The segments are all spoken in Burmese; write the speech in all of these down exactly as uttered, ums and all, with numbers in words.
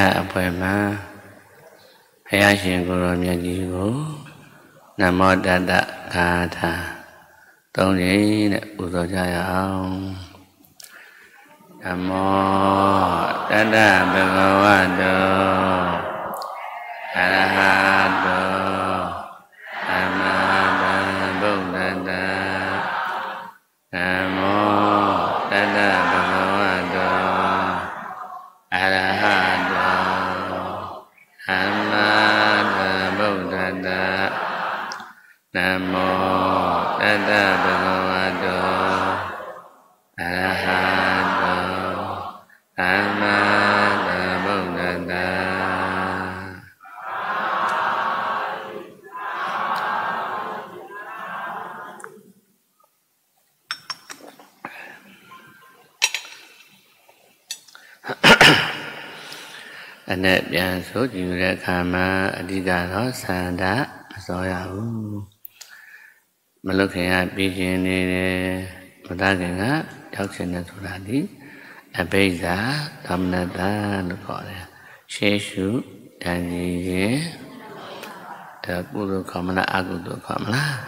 a poema Hayashin Guru Myajigo Namo Dada Gata Tony Uzojaya Namo Dada Bhagavato Arahato Amada Buddhada Namo Dada Bhagavato Arahato Amada Buddhada Namo Dada Bhagavato Arahato Amada Buddhada. Anh đẹp dàn số chuyện ra khả mà đi gà đó xa đá rồi à mà lúc khi ai biết chuyện này mà ta kể ngá cháu xin là thủ đá đi à bây giờ tâm là ta được gọi là xe sú đàn gì ghé à cụ đồ khỏng là à cụ đồ khỏng là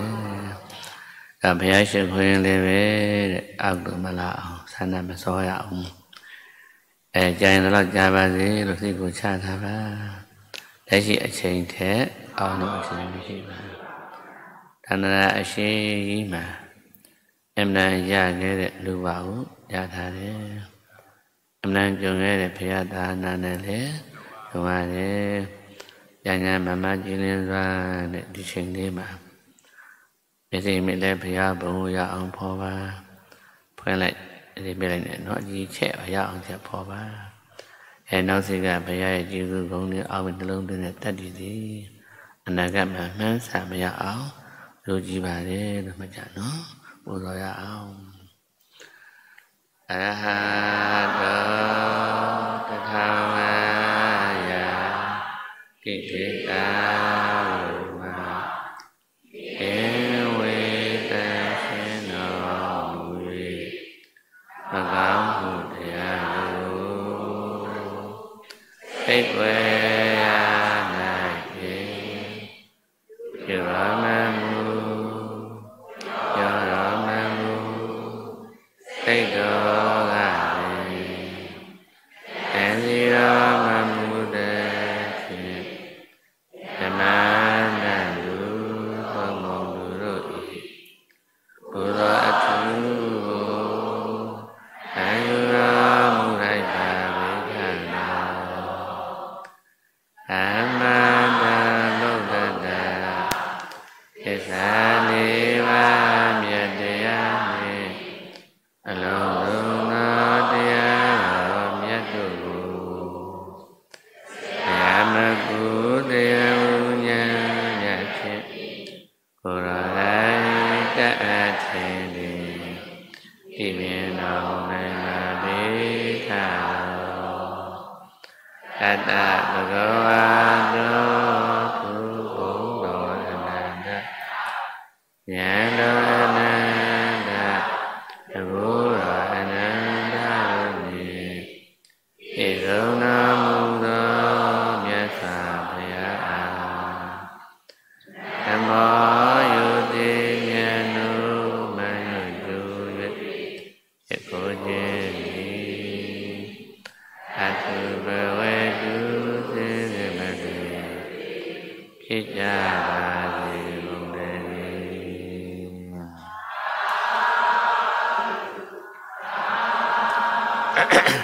à bây giờ sẽ khuyên lên về à cụ đồ mà là xa nà mà rồi à Ê, chạy nó là chạy bà gì, lúc thì cô cha thả bà Đấy chị ở trên thế, ở nó ở trên cái gì mà Thành ra ở trên gì mà Em đang ra nghe để lưu bảo, ra thả thế Em đang cho nghe để phía ta nà nè thế Đúng rồi thế Ra nhà mà má chỉ lên ra để đi trên đi mà Thế thì mình đây phía bố ra ông phó bà Phải lại thì bây giờ nó gì trẻ và giao ông sẽ phò ba hay nó sẽ gặp bây giờ chỉ cứ cũng như ở bên lưng bên này ta đi đi anh đã gặp mà mang xả bây giờ áo rồi chỉ bà đấy rồi mà chả nó bộ rồi áo a ha đô ta thao a ya kỳ thế ta mà ewe ta sẽ nó mùi mà gạo hụt ya lu thích quê a này kia chiều đó ma mu chiều đó ma mu thích đó là gì cái gì đó ma mu để thiệt để mà là lu không mong lu rồi lu rồi chú Tata Bhagavato Thu Bổn Độ Ananda Nhã Đô Ananda Bố Độ Ananda Nhi Ý Dâu Nam Mô Đô Miết Phà Bhaya A Nam Mô Yu Ti Nha Nu Ma Yu Yu Yết Yết Cô Dê Nhi A Thu Bê Quê Hít ra và gì luôn đây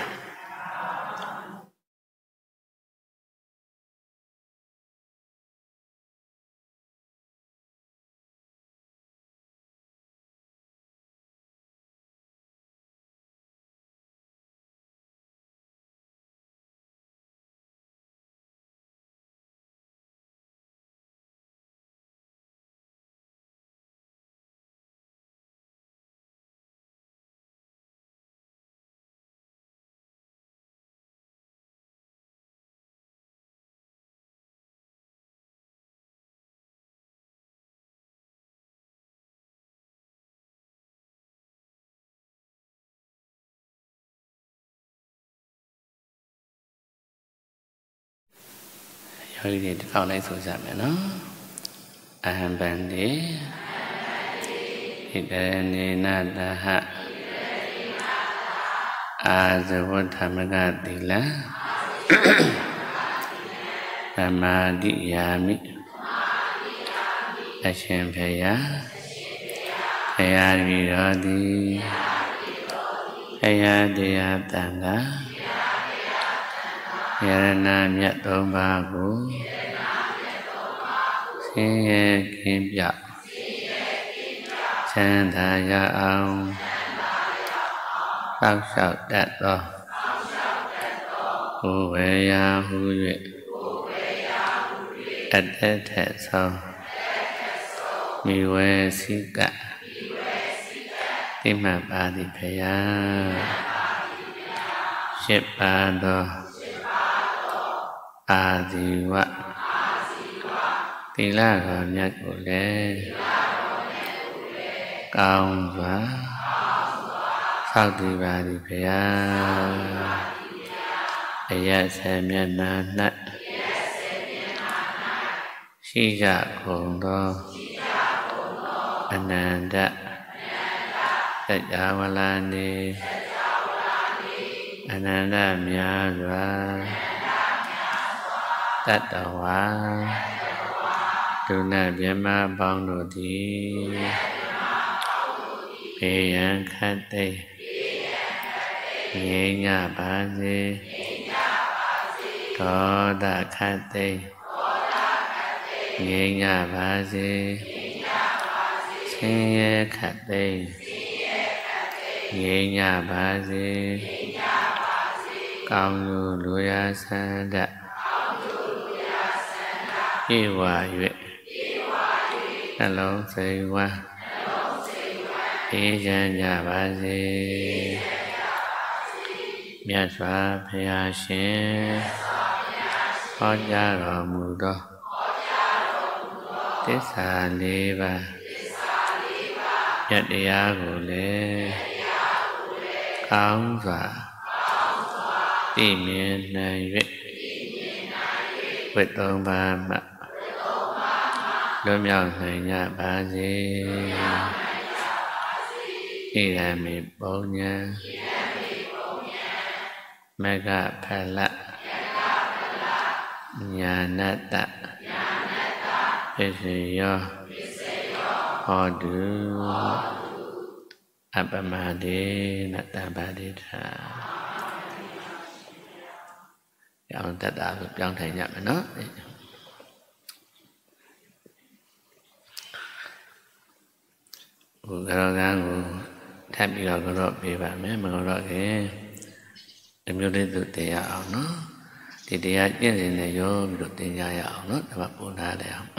ယောဂီတွေတစ်ခေါက်လိုက်ဆိုကြမယ်နော်အဟံဗန္တိဣတရဏေနတဟအာဇဝတ္ထမကတိလံသမာဓိယာမိအရှင်ဖေယဘုရားတပည့်တော်သည်ဘုရားတရားတန်ခါယရဏမြတ်သုံးပါးကိုဆင်းရဲကင်းပြချမ်းသာရအောင်သောက်လျှောက်တတ်သောဘုဝေယဟု၍အတ္တထက်ဆုံးမိဝေစိကတိမတ်ပါသည်ဖယားရှစ်ပါးသောအာဇီဝသီလတော်မြတ်ကိုလည်းကောင်းစွာဆောက်တည်ပါသည်ဖယားအယတ်ဆေမျက်နှာ၌ရှိကြကုန်သောအနန္တသတ္တဝလာနေအနန္တများစွာတတ္တဝါဒုနဗြဟ္မာပေါင်းတို့သည်ဘေးရန်ခတ်သိမ်းငြိမ်းကြပါစေဒေါသခတ်သိမ်းငြိမ်းကြပါစေဆင်းရဲခတ်သိမ်းငြိမ်းကြပါစေကောင်းကျိုးလိုရာဆန္ဒပြေဝ၍နှလုံးစိတ်ဝမ်းအေးချမ်းကြပါစေမြတ်စွာဘုရားရှင်ဟောကြားတော်မူသောသစ္စာလေးပါးမြတ်တရားကိုလည်းကောင်းစွာသိမြင်နိုင်၍ဝိတ္တုံပါမှလွတ်မြောက်နိုင်ကြပါစေဣရမေပုံညာမဂ္ဂဖလညာဏတ္တပစ္စယောဟောတုအပမဒေနတပတိထာပြောင်းတတ်တာဆိုပြောင်းထိုင်ကြမယ်နော်ဟိုကြောကန်းကိုထပ်ပြီးတော့ကြောပေးပါမယ်မကြောခင်ဒီမျိုးလေးသူတင်ရအောင်နော်ဒီတရားကျင့်စဉ်နဲ့ရောပြီးတော့တင်ကြရအောင်နော်ဒါမှပုံထားတယ်အောင်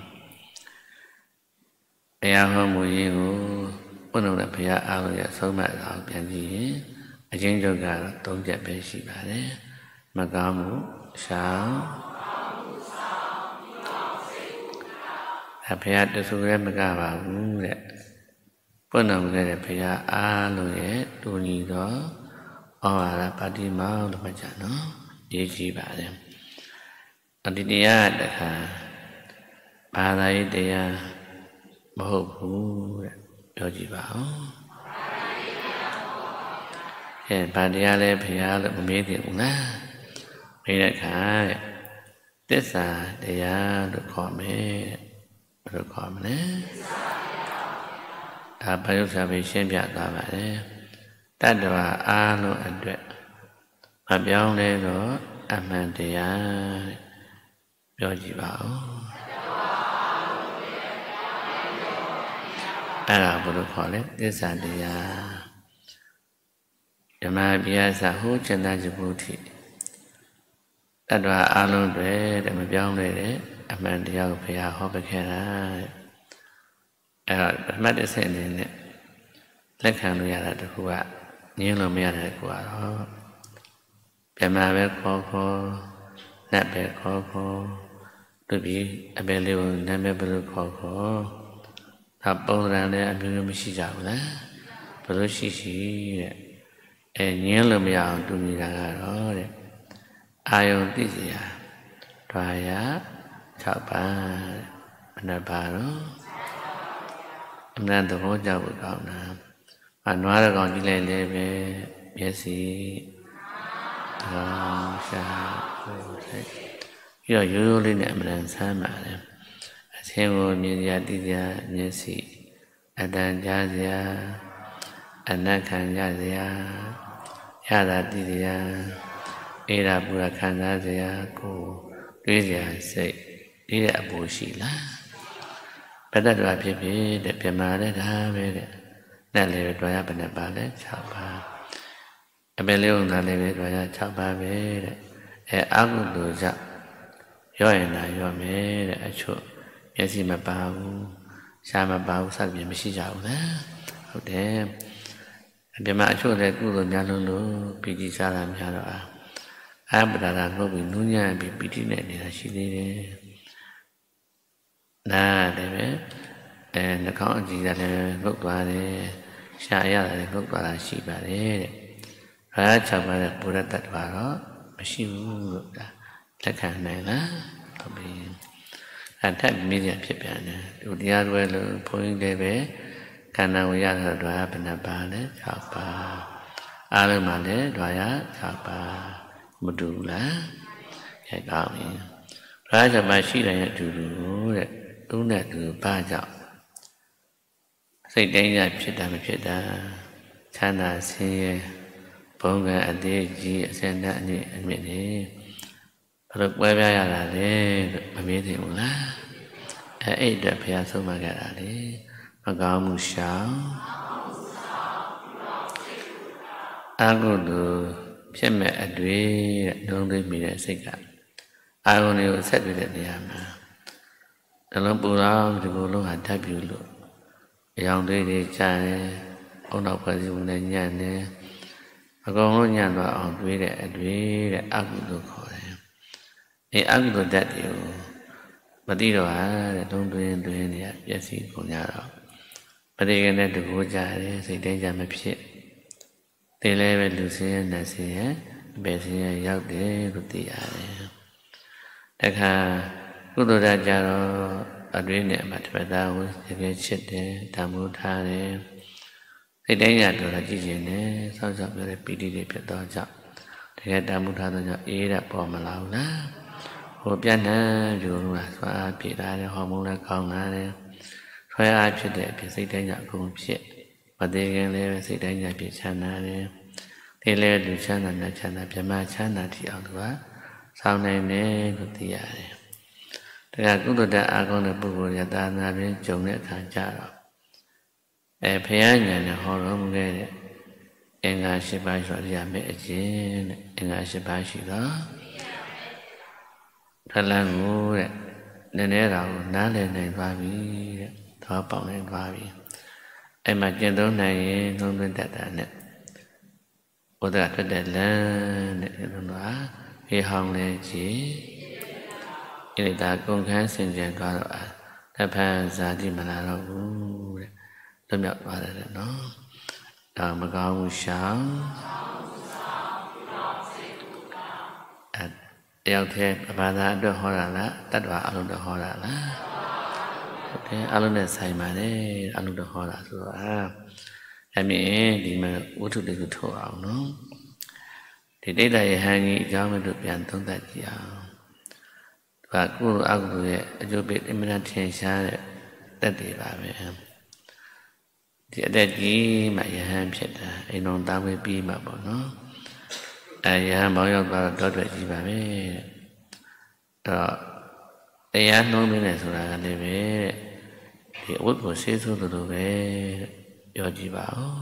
တရားဟောမူရင်းကိုဘုန်းတော်နဲ့ဘုရားအားလုံးရဲ့ဆုံးမအောင်ပြန်ကြည့်ရင်အချင်းချုပ်ကတော့သုံးချက်ပဲရှိပါတယ်မကောင်းမှုရှောင်အဘုရားတဆူလည်းမကပါဘူးတဲ့ဘုန်းတော်နဲ့ဘုရားအားလုံးရဲ့တူညီသောဩဝါဒပါတိမောင်းတို့မှကြနော်ရေးကြည့်ပါတယ်အဒီတရားတခါဘာသာရေးတရားမဟုတ်ဘူးတဲ့ပြောကြည့်ပါဦးအဲဘာတရားလဲဘုရားလို့မမေးသေးဘူးလားမေးတဲ့အခါသစ္စာတရားလို့ခေါ်မယ်ဘယ်လိုခေါ်မလဲဒါဘာလို့ဆိုပြီးရှင်းပြသွားပါတယ်တတ္တဝါအားလုံးအတွက်မပြောင်းလဲတော့အမှန်တရားပြောကြည့်ပါဦးအဲ့ဒါဘယ်လိုခေါ်လဲသစ္စာတရားဓမ္မပိယသဟောကျန်တဲ့ဇဘုတိတတ္တဝါအားလုံးတွေတဲ့မပြောင်းလဲတဲ့အမှန်တရားကိုဘုရားဟောပြခဲ့တာအဲ့တော့ဓမ္မတစ်ဆင့်အနေနဲ့လက်ခံလို့ရတာတခုကငြင်းလို့မရတဲ့ကူကတော့ပြမပဲခေါ်ခေါ်နတ်ပဲခေါ်ခေါ်တို့ပြီးအပဲလေးကိုနာမည်ဘယ်လိုခေါ်ခေါ်ဒါပုံစံလည်းအမျိုးမျိုးမရှိကြဘူးလားဘယ်လိုရှိရှိတဲ့အဲငြင်းလို့မရအောင်တူနေတာကတော့တဲ့အာယုံသိစရာ đoà ya chào ba bên bà đó nên tôi hỗ trợ với cậu nè và nói là còn chỉ lên đây về biết gì đó sao thế giờ yêu lên này mình sao mà này xem vô nhìn ra đi ra biết gì anh đang ra ra anh đang khăn ra ra ra ra đi ra ê ra bùa khăn ra ra cô đi ra sẽ đi ra bùa xì lá bắt đầu là phía phía để phía mà đấy đã về đấy nè lấy về đoá bên bà đấy chào bà bên liêu nè lấy về đoá chào bà về đấy ê ác đồ dạ yo yin na yo me đấy ở chỗ biết gì mà bảo sao mà bảo sao bị mới xí giàu đóဟုတ်တယ်ဒီမှာအချို့လည်းကုသိုလ်များလုံးလို့ပီတိစားတာများတော့အာပဒါရငုတ်ပြီးနူးညံ့ပြီးပီတိနဲ့နေတာရှိသေးတယ်နားတယ်ပဲအဲနှာခေါင်းအကြည့်ရတယ်ငုတ်သွားတယ်ရှားရတယ်ငုတ်သွားတာရှိပါတယ်တဲ့ဘာချပါတဲ့ဘုရားတ္တဝါတော့မရှိဘူးလို့ဒါလက်ခံနိုင်လားဟုတ်ပြီအထက်မြင့်ရဖြစ်ပြန်တယ်ဒုတိယတွဲလို့ဘုန်းကြီးတွေပဲခန္ဓာဝင်ရတော့ဓာဘယ်နှပါလဲ၆ပါးအားလုံးမှာလည်းဓာရ၆ပါးမတူလားခဲကောင်းပြီဓာ၆ပါးရှိတယ်အတူတူတဲ့သူနဲ့သူဘာကြောင့်စိတ်တိုင်းရဖြစ်တာမဖြစ်တာချမ်းသာဆင်းရဲဘုံကအသေးကြီးအစင်နဲ့အနည်းအမြင့်နေဘယ်လိုပွဲပြရတာလဲလို့မမေးသေးဘူးလားအဲအဲ့အတွက်ဘုရားဆုံးမခဲ့တာလေမကောင်းမှုရှောင်အကုသိုလ်ဖြစ်မဲ့အတွေ့တဲ့နှလုံးသွင်းမိတဲ့စိတ်ကအာရုံတွေကိုဆက်တွေ့တဲ့နေရာမှာနှလုံးပူလောင်ဒီလိုလုံးဟာဓာတ်ပြူလို့အယောင်တွေတွေကြာတယ်အုံနောက်ဖွဲ့စည်းမှုနဲ့ညံ့တယ်အကုန်လုံးညံ့သွားအောင်တွေးတဲ့အတွေ့တဲ့အကုသိုလ်ခေါ်တယ်အဲအကုသိုလ်ဓာတ်တွေကိုမသိတော့ဟာတဲ့သုံးသွင်းသွင်းနေရပျက်စီးကုန်ကြတော့ပရိကနဲ့တကူကြတယ်စိတ်တိုင်းကြမဖြစ်သိလဲပဲလူစင်းရဲ့နတ်စင်းရဲ့အပေစင်းရဲ့ရောက်တယ်လို့သိရတယ်တခါကုသိုလ်ဓာတ်ကြတော့အတွေ့နဲ့မှတပတ်သားကိုတကယ်ချစ်တယ်ဓမ္မိုးထားတယ်စိတ်တိုင်းကြပြောတာကြည့်ရင်လည်းဆောက်ဆောက်ပြောတဲ့ပီတိတွေဖြစ်တော့ကြောင့်တကယ်ဓမ္မိုးထားတော့ကြောင့်အေးရပေါ်မလာဘူးလားဟိုပြန့်နှံ့ကြုံလို့ဆွာပြည့်လာတယ်ဟော်မုန်းလည်းကောင်းလာတယ်ဆွဲအားဖြစ်တဲ့အဖြစ်စိတ်တိုင်းကြအကုန်ဖြစ်မသေးခင်လည်းစိတ်တိုင်းကြဖြစ်ချမ်းသာတယ်ဒီလေလူချမ်းသာနဲ့ချမ်းသာပြမချမ်းသာတိအောင်သူကဆောင်းနိုင်တယ်လို့သိရတယ်ဒါကကုသိုလ်တဲ့အာကောင်းတဲ့ပုဂ္ဂိုလ်ရတာနာတွင်ဂျုံတဲ့အခါကျတော့အဲဘုရားဉာဏ်နဲ့ဟောတော်မူခဲ့တဲ့အင်္ဂါ၈ပါးဆိုရမယ်အကျင့်တဲ့အင်္ဂါ၈ပါးရှိတော့ထလန်းကိုတဲ့နည်းနည်းတော့နားလည်နိုင်သွားပြီတဲ့သောပေါက်နိုင်သွားပြီအဲ့မှာကျင့်သုံးနိုင်ရင်နှုံးသွင်းတတ်တာနဲ့ဘုရားထွက်တဲ့လမ်းတဲ့အဲ့လိုတော့ဟေဟောင်းလဲကြည်ဣတိတာကုန်ခန်းစင်ကြံသွားတော့အာတဖန်ဇာတိမလာတော့ဘူးတဲ့လွတ်မြောက်သွားတယ်နော်ဒါမကောင်းဘူးရှောင်းအဲတယောက်တည်းဘာသာအတွက်ဟောတာလားတတ္တဝါအလုံးတော့ဟောတာလားဟုတ်တယ်အလုံးနဲ့ဆိုင်ပါတယ်အလုံးတော့ဟောတာဆိုတော့အာအမြင်ဒီမှာဝတ္ထုလေးကိုထုတ်အောင်နော်ဒီတိတ်တရဟန်းကြီးအကြောင်းတို့ပြန်သုံးသပ်ကြည့်အောင်ဒါကုသိုလ်အကုသိုလ်ရဲ့အကျိုးပေးအမှန်ထင်ရှားတဲ့တက်တွေပါပဲဒီအတက်ကြီးမှယဟန်ဖြစ်တာအိမ်တော်သားဝေးပြီးမှပေါ့နော်အဲယဟန်ပေါင်းရောက်သွားတော့တော့ကြီးပါပဲတော့တရားနှုံးမင်းနဲ့ဆိုတာကလည်းပဲဒီအဝတ်ကိုဆေးဆိုးလိုလိုပဲပြောကြည့်ပါဦး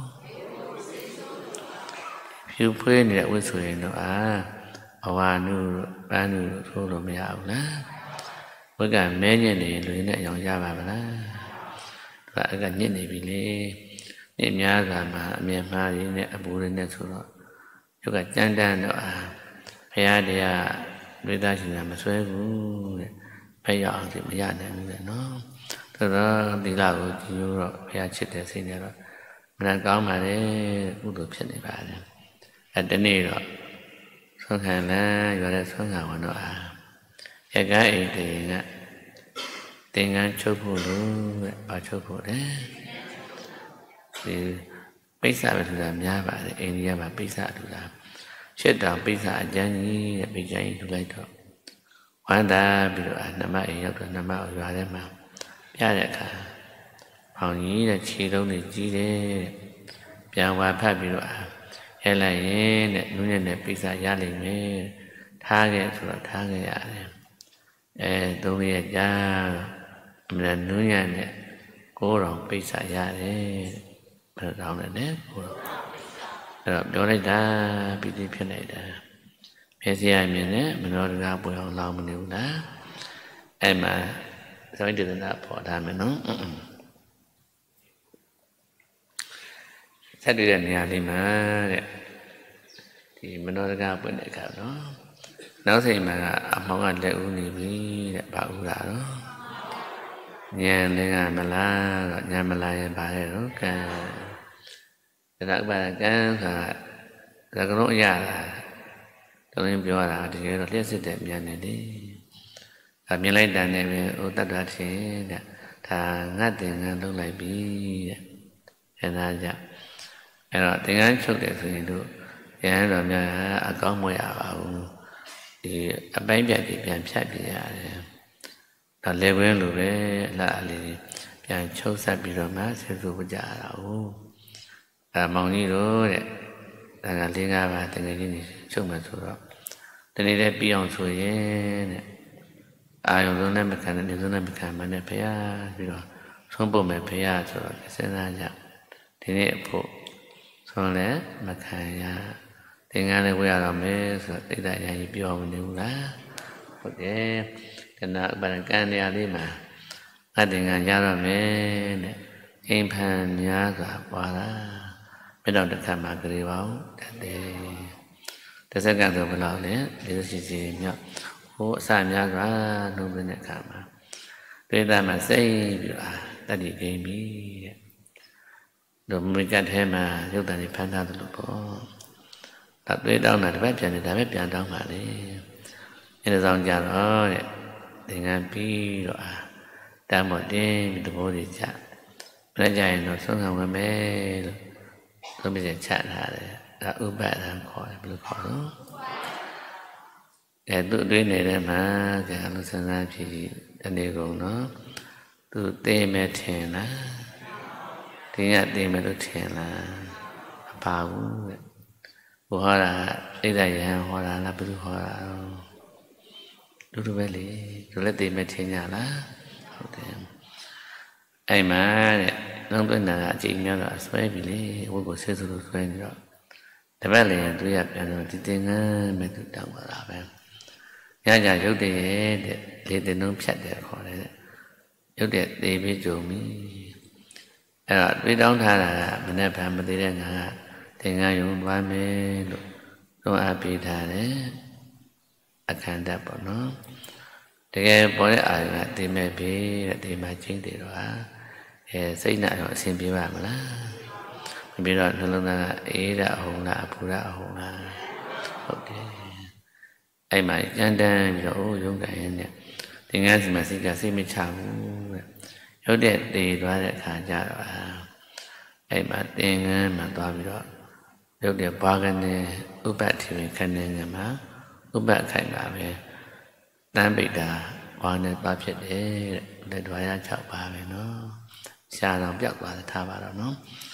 ဖြူဖွေးနေတဲ့အဝတ်ဆိုရင်တော့အာအဝါနုပန်းနုထိုးလို့မရဘူးလားဝတ်ကမဲညစ်နေလူရင်းနဲ့အယောင်ရပါမလားဒါအကညစ်နေပြီလေညစ်များစွာမှာအမြင်မှားရင်းနဲ့အပူရင်းနဲ့ဆိုတော့သူကကြမ်းတမ်းတော့အာဘုရားတရားဒွေသားရှင်ကမဆွဲဘူးတဲ့ဖက်ရအောင်ဒီမရနိုင်ဘူးလေနော်ဒါတော့ဒီလာကိုကြည့်လို့တော့ဘုရားချစ်တဲ့စိတ်နဲ့တော့မနကောင်းပါလေကုသိုလ်ဖြစ်နေပါတယ်အဲတနေ့တော့ဆွမ်းခံလန်းရွာတဲ့ဆွမ်းခံဝင်တော့အာ Yā kā ī tē ngā Tē ngā chok pū lū Bā chok pū tē Bī sā bā tū tā miyā bā tē Indiya bā bī sā tū tā Shēt tāng bī sā ajān yī Bī jān yī tū lai tō Wān tā bī rō ā Nā mā ī yau tō Nā mā ō yuā tē mā Biyā rā kā Bāng yī rā chī rōng nī jī tē Biyā wā phā bī rō ā Yā lai yē nē Nū nyā nē bī sā yā lī mē Thā kē sū rō thā kē yā rē Ê tō ngī yā jā Mē rā nū nyā nē Kō rōng bī sā yā rē Mē rā rōng nē nē kō rōng Ê rō bīo lai tā Bī tī phiết lai tā Phé sī yā miên nē Mē rō rā bō yōng lāo mē nī wū tā Ê mā Sā wī tī tā nā phō tā mē nō Sā tī rā nī yā lī mā rē Tī mē rō rā bō nē kā rō Nāo sī mā rā ā mō ngā lē ū nī bī rē Bā ū rā rō Nyān lē ngā mā lā rō Nyān mā lā yā bā rē rō kā Tā rā bā rā kā sā Rā kā rō yā rā Tō rīng bīo rā Tī kē rō lē sī tē miā nē tī Rā miā lai tā nē bī ū tā rā tī rā Tā ngā tī ngā lō lai bī rā Yā nā jā Ê rō tī ngā chok tē sī rō Yā rō miā ā kāo mō yā bā ū Tī ā bāi bia tī biān phiāt bī yā rē Đó lê quên lũ bế là lì Biàn châu sát bì rô má sẽ rô bó chá rā ú Và mong ní rô rē Đã ngā lê ngā bà tà ngā lì nì châu mà sô rô Tà nì rē bì yōng sô yé nè Ā yōng rô nè mẹ khả nè nè rô nè mẹ khả mà nè phê yá Bì rô Sông bồ mẹ phê yá sô rô Kè sē nā chá Tì nè phô Sông lē mẹ khả yá Tì ngā lê quê yá rô mê sô Tì tā yá yī bì yōng nè ú lá Ok Cái nào bạn can đi đi mà Ngā tī ngā yā rō mē nē Īng phān yā rā bā rā Mē rō tā khā mā kī rī bāo Tā tē Tā sā kā tō bā lō lē Lē tō shī shī miā Hō sā miā rā nō bā nē khā mā Tē tā mā sē bī rā Tā tī kē mī Rō mī kā thē mā Yō tā nī phān tā tō lō bō Tā tē tāo nā tā bā piān nē Tā bā piān tāo mā lē Yā rā sāng jā rō Tī ngā bī rō ā Tā mō tēn bī tō bō tī chā Mē rā jā yī nō sōng ngā ngā mē rō Tō bī chā chā rā rē Rā ū bā rā khō rē bī rō khō rō Kē tū tū nē rē mā Kē hā lō sā ngā pī Tā nē gōng nō Tū tē mē thēn rā Tī ngā tē mē tō thēn rā Bā wū rē Bō hō rā Ī rā yā hō rā Rā bī rō hō rā rō Đu đu bé lì, rồi lấy tiền mẹ thiên nhà lá, ai mà nó bên là chị nhau là xoay bị lì, vô cổ xe rồi xoay nữa, thế bé lì tôi gặp rồi thì tiền mẹ tôi đóng vào là bé, nhà nhà chỗ để để để nó chặt để khỏi đấy, chỗ để để biết chỗ mi, à biết đóng tha là mình đã làm một tí đấy ngà, thì ngà dùng ba mươi độ áp bị thà đấy. Akhan đáp bỏ nó Thế cái bó đấy ở là tìm mẹ bế là tìm mà chính để đó xây nạ họ xin bế bà mà lá mình biết rồi nó lúc là ý đã hồn là phụ đã hồn là ok ai mà chán đa bị rỗ giống cái nè thì ngay mà xin cả xin mới chào yếu đẹp thì đó là khả cha đó ai mà tiền mà to bị đó yếu đẹp ba cái này úp bát thì mình khăn này nhà má úp bát khai bà về Tán bị đà Hoàng này ba phiệt đế Để đoái ra chạo bà về nó Xa lòng biết bà tha bà đó nó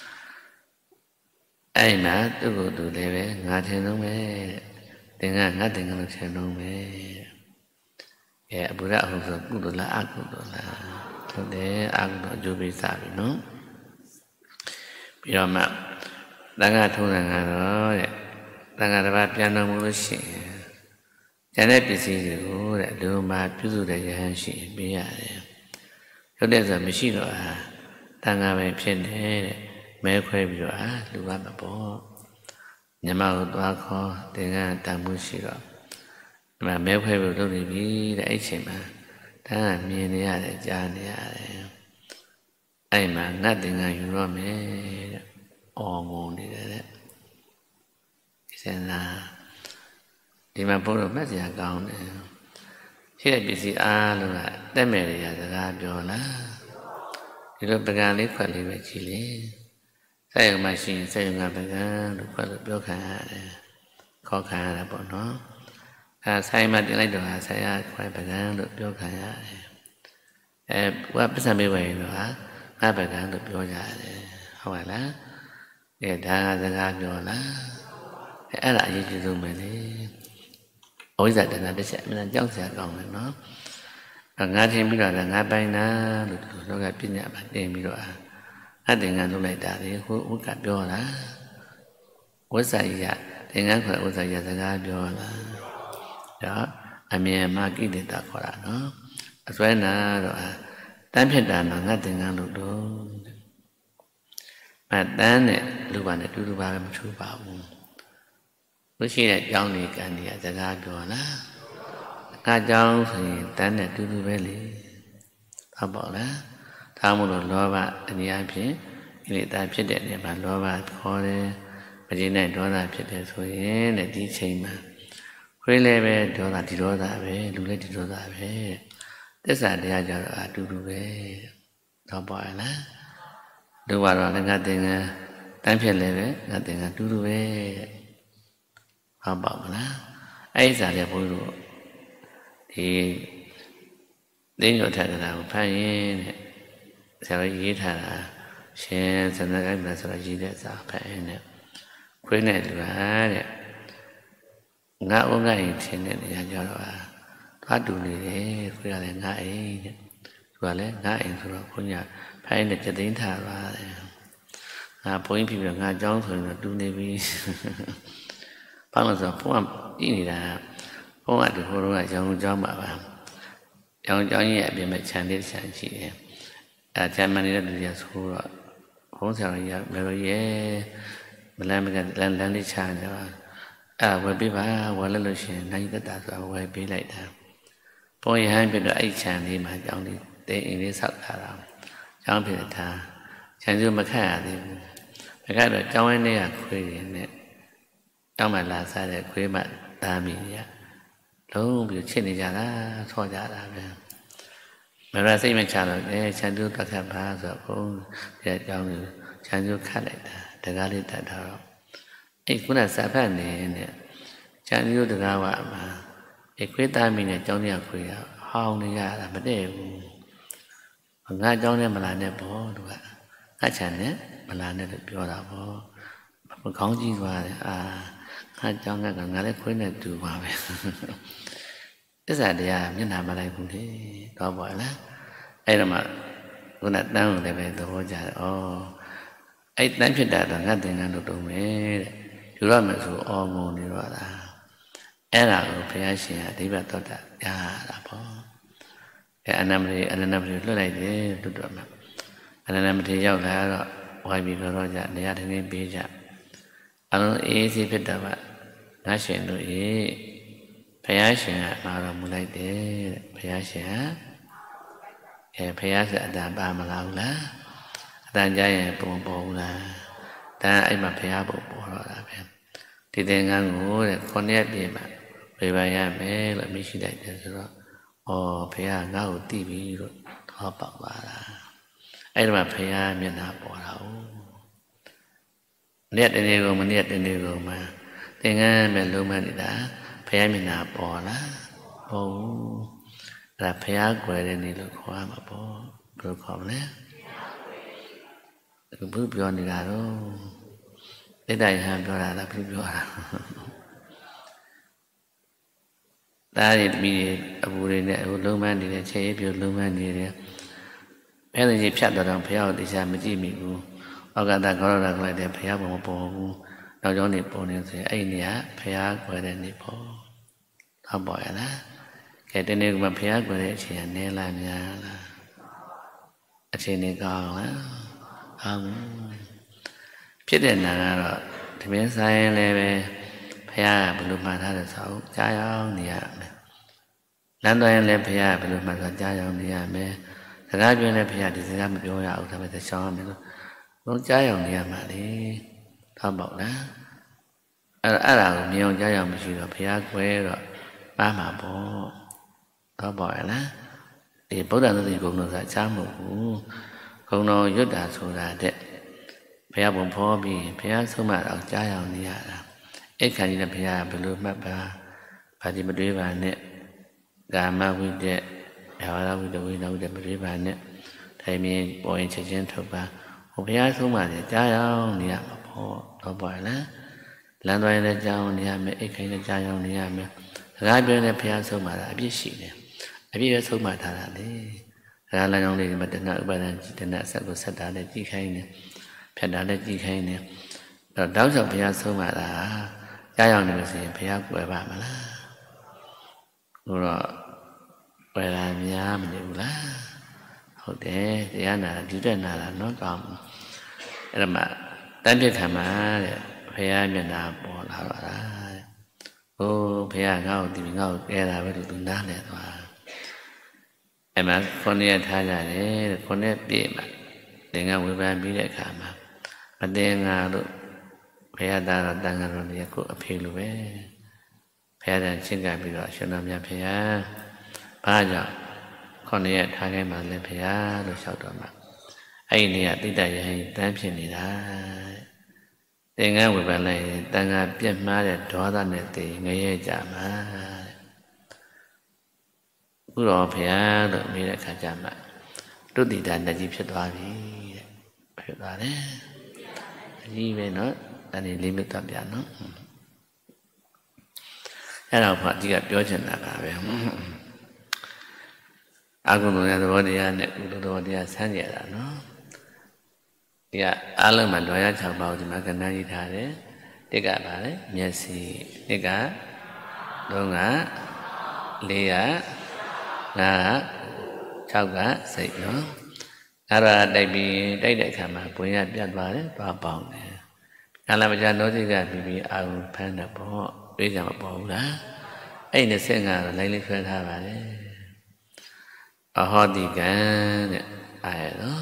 Ai mà tôi có tù lê về Ngã thiên nông mê Tiếng ngã ngã tiếng ngã thiên nông mê Kẻ bố đạo hồng sở Cũng được là ác cũng được là Thôi đế ác cũng được dù bị xả bị nó Bị đó mà Đã ngã thu là ngã đó Đã ngã bà pian nông mô xỉ Chá nét bị xì rủ Đã lưu mà bí dụ để cho hành xỉ bí yà Chỗ đẹp giờ mới xì rồi à Ta ngà mẹ phiền thế Mẹ khuê bí rồi à Lưu bà bà bó Nhà mà hữu tòa khó Thế ngà ta mưu xì rồi Mà mẹ khuê bí rồi thì bí đã ít xì mà Ta ngà miên đi à để cha đi à để Ai mà ngắt thì ngà hữu rồi mẹ Ồ ngôn đi đấy Xem là Thì mà bố rồi mất gì à con này ရှိတဲ့ပစ္စည်းအားလုံးကတက်မဲ့ရစကားပြောလားဒီလိုပကံလေးခွက်လေးပဲကြည့်လေစက်ရုံမှာရှိရင်စက်ရုံကပကံလို့ခွက်လို့ပြောခံရတယ်ခေါ်ခံရတာပေါ့နော်အဲဆိုင်မှာတင်လိုက်တော့ဆိုင်ရခွက်ပကံလို့ပြောခံရတယ်အဲဘုရားပစ္စံပေးဝင်တော့ဟာငါပကံလို့ပြောကြရတယ်ဟုတ်ပါလားအဲဒါကစကားပြောလားအဲအဲ့ဒါအရေးကြီးဆုံးပဲလေအဝိဇ္ဇာတဏှာတစ်ချက်အမှန်ကြောက်စရာကောင်းတယ်နော်ငါထင်ပြီးတော့ငါပိုင်တာလို့ဒီလောကပညာမှာတင်ပြီးတော့အတင်္ဂန်လုပ်လိုက်တာလေဟိုဥက္ကပြောတာဝိဇ္ဇာကြီးကတင်္ဂန်ခေါ်ဝိဇ္ဇာကြီးစကားပြောတာဒါအမြင်မှာကိလေသာခေါ်တာနော်အစွဲနာတော့တန်းဖြစ်တာတော့ငါတင်္ဂန်လို့တော့အတန်းနဲ့လူပါနဲ့တူတူပါပဲမထူပါဘူးလို့ရှိတဲ့ကြောင်းလေးကံဒီစကားပြောလားငါကြောင်းဆိုရင်တန်းနဲ့တူတူပဲလေဟုတ်ပါလားဒါမှမဟုတ်လောဘအနည်းအားဖြင့်ကိလေသာဖြစ်တဲ့နေရာမှာလောဘခေါ်တယ်မကျေနပ်ဒေါသဖြစ်တယ်ဆိုရင်တဲ့ဒီချိန်မှာခွေးလည်းပဲဒေါသဒီဒေါသပဲလူလည်းဒီဒေါသပဲသစ္စာတရားကြတော့အတူတူပဲတော့ပါလားတို့ကတော့လည်းငါတင်ငန်းတန်းဖြစ်လည်းပဲငါတင်ငန်းတူတူပဲဟုတ်ပါမလားအဲ့ဒီစားတဲ့ဘုန်းကြီးတို့ဒီသိညောထတာကိုဖတ်ရင်တဲ့ဆရာကြီးရေးထားတာရှင်စန္ဒကိမဆိုတာရေးတဲ့စာဖတ်ရင်တဲ့ခွေးနဲ့လူဟာတဲ့ငါ့ဥငါ့ရင်ထင်တဲ့နေရာကြတော့သွားတူနေတယ်ခွေးကလည်းငါ့အိမ်တဲ့သူကလည်းငါ့အိမ်ဆိုတော့ဘုန်းကြီးဖိုင်းနဲ့ကြသိန်းထားပါတယ်ငါဘုန်းကြီးဖြစ်ပြီးငါအကြောင်းဆိုရင်တော့တူနေပြီဘာလို့ဆိုတော့ဘုန်းကကြည့်နေတာဘုန်းကဒီဟိုတော့ရောင်ကြောင်းပါပါရောင်ကြောင်းရဲ့အပြင်မှာခြံလေးခြံရှိတယ်အဲခြံမနေတဲ့လူကြီးဆိုတော့ဘုန်းဆောင်ကြီးကမလို့ရဲမလန်းမကလန်းလန်းလေးချာနေပါအဲဝယ်ပေးပါဝယ်လို့လို့ရှိရင်နိုင်သက်တာဆိုတော့ဝယ်ပေးလိုက်တာဘုန်းရဟန်းပြတော့အဲ့ခြံလေးမှာကြောင်းလေးတဲအိမ်လေးဆောက်ထားတာကျောင်းဖြစ်တာခြံစုမခတ်ရသေးဘူးမခတ်တော့ကျောင်းဝင်းလေးကခွေးရင်းနဲ့ကျောင်းမှာလာစားတဲ့ခွေးမသားမိရလုံးပြီးချစ်နေကြတာဆော့ကြတာပဲမရစိတ်မချတော့အဲခြံစုတက်ခတ်ပါဆိုတော့ဘုန်းရဲ့ကျောင်းကိုခြံစုခတ်လိုက်တာတကားလေးတက်တော့အဲ့ခုနစာဖတ်နေတဲ့ခြံစုတကားဝမှာအဲ့ခွေးသားမိနဲ့ကျောင်းကြီးခွေးကဟောင်းနေရတာမတည့်ဘူးငါเจ้าနဲ့မလာနဲ့ပေါ့သူကငါချန်နဲ့မလာနဲ့လို့ပြောတာပေါ့မကောင်းကြီးသွားတယ်အာငါเจ้าကငါလည်းခွေးနဲ့တူပါပဲသစ္စာတရားမျက်နှာမလိုက်ဘူးလေတော့ပေါ့လားအဲ့တော့မှခုနတန်းကိုလည်းပဲသဘောကျတယ်ဩအဲ့တန်းဖြစ်တာတော့ငါသင်္ကန်းလို့တုံးမယ်တဲ့ယူရမယ်ဆိုအော်ငုံနေတော့လားအဲ့ဒါကိုဘုရားရှင်ကအဓိပ္ပာယ်တော်တာရတာပေါ့အဲအနန္တမေအနန္တမေလွတ်လိုက်တယ်လွတ်တော့မှာအနန္တမေရောက်လာတော့ဝိုင်းပြီးတော့ကြနေရာထင်းထင်းပေးကြအလုံးအေးအေးဆေးဖြစ်တော့မှငါရှင်တို့ဤဘုရားရှင်ကမှာတော်မူလိုက်တယ်တဲ့ဘုရားရှင်အဲဘုရားဆိုအတန်ပါမလားဘူးလားအတန်ကြရင်ပုံပေါ်ဘူးလားတန်အဲ့မှာဘုရားပုံပေါ်တော့တာပဲဒီသင်္ကန်းကိုတဲ့ခုနှစ်ရက်ပြည့်မှာဝေဘာရမယ်လို့မရှိလိုက်တယ်ဆိုတော့ဩဘုရားငါ့ကိုသိပြီလို့ထောပေါက်ပါလားအဲ့ဒီမှာဘုရားမျက်နှာပေါ်တာ哦နေ့တနေ့ကိုမနေ့တနေ့ကိုမှသင်္ကန်းမဲ့လုံးမနေတာဘုရားမျက်နှာပေါ်လားဟုတ်အဲ့ဒါဘုရားကွယ်တဲ့နေ့လို့ခေါ်ရမှာပေါ့ဘယ်လိုခေါ်မလဲဘုပြောနေတာတော့တိတ်တိုင်ဟန်ပြောတာလားဘုပြောတာဒါတွေမိအပူတွေနဲ့ဟိုလုံးမန်းနေတဲ့ခြေရည်ပြလုံးမန်းနေတယ်ဘယ်လိုကြီးဖြတ်တော့ဘုရားကိုတရားမကြည့်မိဘူးဩဃတကောရတာကိုလည်းဘုရားဘုံမပေါ်ဘူးနောက်ကျောင်းနေပေါ်နေဆိုရင်အဲ့ဒီနေရာဘုရားကွယ်တဲ့နေပေါ်ဟုတ်ပါရဲ့လားကဲတနေ့ကမှဘုရားကွယ်တဲ့အချိန်ကနေလာများလားအချိန်နေကောင်းလားဟုတ်ဖြစ်တဲ့နာကတော့ဒီမင်းဆိုင်လည်းပဲဘုရားဘယ်လိုမှတ်ထားတဲ့ဆိုတော့ကြားရောက်နေရမယ်လမ်းတော်ရင်လည်းဘုရားဘယ်လိုမှတ်ထားကြားရောက်နေရမယ်စကားပြောရင်လည်းဘုရားဒီစကားမပြောရဘူးဒါပေမဲ့ရှောင်းရမယ်လို့ဘုံကြားရောက်နေရမှာလေဟုတ်ပါ့လားအဲ့အဲ့ဒါကိုမြင်အောင်ကြားရောက်မရှိတော့ဘုရားကွယ်တော့ပါမှာပေါ့ đó bỏ lá thì bố đàn thì cũng nó giải cha một không nó yết đã số ra đấy bây giờ bổn phó bị bây giờ số mà ở cha giàu này à ít cái gì là bây giờ bây giờ mà bà bà thì mới đưa vào nè gà ma quy đệ hào la quy đệ quy đâu để mới đưa vào nè thầy mình bỏ in chơi chơi thôi bà bây giờ số mà để cha giàu này à bỏ đó bỏ lá lần đầu là cha giàu này à mấy ít cái là cha giàu này à mấy gái bên này bây giờ số mà là biết gì nè biết số mà thà là đấy ra là nhau này mà đến nợ bà là đến nợ sẽ có sát đá để chi khai nè phải đá để chi khai nè rồi đáo giờ bây giờ số mà là cha giàu này thì bây giờ của bà mà là rồi về là nhà mình đều là hồi đấy thì anh là chú đây là nó còn là mà đánh biết thà mà bây giờ mình là bỏ là là ô bây giờ ngao thì mình ngao cái là với tụi tụi đá này thôi em mà con này thay ra đấy con này bị mà để ngao với bạn bị lại cả mà mà để ngao được bây giờ ta là đang ngao rồi cũng appeal luôn ấy bây giờ xin cái bị rồi cho nên nhà bây giờ ba giờ con này thay cái mà lên bây giờ được sáu tuổi mà ấy này tí đại hay tám chuyện này đã để ngao với bạn này đang ngao biết mà để đó ta này thì ngay giờ mà bữa đó phải được mấy đại khả cha mà đôi thì đàn là gì phải đoán đi phải đoán đấy gì về nó là để lên được tập đàn nó cái nào phải chỉ gặpပြောchuyện là cả vậy à cũng nói là vấn đề này cũng nói vấn đề sáng nhẹ là nó thì à lần mà nói ra chào bảo thì mà cần nói gì thà đấy tất cả bà đấy nhà sĩ tất cả đồ ngã lìa là sao cả sậy nó à ra đây bị đây đại khả mà bữa nay biết vào đấy vào bỏng này à làm cho nó thì cái bị bị ảo phan là bỏ bây giờ mà bỏ đã ấy này sẽ ngà lấy lấy phơi tha vào đấy ở họ thì cái này ai đó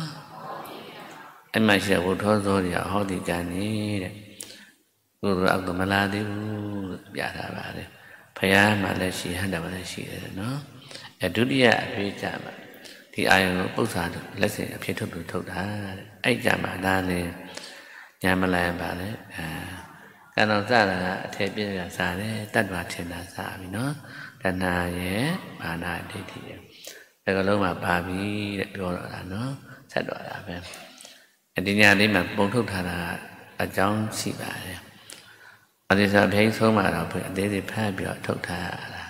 anh mà sẽ vô thọ rồi thì họ thì cái này đấy rồi ăn tôm lá đi giả ra vào đấy phải mà lấy xì hay là mà lấy xì đấy nó ở trước đi à phía chạm thì ai nó bốc xả được lấy xì phía thốt được thốt đá ấy chạm mà đa này nhà mà làm bà đấy à cái nó ra là thế bây giờ xa đấy tắt vào trên là xa vì nó đàn hà nhé bà này thì thì cái lúc mà bà bị gọi là nó sẽ gọi là về đi nhà đi mà bông thuốc thà là ở trong xị bà đấy ở đây sao thấy số mà nó phải để thì phải biểu thuốc thà là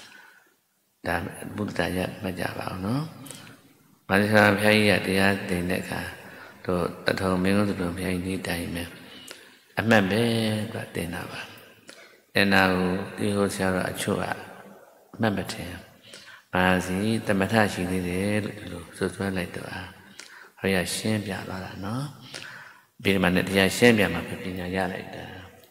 đã bút đại nhất mà giả bảo nó mà đi sao phải giờ thì ra tiền đấy cả rồi tại thôi mấy con tụi phải đi đại mà anh em bé và tiền nào vậy tiền nào đi hồ sơ rồi chỗ à mà bắt thế mà gì ta mà thay chỉ để rồi rồi rồi lại tụi à rồi giờ xem biểu là nó vì mà này thì xem biểu mà phải nhà ra lại đó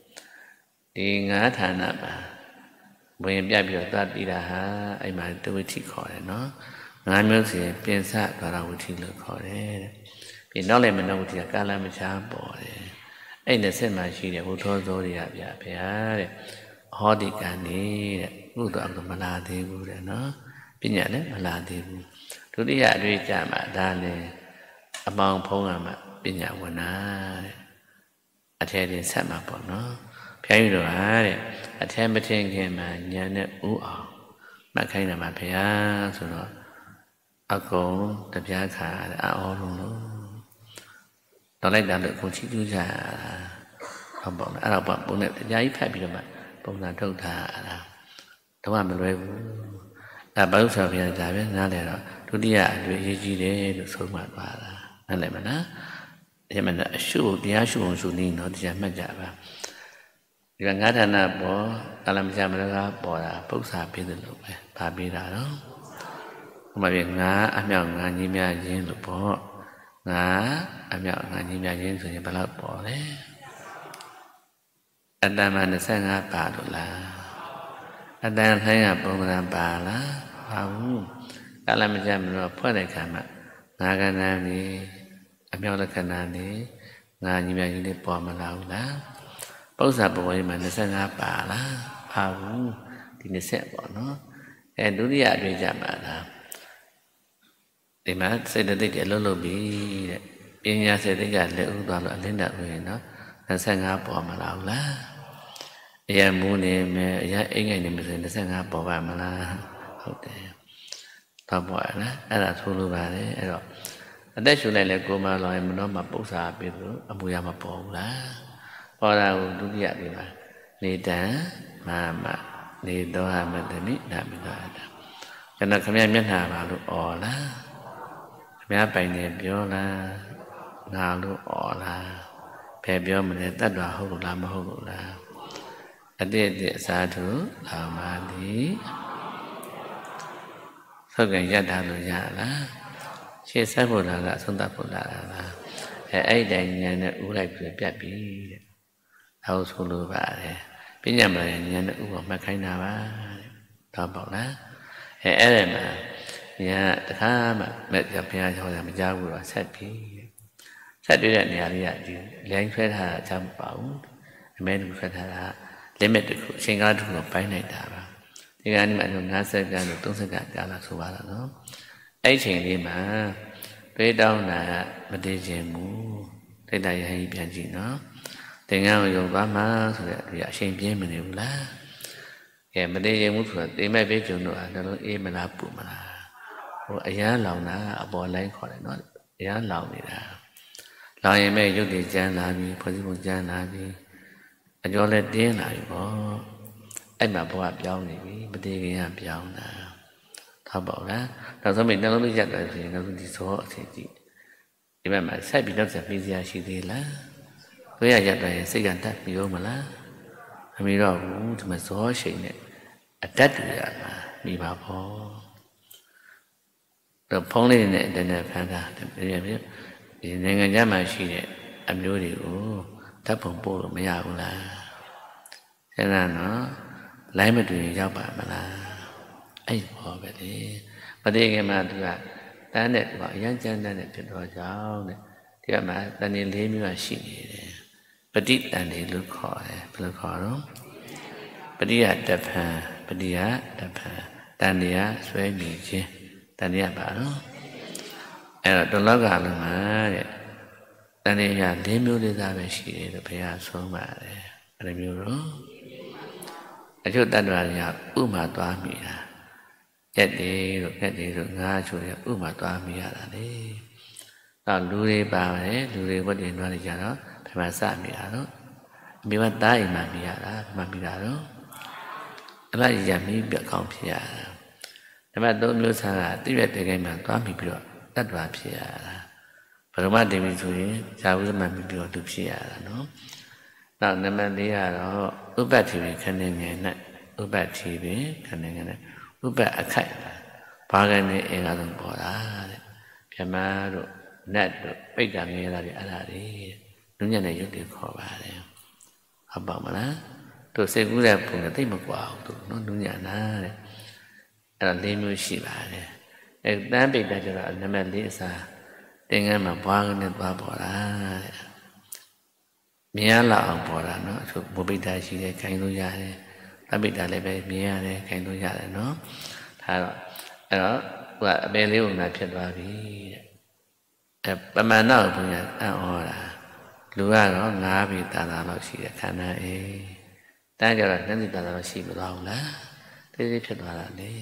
đi ngã thà nè mà bây giờ biểu ta đi là ha ai mà tôi chỉ khỏi nó ngãမျိုးစီပြင်ဆသွားတာဝိธีလို့ခေါ်တယ်ပြီးနောက်လည်းမနောက်ဝိธีကကာလမချာပေါ်တယ်အဲ့နဲ့ဆက်မှရှိတယ်ဘုထောဇောတွေကဗျာဗျာတဲ့ဟောဒီကံနေတဲ့ကုသိုလ်အကုသိုလ်မလာသေးဘူးတဲ့နော်ပညာလည်းမလာသေးဘူးဒုတိယအတွေ့အကြုံမှာဒါလည်းအပေါင်းဖုံးရမှာပညာဝနာတဲ့အထက်တင်ဆက်မှာပေါ့နော်ဘုရားကြီးတို့ဟာတဲ့အထက်မထင်ခင်မှာညာနဲ့ဥအောင်မှတ်ခိုင်းတယ်မှာဘုရားဆိုတော့အကုန်တပြားခါအော်လုံးလို့တော့လိုက်တာလို့ကိုချီးကျူးကြဟုတ်ပေါ့အဲ့တော့ပုံနဲ့တရားကြီးဖတ်ပြီးတော့မှပုံစံထုတ်တာလားတော့မလွယ်ဘူးအဲ့ဘာလို့ဆိုပြရတာပဲနားလေတော့ဒုတိယအတွေ့အကြီးတယ်လို့ဆုံးမှသွားတာနားလည်မလားဒီမှာအရှုတရားရှုအောင်ရှုနေတော့တရားမှတ်ကြပါဒီကငါးဌာနပေါ်ကာလမချမလကပေါ်တာပု္ပ္ပာပေးတယ်လို့ပဲဗာပေးတာတော့ဟိုမှာပြငါအမြောက်ငါကြီးများခြင်းလို့ပေါ့ငါအမြောက်ငါကြီးများခြင်းဆိုရင်ဘယ်လောက်ပေါ်လဲအတ္တမ၂၅ပါလို့လားအတ္တထိုင်းကပုံစံပါလားပါဘူးကာလမချမလို့ဖွဲ့တဲ့ခါမှာငါကဏ္ဍနေအမြောက်လက္ခဏာနေငါကြီးများခြင်းတွေပေါ်မလာဘူးလားပု္ပ္ပာပေါ်ရင်မှာ၂၅ပါလားပါဘူးဒီ၂၀ပေါ့နော်အဲဒုတိယအတွေ့ကြမှာလားဒီမှာစေတသိက်တွေလှုပ်လှုပ်ပြီးတဲ့ပညာစေတသိက်ကလက်ဥသွားလို့အလင်းတက်ဝင်နော်၂၅ပေါ်မလာဘူးလားအရာမူးနေမယ်အရာအိမ်ငိုင်နေမယ်ဆိုရင်၂၅ပေါ်ပါမလားဟုတ်တယ်တော့ပေါ်ရလားအဲ့ဒါဆိုလိုပါတယ်အဲ့တော့အသက်ရှူလိုက်လဲကိုမလောရင်မနောမှာပု္ပ္ပာပြီးလို့အမူအရာမပေါ်ဘူးလားပေါ်တာကိုဒုတိယပြီးပါနေတံမာမနေသောဟမတမိနာမိသောအတ္တကျွန်တော်ခမရမျက်နှာပါလို့អော်လားခမရပိုင်နေပြောလားငါလို့អော်လားဘယ်ပြောမလဲတတ္တဝဟုတ်လို့လားမဟုတ်လို့လားအတိအတိအစာထုအာမတိသုတ်ကံရတာလို့ရလားရှေ့ဆက်ဖို့လားကအဆုံးသတ်ဖို့လားအဲအဲ့ဒီဉာဏ်နဲ့ဥလိုက်ပြီးပြတ်ပြီတဲ့ဒါဟုတ်ဆိုလိုပါတယ်ပညာမဉာဏ်နဲ့ဥပေါ်မှတ်ခိုင်းတာပါတဲ့တော့ပေါ့လားအဲအဲ့ဒီမှာဉာဏ်တခါမှမဲ့ဘုရားကျောင်းကမကြားဘူးတော့ဆက်ပြီဆက်တွေ့တဲ့နေရာလေးကဒီလိုင်းဆွဲထားတာအချမ်းမပါဘူးအမဲတူဆွဲထားတာ limit တစ်ခုအချိန်ကားတစ်ခုတော့ပိုင်းလိုက်တာပါဒီကနေ့မှ၅စက္ကန့်လို့၃စက္ကန့်ကြာလာဆိုပါတော့နော်အဲ့ချိန်လေးမှာပေးတောင်းတာမတည်ခြင်းမူတိတ်တရဟိပြန်ကြည့်နော်သင်္ကန်းကိုယုံသွားမှဆိုတဲ့ဒီအချိန်ပြင်းမနေဘူးလားကဲမတည်ခြင်းမူဆိုတော့တိမ်မဲ့ပေးကြုံတော့အလုံးအေးမလားပူမလားဟိုအရန်လောင်တာအပေါ်လိုင်းခေါ်တယ်နော်အရန်လောင်နေတာလောင်ရင်မဲ့ရုပ်တည်ကျန်းလာပြီဖွဲ့စည်းပုံကျန်းလာပြီအကျော်လည်းတင်းလာပြီပေါ့အဲ့မှာဘဝပြောင်းနေပြီမတည်ခင်ကပြောင်းတာဟုတ်ပါလားနောက်ဆုံးမိနှလုံးသွင်းရက်တယ်ဆိုရင်နောက်ဆုံးဒီဇောအစီကြည့်ဒီဘက်မှာဆက်ပြီးတော့ဆက်ပြီးစရာရှိသေးလားသွေးရရက်တယ်စိတ်ကတက်ပြီးရောမလားအမေတော့ဘူးဒီမှာဇောရှိန်နဲ့အတက်တူရမှာမိပါပေါ့တော့ဖုံးလေးနဲ့တနေ့ဖန်တာပြပြပြဒီနိုင်ငံခြားမှာရှိတဲ့အမျိုးတွေကိုဓာတ်ပုံပို့လို့မရဘူးလားအဲ့ဒါနော်လိုင်းမတူရင်ရောက်ပါမလားအဲ့ဘောပဲလေမတည်ခင်မှာသူကတန်းတဲ့သူကအရန်ကျန်းတန်းတဲ့ဖြစ်တော့ကြောင်းတဲ့ဒီကမှာတဏှင်လေးမျိုးရှိနေတယ်ပฏิတန်တွေလို့ခေါ်တယ်ဘယ်လိုခေါ်တော့ပฏิယတဖန်ပฏิယတဖန်တန်တရားဆွဲမြည်ခြင်းတန်တရားပါတော့အဲ့တော့တလောကလုံးမှာတဲ့တန်တရားလေးမျိုးလေးသားပဲရှိတယ်လို့ဘုရားဆုံးပါတယ်အဲ့ဒီမျိုးတော့အကျိုးတတ္တဝါတွေကဥမာသွားမိတာရက်တယ်တို့ရက်တယ်တို့ငါးချိုရဥမာသွားမိရတာလေတော့လူတွေပါတယ်လူတွေဝတ်တင်သွားကြတော့ဘယ်မှာစမိတာတော့အမိမသားအိမ်မှာမိရတာဘယ်မှာမိတာတော့အလိုက်ရမိပြကောင်းဖြစ်ရတာဓမ္မသုံးမျိုးဆန်းကတိရက်တဲ့ကိန်းမှာသွားမိပြီးတော့တတ္တဝါဖြစ်ရတာဘရမတင်ပြီဆိုရင်ဇာဝိသမမိပြီးတော့သူဖြစ်ရတာနော်နောက်နံပါတ်၄ကတော့ဥပ္ပတ္တိပင်ခဏငယ်နဲ့ဥပ္ပတ္တိပင်ခဏငယ်နဲ့ဥပ္ပအခိုက်ဘာကနေအင်္ဂါဆုံးပေါ်တာတဲ့ဗြဟ္မာတို့နတ်တို့ပိဋကငယ်လာတွေအဲ့ဒါတွေနုညံ့တဲ့ရုပ်တွေခေါ်ပါတယ်ဟုတ်ပါမလားတို့စိတ်ကူးတဲ့ပုံနဲ့သိမကွာဘူးတို့နော်နုညံ့တာတဲ့အဲ့ဒါ၄မျိုးရှိပါတယ်အဲတန်းပိဋကကျတော့နံပါတ်၄အစားသင်္ကန်းမှာဘွားကနေသွားပေါ်တာတဲ့မြင်ရလောက်အောင်ပေါ်တာနော်အခုဘုပိဋ္ဌာရှိတယ်ခိုင်းလို့ရတယ်တပိဋ္ဌာလည်းပဲမြင်ရတယ်ခိုင်းလို့ရတယ်နော်ဒါတော့အဲ့တော့ဟိုကအပယ်လေးပုံမှာဖြစ်သွားပြီတဲ့အဲပမာဏကိုဘုရားအံ့ဩတာလူကတော့ငါးပြီတာတာလောက်ရှိတယ်ခန္ဓာအေးတန်းကြတော့နှသိတာတော့ရှိမသွားဘူးလားတိတိဖြစ်သွားတာလေ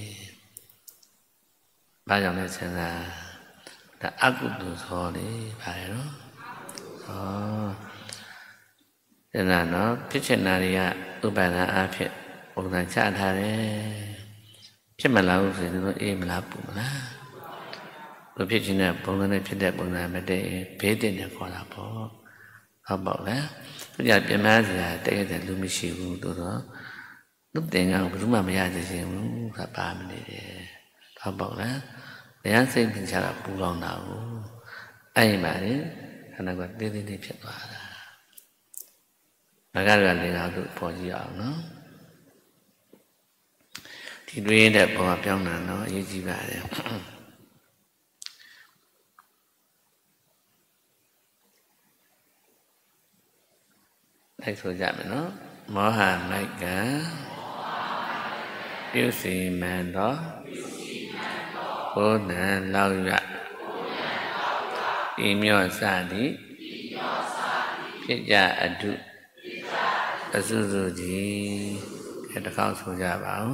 ဘာကြောင့်လဲစဉ်းစားဒါအကုသိုလ်သောလေဘာလဲနော်ဟောအဲ့ဒါနော်ဖြစ်ချင်တာတွေကဥပ္ပန္နအားဖြင့်ပုံစံချထားတယ်ဖြစ်မလားလို့ဆိုရင်တို့အေးမလားပူမလားတို့ဖြစ်ချင်တဲ့ပုံစံနဲ့ဖြစ်တဲ့ပုံစံမတည့်ဘေးတင်တယ်ခေါ်တာပေါ့ဟုတ်ပါ့လားသူကပြန်မစရာတည့်ရတဲ့လူမရှိဘူးတို့တော့သူတင်ကဘယ်သူမှမရသေးချင်ဘူးကပါမနေတယ်ဟုတ်ပါ့လားတရားစိတ်သင်္ချာပူလောင်တာကိုအဲ့ဒီမှာလေခန္ဓာကတေးသေးလေးဖြစ်သွားတာမကရကလည်းတော့သူပေါ်ကြည့်အောင်နော်ဒီတွေးတဲ့ဘောပြောင်းတာနော်အရေးကြီးပါတယ်လိုက်ဆိုကြမယ်နော်မောဟမိုက်ကပြုစီမံသောဘုဒ္ဓံလောက်ရဤမြော့စသည်ဖြစ်ကြအတုအစုစုကြီးအဲတစ်ခေါက်ဆိုကြပါဦး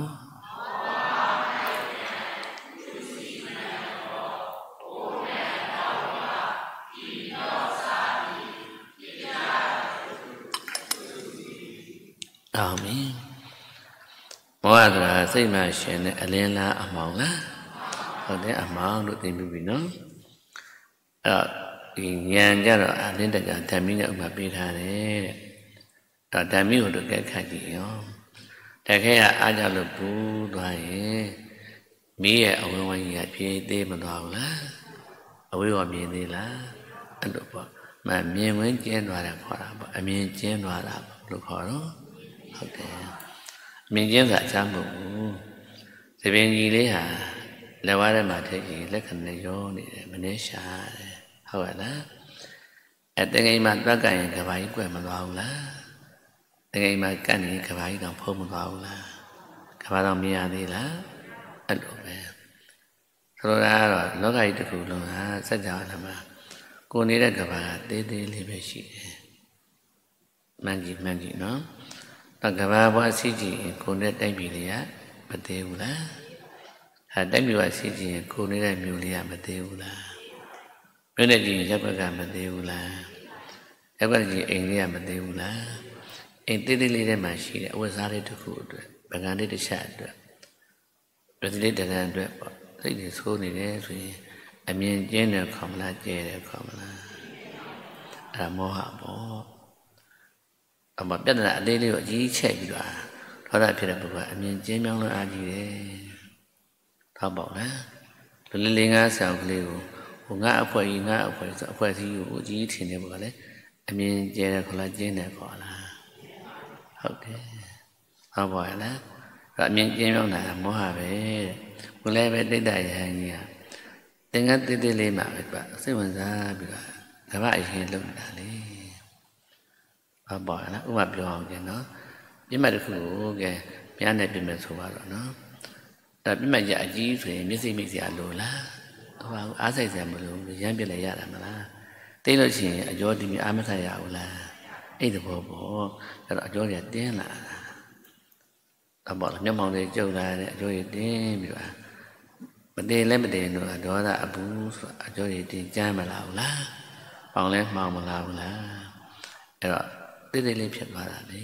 အောင်ပြီမောဟဆိုတာစိတ်မှရှင်တဲ့အလင်းလားအမှောင်လားဟုတ်တယ်အမှောင်လို့သိပြီနော်အဲ့တော့ဒီဉာဏ်ကြတော့အလင်းတကဓမ္မီနဲ့ဥပမာပေးထားတယ်တဲ့အဲ့တော့ဓမ္မီကိုတော့ကဲခတ်ကြည့်ရောတခဲကအားကြလို့ပူးသွားရင်မီးရဲ့အဝန်းဝိုင်းကြီးကပြေးသေးမသွားဘူးလားအဝေးကမြင်သေးလားအဲ့လိုပေါ့မမြင်ဝင်ကျင်းသွားတယ်ခေါ်တာပေါ့အမြင်ကျင်းသွားတာပေါ့လို့ခေါ်တော့ဟုတ်တယ်အမြင်ကျင်းစာအချမ်းမဟုတ်ဘူးသပင်ကြီးလေးဟာလက်ဝါးထဲမှာထည့်ကြည့်လက္ခဏာရောနေတယ်မနှဲရှာတယ်ဟုတ်ရလားအဲတကယ်မှတွက်ကရင်ကဘာကြီးကွယ်မသွားဘူးလားတကယ်မှကန့်နေကဘာကြီးတော့ဖုံးမသွားဘူးလားကဘာတော့မြင်ရသေးလားအဲ့လိုပဲဆိုတော့ကတော့လောကကြီးတစ်ခုလုံးဟာစัจ java မှာကိုနေတဲ့ကဘာကသေးသေးလေးပဲရှိတယ်မှန်ကြီးမှန်ကြီးနော်တော့ကဘာဘွားစီကြည့်ကိုနဲ့တိုက်ပြီလေကမသေးဘူးလားအဲတိုက်ပြီဘွားစီကြည့်ကိုနေတဲ့မျိုးလေးကမသေးဘူးလားမြို့နဲ့ကြည့်ရပ်ဘက်ကမသေးဘူးလားရပ်ဘက်ကြည့်အိမ်လေးကမသေးဘူးလားအိမ်သေးသေးလေးထဲမှာရှိတဲ့အဝတ်စားလေးတစ်ခုအတွက်ပကံလေးတစ်ချက်အတွက်ပစ္စည်းလေးတစ်တန်းအတွက်ပေါ့စိတ်ကြီးဆိုးနေတယ်ဆိုရင်အမြင်ကျင်းတယ်ခေါ်မလားကျဲတယ်ခေါ်မလားအဲ့ဒါမောဟပေါ့အမပြဿနာအလေးလေးကိုအကြီးချက်ပြီးတော့ဒေါသဖြစ်တဲ့ပုဂ္ဂိုလ်ကအမြင်ကျင်းမြောင်းလို့အားကြီးတယ်ထောက်ပေါ့လားလူလေးလေးငါးဆောက်ကလေးကိုဟိုငါအဖွဲ့ကြီးငါအဖွဲ့ဆိုအဖွဲ့စည်းကိုအကြီးထင်တယ်ပေါ့လေအမြင်ကျဲတယ်ခေါ်လားကျင်းတယ်ခေါ်လားဟုတ်တယ်ထောက်ပါရဲ့လားအမြင်ကျင်းမြောင်းတာမောဟပဲတဲ့ကိုလည်းပဲတိတ်တရဟန်းကြီးကသင်္ကန်းတိတ်တိတ်လေးမှပဲပြစိတ်ဝင်စားပြီးတော့ကမ္ဘာအရင်လုံးတာလေဟုတ်ပါလားဥပမာပြောအောင်ကျင်နော်ပြိမှတ်တစ်ခုကိုကဲမြားနဲ့ပြိမှတ်ဆိုပါတော့နော်အဲ့ပြိမှတ်ကြီးအကြီးဆိုရင်မျက်စိမိတ်စရာလိုလားဟုတ်ပါဘူးအားစိတ်စရာမလိုဘူးရမ်းပြလိုက်ရတာမလားတိတ်လို့ရှိရင်အကျော်ဒီမြအားမထရဘူးလားအဲ့ဒီဘောပေါ့အဲ့တော့အကျော်တွေကတင်းလာတာဟုတ်ပါလားမျက်မှောင်တွေကျုပ်လာတဲ့အကျော်တွေတင်းပြီးတော့မတည်လည်းမတည်တော့ဒေါသအပူဆိုအကျော်တွေတင်းကြမ်းမလာဘူးလားပေါင်လဲမှောင်မလာဘူးလားအဲ့တော့တိတ်တိတ်လေးဖြစ်သွားတာလေ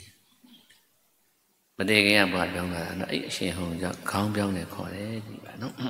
မတည်ခင်ကဘာပြောင်းလာတာနော်အဲ့အရှင်ဟုံကြောင့်ခေါင်းပြောင်းနေခေါ်တယ်ဒီပါနော်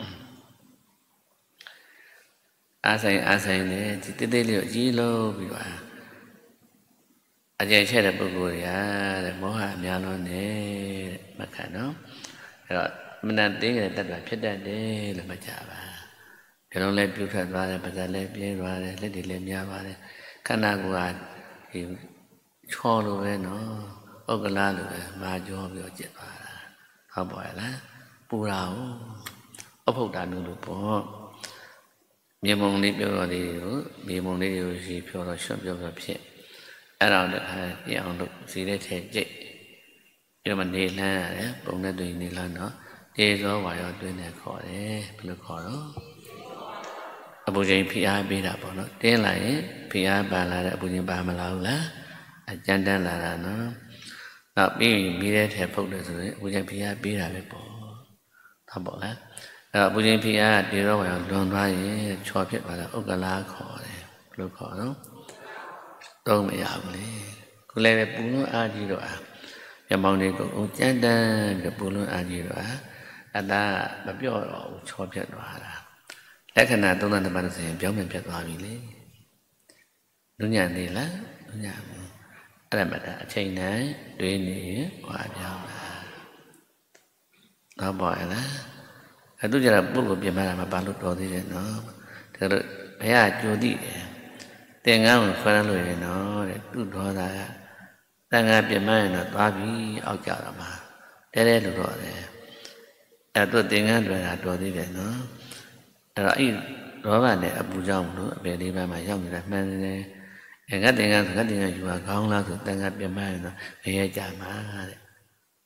အားဆိုင်အားဆိုင်နဲ့ဒီတိတ်တိတ်လေးကိုအကြီးလို့ပြီးတော့အကျဉ်းချက်တဲ့ပုဂ္ဂိုလ်တွေကတဲ့မောဟအများလုံးနဲ့မခံနော်အဲ့တော့မနသေးကြတဲ့တတ်တာဖြစ်တတ်တယ်လို့မှတ်ကြပါဒီလုံးလည်းပြုတ်ထွက်သွားတယ်ပါးစပ်လည်းပြင်းသွားတယ်လက်တွေလည်းများပါတယ်ခန္ဓာကိုယ်ကဒီချောလိုပဲနော်ဥက္ကလာလိုပဲမာကြောပြီးတော့ကျက်သွားတာဟုတ်ပါရဲ့လားပူတာဟုတ်အဖုတ်တာမျိုးလို့ပေါ့မြေမုံလေးပြောတော့လေးကိုမြေမုံလေးကိုရှိပြောတော့ရှော့ပြောတော့ဖြစ်အဲ့တော့လည်းပြအောင်လို့စီတဲ့ထဲကြိတ်ပြီးတော့နေလန်းရတယ်ပုံနဲ့တွင်နေလန်းတော့တေဇောဝါရောတွင်းနဲ့ခေါ်တယ်ဘယ်လိုခေါ်တော့အပူချိန်ဖိအားပေးတာပေါ့နော်တင်းလာရင်ဖိအားပါလာတဲ့အပူချိန်ပါမလာဘူးလားအကြမ်းတမ်းလာတာနော်နောက်ပြီးမိတဲ့ထဲဖုတ်တယ်ဆိုရင်အပူချိန်ဖိအားပေးတာပဲပေါ့ဟုတ်ပေါ့လားအဲ့တော့အပူချိန်ဖိအားတေဇောဝါရောလွန်သွားရင်ချော်ဖြစ်သွားတာဥက္ကလာခေါ်တယ်ဘယ်လိုခေါ်တော့တော့မရဘူးလေခုလည်းပဲပူလွန်းအားကြီးတော့အားမျက်မှောင်တွေကိုကြမ်းတမ်းပြီးပူလွန်းအားကြီးတော့အားအသာမပြော့တော့ဘူးချော်ဖြစ်သွားတာလက္ခဏာသုံးသပ်ပါလို့ဆိုရင်ပြောင်းပြန်ဖြစ်သွားပြီလေလူညာနေလားလူညာဘူးအဲ့ဒါမှဒါအချိန်တိုင်းတွေးနေဟောပြောင်းတာတော့ပေါ့လားအဲ့သူကြတော့ပုဂ္ဂိုလ်ပြင်မတာမပါလို့တော်သေးတယ်နော်ဒါလို့ဘုရားကြိုသိတယ်သင်္ကန်းကိုခွဲလို့ရင်တော့တဲ့သူ့ဒေါသကသံဃာပြင်မရင်တော့သွားပြီအောက်ကြတော့မှာတဲတဲလို့တော့တယ်အဲ့တော့သင်္ကန်းတွေကတော်သေးတယ်နော်အဲ့တော့အဲ့ဒေါသနဲ့အပူကြောင့်လို့အပေလေးပါးမှာရောက်နေတာမှန်တယ်အဲငါသင်္ကန်းဆိုငါသင်္ကန်းယူပါကောင်းလားဆိုသံဃာပြင်မရင်တော့ငရဲကြမှာတဲ့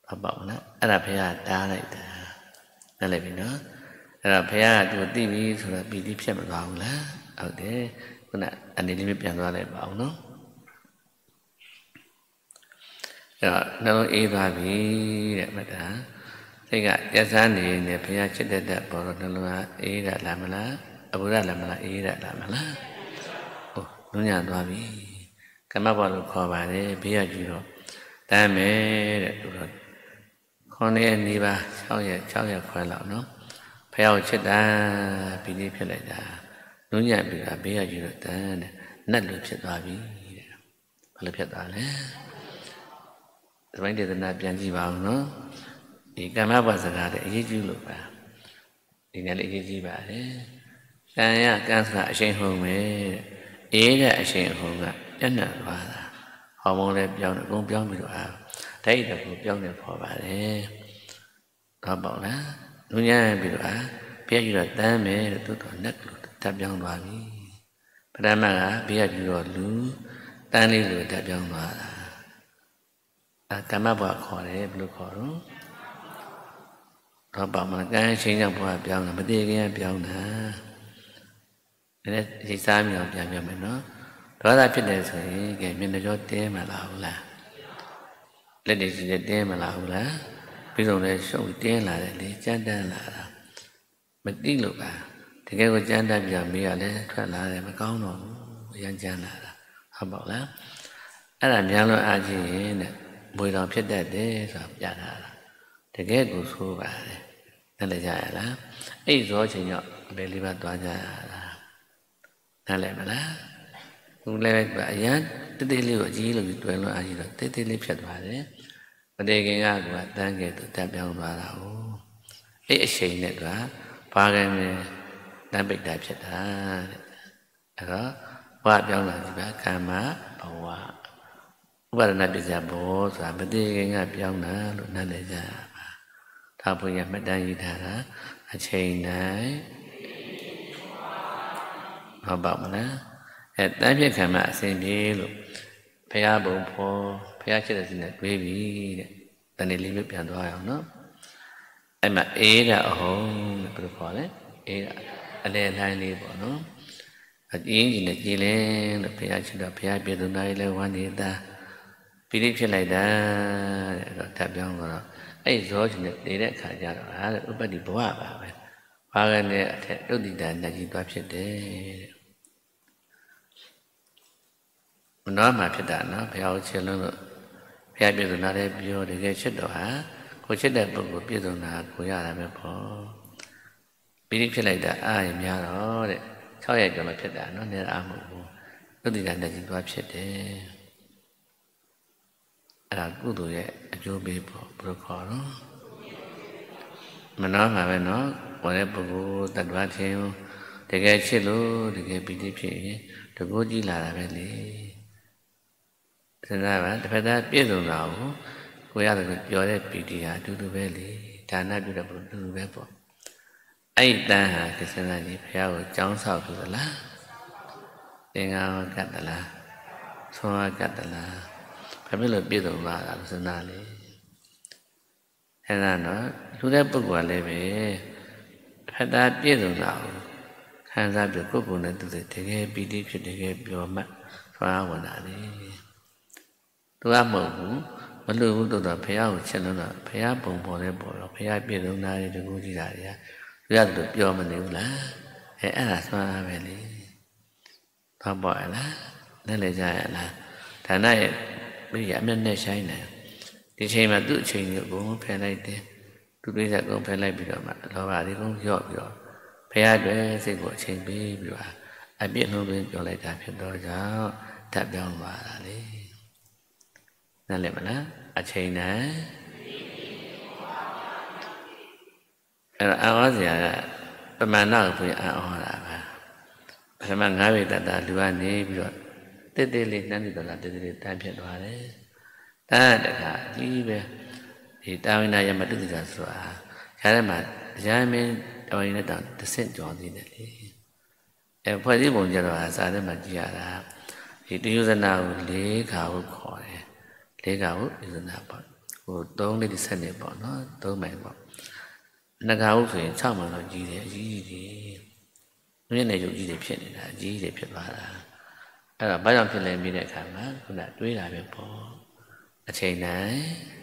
ဘာပေါ့နော်အဲ့ဒါဘုရားတားလိုက်တာနားလည်ပြီနော်အဲ့တော့ဘုရားကသူသိပြီဆိုတော့ပီတိဖြစ်မသွားဘူးလားဟုတ်တယ်ခုနအနေလေးပြန်သွားလိုက်ပါအောင်နော်အဲ့တော့နှလုံးအေးသွားပြီတဲ့မတာစိတ်ကရစမ်းနေနေဘုရားချစ်တဲ့တဲ့ပေါ်တော့နှလုံးကအေးရလားမလားအဘုရားလည်းမလားအေးရလားမလားဟုတ်နုညံ့သွားပြီကမ္မဘောလို့ခေါ်ပါတယ်ဘေးရကြည့်တော့တမ်းမယ်တဲ့သူတော့ခေါင်းရဲ့နေပါ၆ရက်၆ရက်ခွဲလောက်နော်ဖះကိုချစ်တာပီတိဖြစ်လိုက်တာနုညံ့ပြီကဘေးရကြည့်တော့တမ်းတဲ့နတ်လိုဖြစ်သွားပြီတဲ့ဘာလို့ဖြစ်သွားလဲသမိုင်းဒေသနာပြန်ကြည့်ပါဦးနော်ဒီကမ္မဘောစကားတဲ့အရေးကြီးလို့ပါဒီနေ့လေးအရေးကြီးပါတယ်ကံရကံစကအရှိန်ဟုန်ပဲအေးတဲ့အရှိန်ဟုန်ကပြန့်နှံ့သွားတာဟော်မုန်းလည်းပြောင်းတယ်အကုန်ပြောင်းပြီးတော့အာဓာတ်ရည်ကိုပြောင်းနေပေါ်ပါတယ်တော့ပေါ့လားလူညာပြီးတော့အာပြည့်ရတော့တမ်းမယ်လို့သူတော်နဲ့လို့တက်ပြောင်းသွားပြီပထမကပြည့်ရပြီးတော့လူတန်းလေးလို့တက်ပြောင်းသွားတာအာကမ္မဘဝခေါ်တယ်ဘယ်လိုခေါ်တော့တော့ပေါ့မလားကံချင်းကြောင့်ဘဝပြောင်းတာမတည်ခင်ပြောင်းတာလည်းရိတ်စားမြောင်ပြန်ပြန်မယ်နော်ဒေါသဖြစ်တယ်ဆိုရင်ကဲမျက်နှာကြောတင်းမလာဘူးလားလက်တွေစီတင်းမလာဘူးလားပြီးတော့လည်းရှုပ်တင်းလာတယ်လေကြမ်းတမ်းလာတာမတိလို့ပါတကယ်ကိုကြမ်းတမ်းပြမေးရလဲထွက်လာတယ်မကောင်းတော့ဘူးရမ်းကြမ်းလာတာဟုတ်ပါလားအဲ့ဒါများလို့အားကြီးရင်တဲ့ဘွေတော်ဖြစ်တတ်တယ်ဆိုတာပြတာလားတကယ်ကိုဆိုးပါတယ်နားလည်ကြရလားအဲ့ဇောချိန်ရောက်အပေလေးပါသွားကြရတာနားလည်မလားသူလည်းအရန်တိတိလေးကိုအကြီးလို့တွယ်လို့အားကြီးတော့တိတိလေးဖြစ်သွားတယ်မတည်ခင်ကကတန်းကဲသူတက်ပြောင်းသွားတာ哦အဲ့အချိန်နဲ့ကဘာကံနဲ့တန်းပိတ်တာဖြစ်တာတဲ့အဲ့တော့ဘဝပြောင်းလာပြီဗျာကာမဘဝဥပါဒနာပစ္စယဘောဆိုတာမတည်ခင်ကပြောင်းတာလို့နားလည်ကြပါဒါဘုရားမှတ်တမ်းရေးထားတာအချိန်တိုင်းဟုတ်ပါမလားအဲတန်းဖြစ်ခံမှအစဉ်ပြေလို့ဘုရားဘုံဖော်ဘုရားချစ်တဲ့စိတ်နဲ့တွေးပြီတဲ့တဏှေလေးမျိုးပြန်သွားရအောင်နော်အဲ့မှာအေးတာအဟုံးဘယ်လိုခေါ်လဲအေးတာအလဲလိုင်းလေးပေါ့နော်အကျဉ်းကြီးနဲ့ကြည်လင်းလို့ဘုရားချစ်တော့ဘုရားပြေသူနာရီလဲဝမ်းနေတာပိဋိဖြစ်လိုက်တာတဲ့တော့ထပ်ပြောင်းတော့အဲ့ဇောချင်းနဲ့နေတဲ့အခါကျတော့ဟာဥပ္ပတ္တိဘဝပါပဲဘာကနဲ့အထက်တုတ်တိတာညကြီးသွားဖြစ်တယ်တဲ့မနောမှာဖြစ်တာနော်ဘုရားကိုချစ်လို့လို့ဘုရားပြည်သူနာလည်းပြောတကယ်ချစ်တော့ဟာကိုချစ်တဲ့ပုဂ္ဂိုလ်ပြည်သူနာကိုရတာပဲပေါ့ပိဋိဖြစ်လိုက်တာအားရများတော့တဲ့၆ရက်ကျော်မှဖြစ်တာနော်နေအားမဟုတ်ဘူးသုတိကနဲ့ကြီးသွားဖြစ်တယ်အဲ့ဒါကုသိုလ်ရဲ့အကျိုးပေးပေါ့ဘယ်လိုခေါ်တော့မနောမှာပဲနော်ဝယ်တဲ့ပုဂ္ဂိုလ်တ attva ချင်းတကယ်ချစ်လို့တကယ်ပိဋိဖြစ်ရင်တကူကြီးလာတာပဲလေစဉ်းစားပါတစ်ဖက်သားပြည့်စုံတာကိုကိုရတယ်ပြောတဲ့ပီတိဟာအတူတူပဲလေဒါနပြုတဲ့ဘုရားအတူတူပဲပေါ့အဲ့တန်းဟာကိစ္စနာကြီးဘုရားကိုကြောင်းဆောက်သူသလားသင်္ကန်းကတ်သလားဆွမ်းကတ်သလားဘာဖြစ်လို့ပြည့်စုံလာတာစဉ်းစားလေအဲ့ဒါနော်လူတဲ့ပုဂ္ဂိုလ်ကလည်းပဲတစ်ဖက်သားပြည့်စုံတာကိုခံစားပြီးကိုယ်ကိုယ်နဲ့သူတကယ်ပီတိဖြစ်တကယ်ပျော်မှတ်ဆွမ်းဝင်တာလေသူကမဟုတ်ဘူးမလို့ဘူးတော့ဘုရားကိုချက်လို့တော့ဘုရားပုံပေါ်လဲပေါ်တော့ဘုရားပြည့်စုံတာတွေတကူကြည့်တာတွေကသူရတူပြောမနေဘူးလားအဲအဲ့ဒါဆွမ်းအားပဲလေတော့ပေါ့လားလဲလေကြရလားဒါနရဲ့ပြည့်ရအမျက်နဲ့ဆိုင်တယ်ဒီချိန်မှာသူ့အချိန်ကိုအကုန်ဖယ်လိုက်တယ်သူတွေးစားကုန်ဖယ်လိုက်ပြီးတော့မှလောဘတွေကုန်ရော့ပြီးတော့ဘုရားတွေစိတ်ကိုအချိန်ပေးပြီးတော့အပြည့်နှုံးသွင်းပြောလိုက်တာဖြစ်တော့ကြောင့်ဓာတ်ပြောင်းသွားတာလေနားလည်မလားအချိန်နဲ့အဲ့တော့အာဝဇရာကပမာဏကိုပြင်အာဟောတာပါပထမငါးဝိတ္တတာလူကနေပြီးတော့တိတိလေးနှမ်းနေတော့လားတိတိလေးတန်းဖြစ်သွားတယ်တန်းတခါကြီးပဲဒီတာဝိနာယမတုတိတာဆိုတာခြားထဲမှာတရားမင်းတော်ရင်လည်းတောင်တစ်ဆင့်ကျော်သေးတယ်လေအဲဖွဲ့စည်းပုံကြတော့စာထဲမှာကြည့်ရတာဒီတယုဇနာကို၄ခါကိုခေါ်တယ်လေးကဟုတ်ဣဇနာပေါ့ hổ tốn đi sân để bỏ nó tốn mày bỏ nó gạo thì sao mà nó gì thế gì gì nguyên này dùng gì để phiền này là gì để phiền vào làအဲ့တော့ဘာကြောင့်ဖြစ်လဲပြီးတဲ့အခါမှာခုနတွေးတာပဲပေါ့အချိန်တိုင်း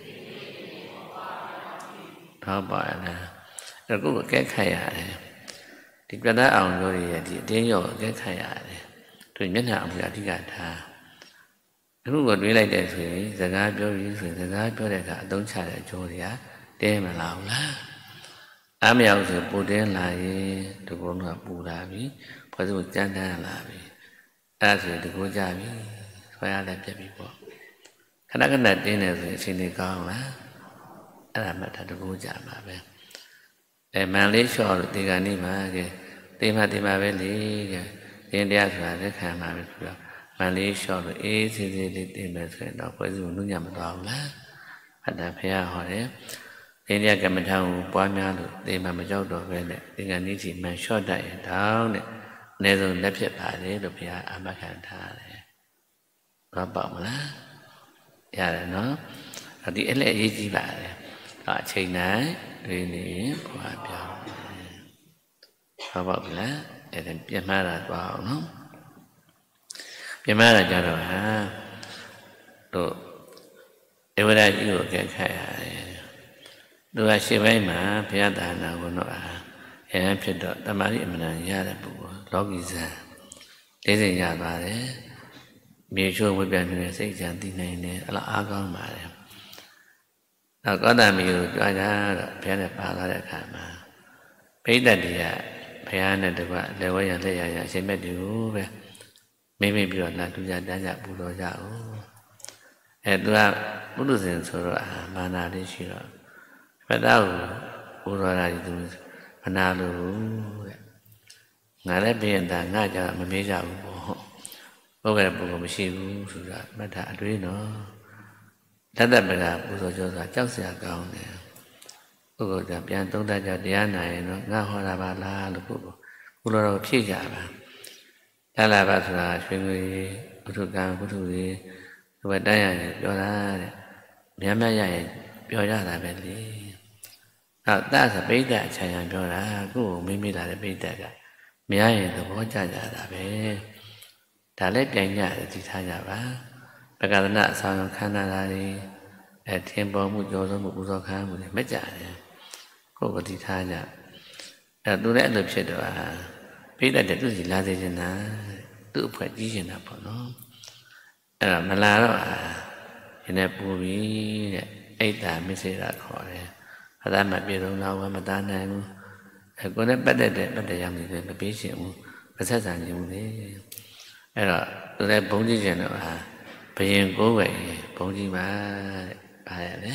တော့ပါလားအဲ့တော့ကိုယ်ကဲခတ်ရတယ်ဒီပြတ်သားအောင်လို့ရတဲ့ဒီအတင်းရောကဲခတ်ရတယ်သူမျက်နှာအောင်ပြအဓိကထားအခုကတွေးလိုက်တဲ့ဆိုရင်စကားပြောပြီးဆိုရင်စကားပြောတဲ့အခါအသုံးချတဲ့အကျိုးတွေကတင်းမလာဘူးလားအမရောက်ဆိုပူတင်းလာရင်ဒီကုန်းကပူလာပြီဘာလို့ကြမ်းတမ်းလာပြီအဲ့ဒါဆိုဒီကိုကြပြီဆွဲရလည်းပြက်ပြီပေါ့ခဏခဏတင်းနေဆိုရင်အချိန်လေးကောင်းလားအဲ့ဒါမှတ်တာဒီကိုကြမှာပဲအဲမန်လေးလျှော့လို့ဒီကနေ့မှာကဲတေးမှတေးမှပဲလေကဲတင်းတရားဆိုတာလက်ခံမှာပဲဆိုတော့မန်လေးလျှော့လို့အေးစီစီလေးတင်းမယ်ဆိုရင်တော့ပွဲစုနုညံ့မသွားဘူးလားအဲ့ဒါဖះဟောတယ်တင်းတရားကမ္မထာကိုပွားများလို့တေးမှမကြောက်တော့ပဲနဲ့ဒီကနေ့စီမန်လျှော့တတ်ရင်တောင်းတဲ့အနည်းဆုံးလက်ဖြစ်ပါတယ်လို့ဘုရားအာမခံထားတယ်။ဘာပေါ့မလား။ရတယ်နော်။ဒီအဲ့လက်အရေးကြီးပါတယ်။အချိန်တိုင်းတွေနေဘုရားပြောတယ်။ဘာပေါ့မလား။အဲ့ဒါပြန်မှားတာသွားအောင်နော်။ပြန်မှားတာကြတော့ဟာတို့ဧဝရကြီးကိုကြက်ခတ်ရတယ်။သူကရှေ့ပိုင်းမှာဘုရားသာနာကိုတော့အဲဖြစ်တော့တမာရီအမှန်တန်ရတဲ့ပုဂ္ဂိုလ်လောကီဇာလေးစိမ်ရပါတယ်မြေချိုးဝိပြန်နေတဲ့စိတ်ကြံသိနိုင်တယ်အဲ့လိုအားကောင်းပါတယ်နောက်ကောတမီကိုကြွားကြတော့ဘုရားနဲ့ပါလာတဲ့အခါမှာပိဋကတိကဘုရားနဲ့တကွလက်ဝဲရလက်ရရအရှင်မြတ်တူပဲမိမိပြီးတော့လာတူကြတန်းကြပူတော်ကြဦးအဲသူကပုထုဇဉ်ဆိုတော့အာမာနာလေးရှိတော့ဘုရားကိုပူတော်တာဒီသူမနာလို့တဲ့ငါလည်းပြင်တာငါကြောင့်မမေးကြဘူးပေါ့ဟုတ်ကဲ့ပုဂ္ဂိုလ်မရှိဘူးဆိုတာမှတ်တာအတွေးနော်တတ်တတ်ပကပူဇော်ကြောဆိုတာကြောက်စရာကောင်းတယ်ပုဂ္ဂိုလ်ကပြန်သုံးတတ်ကြတရားနာရင်တော့ငါဟောတာပါလားလို့ပုဂ္ဂိုလ်ဘုလိုတော့ဖြည့်ကြပါတလာပါဆိုတာရွှေငွေဘုထုကံဘုထုကြီးဒီဘက်တိုင်းရရင်ပြောတာတဲ့များများရရင်ပြောရတာပဲလေနောက်တသပိဋကခြံရံပြောတာကိုယ်ကိုမိမိလာတဲ့ပိဋကကများရင်သဘောကျကြတာပဲဒါလည်းပြန်ကြတယ်ကြည်ထားကြပါပကဒနာအဆောင်ခန္ဓာလာတွေအဲထင်ပေါ်မှုကြောဆုံးမှုပူဇော်ခံမှုတွေမကြတယ်ကိုယ်ကိုကြည်ထားကြအဲသူလည်းအဲ့လိုဖြစ်တော့ပိဋကတဲ့သူစီလာစေချင်တာသူ့အဖွဲ့ကြီးချင်တာပေါ့နော်အဲ့တော့မလာတော့ဒီနေ့ပူပြီးတဲ့အိတ်တာမစ္စေတာခေါ်တယ်အသာမပြေဆုံးတော့မသားနိုင်ဘူးအဲကိုယ်နဲ့ပတ်သက်တဲ့ပတ်သက်ရောက်နေတယ်မပေးရှင်ဘူးမဆက်ဆံခြင်းဘူးလေအဲ့တော့သူလည်းဘုံကြီးကျင်တော့ဟာဘယင်ကိုယ်ပဲဘုံကြီးပါတဲ့ပါရလေ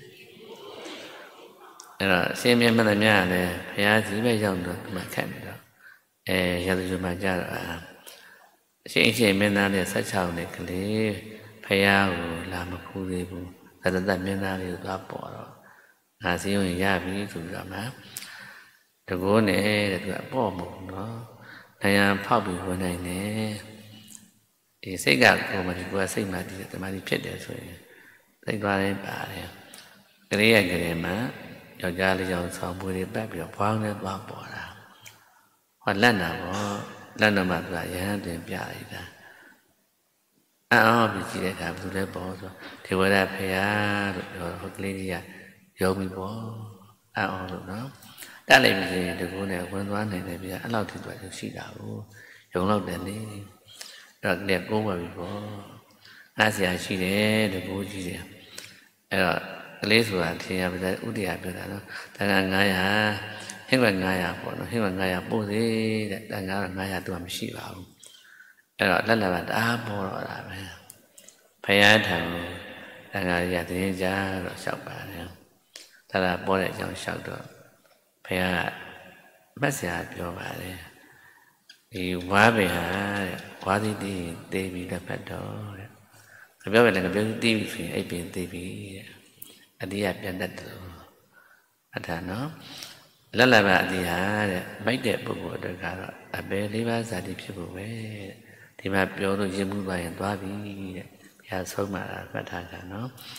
အဲ့တော့ရှင်မြတ်မသမြလည်းဘုရားကြီးပဲရောက်တော့ဒီမှာခက်နေတော့အဲရာဇဝမှာကြတော့အရှင်အရှင်မင်းသားနဲ့ဆက်ချောင်းနဲ့ကလေးဘုရားကိုလာမဖူးသေးဘူးသတ္တတမင်းသားလေးကိုသွားပေါ်တော့ငါစည်းရုံးရပြီဆိုပြီးတော့မှတကောနဲ့တဲ့သူကပေါ့မို့နော်နိုင်ရန်ဖောက်ပြီးဝင်နိုင်တယ်ဒီစိတ်ကကိုယ်မှဒီကိုယ်ကစိတ်မှဒီတမားကြီးဖြစ်တယ်ဆိုရင်သိသွားတယ်ပါတယ်ကလေးရဲ့ကလေးမှာယောက်ျားလေးကြောင့်ဆောင်းပွေးတွေပတ်ပြီးတော့ဘွားနဲ့သွားပေါ်တာဟောလက်နာပေါ့လက်နာမှသူကရဟန်းတင်ပြလိုက်တာအော်ပြီးကြည့်တဲ့အခါဘယ်သူလဲပေါ့ဆိုဒေဝရဖရာလို့ပြောဟိုကလေးကြီးကယောဂီပေါ့အော်လို့နော်တက်လိုက်ပြီဆိုရင်ဒီကုန်းနဲ့ဝင်သွားနိုင်တယ်ဗျာအဲ့လောက်ထိတော့ရှိတာကိုယုံလောက်တယ်လေအဲ့တော့လက်ကိုးပါပြီပေါ့အားစရာရှိတယ်ဒီကုန်းကြီးတယ်အဲ့တော့ကလေးဆိုတာထင်ရပါစေဥဒိယပြောတာနော်တန်ခါ900ဟင်းွက်900ပေါ့နော်ဟင်းွက်900ပို့စေတဲ့တန်ခါ900သူကမရှိပါဘူးအဲ့တော့လက်လက်ပါတအားပေါ်တော့တာပဲဖယားထံတန်ခါရတဲ့ကြတော့လျှောက်ပါတယ်ဒါကပေါ်တဲ့အကြောင်းလျှောက်တော့ဘုရားမတ်ဆရာပြောပါတယ်ဒီဝါပင်ဟာတဲ့ဝါသီတိတေးပြီးလက်ဖက်တော့တဲ့ပြောပဲလည်းပြောတီးပြီဆိုရင်အဲ့ပင်တေးပြီတဲ့အတိယပြန်တတ်တယ်အထာနော်လက်လက်ပါအတိဟာတဲ့မိုက်တဲ့ပုဂ္ဂိုလ်အတွက်ကတော့အပေလေးပါးဇာတိဖြစ်ဖို့ပဲဒီမှာပြောလို့ရင်မှုသွားရင်သွားပြီတဲ့ဘုရားဆုံးမတာမှတ်ထားကြနော်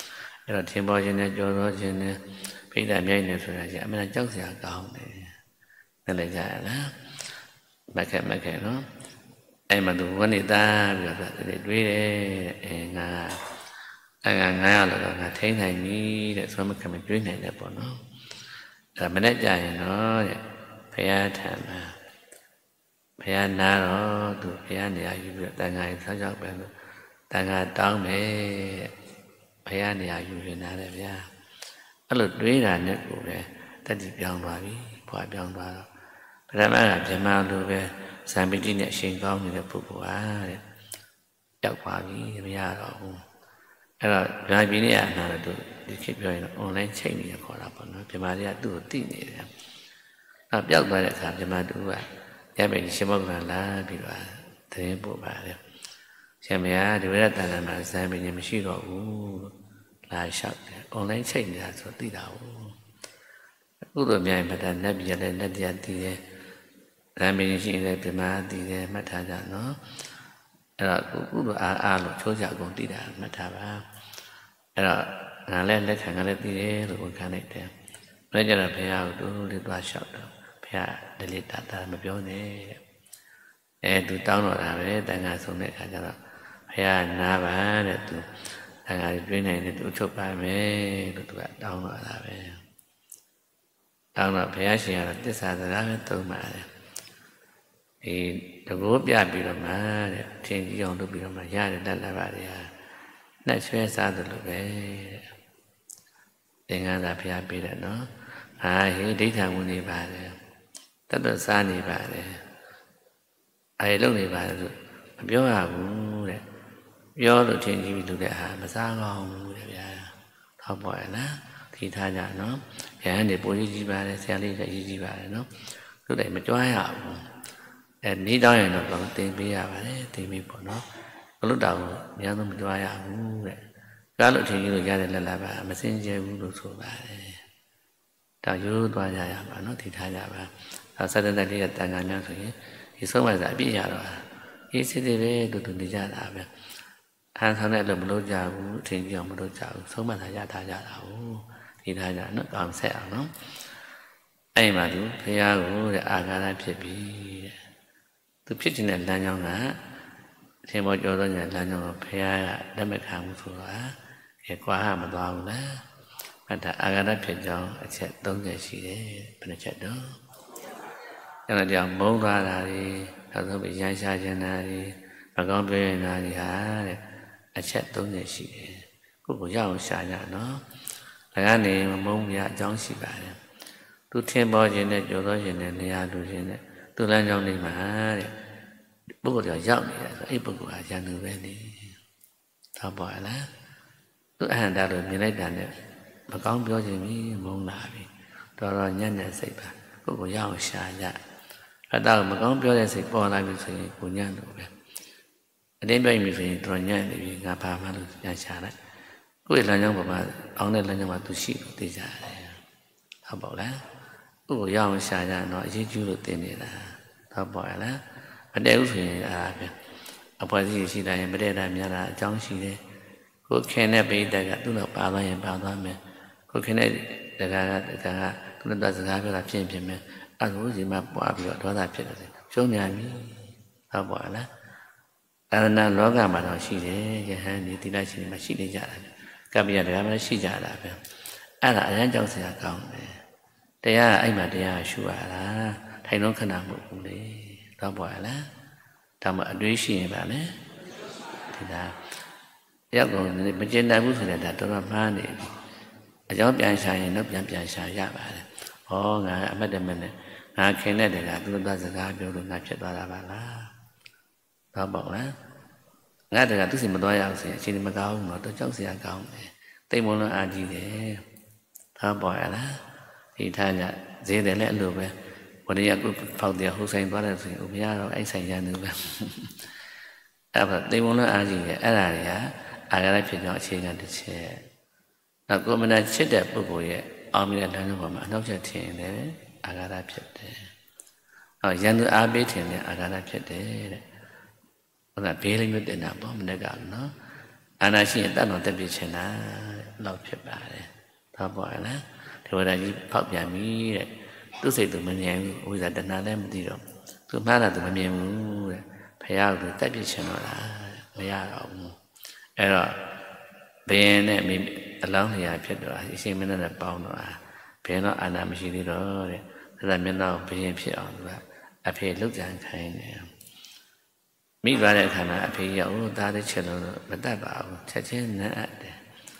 အဲ့တော့ထင်ပေါ်ခြင်းနဲ့ကြော်သောခြင်းနဲ့ဖိတ်တာမြိုက်နေဆိုတာကြီးအမှန်ကြောက်စရာကောင်းတယ်နဲ့လည်းကြရလားမက်ခဲမက်ခဲနော်အဲ့မှာသူဝဏိတာပြီးတော့တွေးတယ်အဲငါအဲငါငါရလို့ငါထိန်းနိုင်ပြီတဲ့ဆိုမှကမတွေးနိုင်တယ်ပေါ့နော်အဲ့မနဲ့ကြရင်တော့တဲ့ဘုရားထံမှာဘုရားနာတော့သူဘုရားနေရာယူပြီးတန်ခါးဆောက်ရှောက်ပဲလို့တန်ခါးတောင်းမယ်ဘုရားနေရာယူနေတာလေဗျာအဲ့လိုတွေးတာနဲ့ကိုပဲတတိပြောင်းသွားပြီဘွားပြောင်းသွားတော့ပထမကဗြဟ္မာလိုပဲဇံပိတိနဲ့အရှင်ကောင်းနေတဲ့ပုဂ္ဂိုလ်ဟာတဲ့ရောက်ပါပြီမရတော့ဘူးအဲ့တော့ဗြဟ္မာပြည်နဲ့အနာတော့ဒီခေတ်ပြောရင် online ချိန်နေရခေါ်တာပေါ့နော်ဗြဟ္မာတွေကသူ့ကိုသိနေတယ်အဲ့ပျောက်သွားတဲ့အခါဗြဟ္မာတူကရပိတ်ရှင်မောကလာပြီးတော့သတင်းပို့ပါတယ်ရှင်မယားဒီဝရတန်တန်မှာဇံပိတိမရှိတော့ဘူးလာလျှောက်တယ် online ချိန်နေတာဆိုသိတာဘူးကုသိုလ်များမတန်နတ်ပြည်လည်းနတ်တရားတည်တယ်ဇံပိတိရှိတယ်ဗြဟ္မာတည်တယ်မှတ်ထားကြနော်အဲ့တော့ကုသိုလ်အားအားလို့ချိုးကြကုန်တည်တာမှတ်ထားပါအဲ့တော့ငါလည်းလက်ခံငါလည်းတည်တယ်လို့ဝန်ခံလိုက်တယ်ဘယ်ကြတော့ဘုရားကိုတူတူလေးသွားလျှောက်တော့ဘုရားဒလိတာတာမပြောနဲ့တဲ့အဲသူတောင်းတော့တာပဲတန်ခါဆုံးတဲ့အခါကျတော့ဘုရားနားပါတဲ့သူတန်ခါတွေးနိုင်တယ်သူချုပ်ပါမယ်လို့သူကတောင်းတော့တာပဲတောင်းတော့ဘုရားရှင်ကတော့တစ္ဆာစကားပဲသုံးပါတယ်ဒီတကောပြပြီးတော့မှတဲ့ထင်ကြီးအောင်လုပ်ပြီးတော့မှရတဲ့တက်လာပါတယ်ဟာနှက်ဆွဲစားတယ်လို့ပဲတဲ့သင်္ကန်းသာဘုရားပေးတယ်နော်ဟာဟေးဒိဋ္ဌံဝင်နေပါတယ်တတ်တော့စားနေပါတယ်အဲလုပ်နေပါတယ်လို့မပြောရဘူးတဲ့ပြောလို့ထင်ကြီးပြီးလူတဲ့ဟာမစားကောင်းဘူးတဲ့ဗျာထောက်ပေါ်ရလားထိထားကြနော်ရဟန်းတွေပိုးကြီးကြီးပါတယ်ဆရာလေးကကြီးကြီးပါတယ်နော်လူတွေမကြွားရဘူးအဲနေတော့ရင်တော့တော့တင်ပေးရပါတယ်တင်ပေးပေါ့နော်ဘလို့တောင်အများဆုံးမကြွားရဘူးတဲ့ကားလို့ထင်ကြီးလို့ရတဲ့လက်လာပါမစင်ကြဲဘူးလို့ဆိုပါတယ်တောင်ရိုးသွားကြရပါနော်ထိထားကြပါအဲစတဲ့လေးကတန်ခါများဆိုရင်ဒီဆုံးမစားအပြည့်ရတော့ရေးစစ်စစ်ပဲတူတူနေကြတာပဲဟန်ဆောင်တဲ့လို့မလို့ကြဘူးအထင်ကြီးအောင်မလို့ကြဘူးဆုံးမစားရထားကြတာဟုတ်ထိထားကြနော်ကောင်းဆက်အောင်နော်အဲ့မှာသူဘုရားကိုတဲ့အာဃာတဖြစ်ပြီတဲ့သူဖြစ်ခြင်းတဲ့လမ်းကြောင်းကအရှင်ဘောကျော်သောညာလမ်းကြောင်းကိုဘုရားကလက်မခံဘူးဆိုတာအဲကွာဟမသွားဘူးလားအဲ့ဒါအာဃာတဖြစ်ကြောင်းအချက်သုံးချက်ရှိတယ်ဘယ်နှချက်တော့အဲ့ဒါကြောင့်မုန်းသွားတာတွေနောက်ဆုံးပြီးရန်ရှာခြင်းတာတွေမကောင်းပြောရင်တာတွေဟာတဲ့အချက်သုံးချက်ရှိတယ်ကိုယ့်ကိုရအောင်ရှာကြနော်ဒါကနေမမုန်းရအကြောင်းရှိပါတယ်သူထင်ပေါ်ခြင်းနဲ့ကြော်သောခြင်းနဲ့နေရာလူခြင်းနဲ့သူလမ်းကြောင်းလေးမှာတဲ့ပုဂ္ဂိုလ်ကြောင့်ရောက်နေတယ်ဆိုအဲ့ပုဂ္ဂိုလ်ဟာဉာဏ်သူပဲနေသောက်ပေါ်လားသူအဟံတာလို့မြင်လိုက်တာနဲ့မကောင်းပြောခြင်းပြီးမုန်းလာပြီတော်တော်ညံ့တဲ့စိတ်ပါပုဂ္ဂိုလ်ရအောင်ရှာကြအတောမကောင်းပြောတဲ့စိတ်ပေါ်လာပြီဆိုရင်ကိုညံ့လို့ပဲအတင်းပြိုင်ပြီဆိုရင်တော်ညံ့နေပြီငါဘာမှလို့ညာရှာလိုက်ကိုယ့်ရဲ့လမ်းကြောင်းပေါ်မှာအောင်းတဲ့လမ်းကြောင်းမှာသူရှိလို့သိကြတယ်ဟုတ်ပါလားကိုယ်ကိုရအောင်ရှာကြတော့အရေးကြီးလို့တင်နေတာဟုတ်ပါလားမတည့်ဘူးဆိုရင်အားပဲအပွဲစီရှိတိုင်းမတည့်တာများတာအကြောင်းရှိတယ်ကိုခင်တဲ့ပိဋကသူ့တော့ပါသွားရင်ပါသွားမယ်ကိုခင်တဲ့တက္ကကတက္ကကသူ့တော့စကားပြောတာဖြစ်ဖြစ်မယ်အခုဒီမှာပွားပြီးတော့ဒေါသဖြစ်တယ်ရှုံးမြန်ပြီဟုတ်ပါလားအရဏလောကမှာတော့ရှိတယ်ယဟန်ဒီတိလရှိနေမှာရှိနေကြတာကပ္ပိယတရားမှာရှိကြတာပဲအဲ့ဒါအရန်ကြောက်စရာကောင်းတယ်တရားအဲ့မှာတရားရှုရတာထိုင်တော့ခဏမဟုတ်ဘူးလေတော့ပေါ်ရလားဒါမှအတွေးရှိရင်ပါလေဒီဒါရောက်ကုန်မကျင်နိုင်ဘူးဆိုတဲ့ဒါတော်တော်မှားနေပြီအကြောင်းပြန်ရှာရင်တော့ပြန်ပြန်ရှာရပါတယ်ဟောငါအမတ်တမနဲ့ငါခင်တဲ့တည်းကသူတို့သားစကားပြောလို့ငါဖြစ်သွားတာပါလားတော့ပေါ့လားငါတည်းကသူစီမသွားရအောင်ဆိုရင်အချိန်မကောင်းဘူးတော့ကြောက်စရာကောင်းတယ်တိတ်မလုံးအားကြီးတယ်တော့ပေါ့ရလားဒီထားကြဈေးတယ်လည်းအလိုပဲဝရိယကုဖောက်တယ်ဟိုဆိုင်သွားတယ်ဆိုရင်ဥပ္ပယတော့အဲ့ဆိုင်ရနေပဲအဲ့ဒါတိမ်မလုံးအားကြီးရဲ့အဲ့ဒါတွေကအာဃာတဖြစ်ကြောင်းအခြေခံတစ်ချက်နောက်ကိုမနာချစ်တဲ့ပုဂ္ဂိုလ်ရဲ့အောင်မြင်တဲ့လမ်းကြောင်းပေါ်မှာအနောက်ချက်ထင်တယ်အာဃာတဖြစ်တယ်ဟောရန်သူအားပေးထင်တဲ့အာဃာတဖြစ်တယ်တဲ့ဟုတ်လားဘေးလေးမျိုးတင်တာပေါ့မနေ့ကနော် ana shi yin tat no tat pi chin da law phitပါတယ်thoa paw ya la Thế vậy là gì phật giả mi đấy, tôi xây từ mình nhàng, bây giờ đợt nào đấy mình đi rồi, tôi nói là từ mình nhàng rồi, phải ao từ tại vì sao nó là phải ao rồi, ấy rồi, bây giờ này mình lâu thì ai biết rồi, thì xem mình là bao nó à, bây giờ nó anh làm gì đi rồi, thế là mình đâu bây giờ biết rồi, à phải lúc giảng khai này, mình vào đây khai mà phải dẫu ta để chơi nó, mình ta bảo chắc chắn nữa đấy,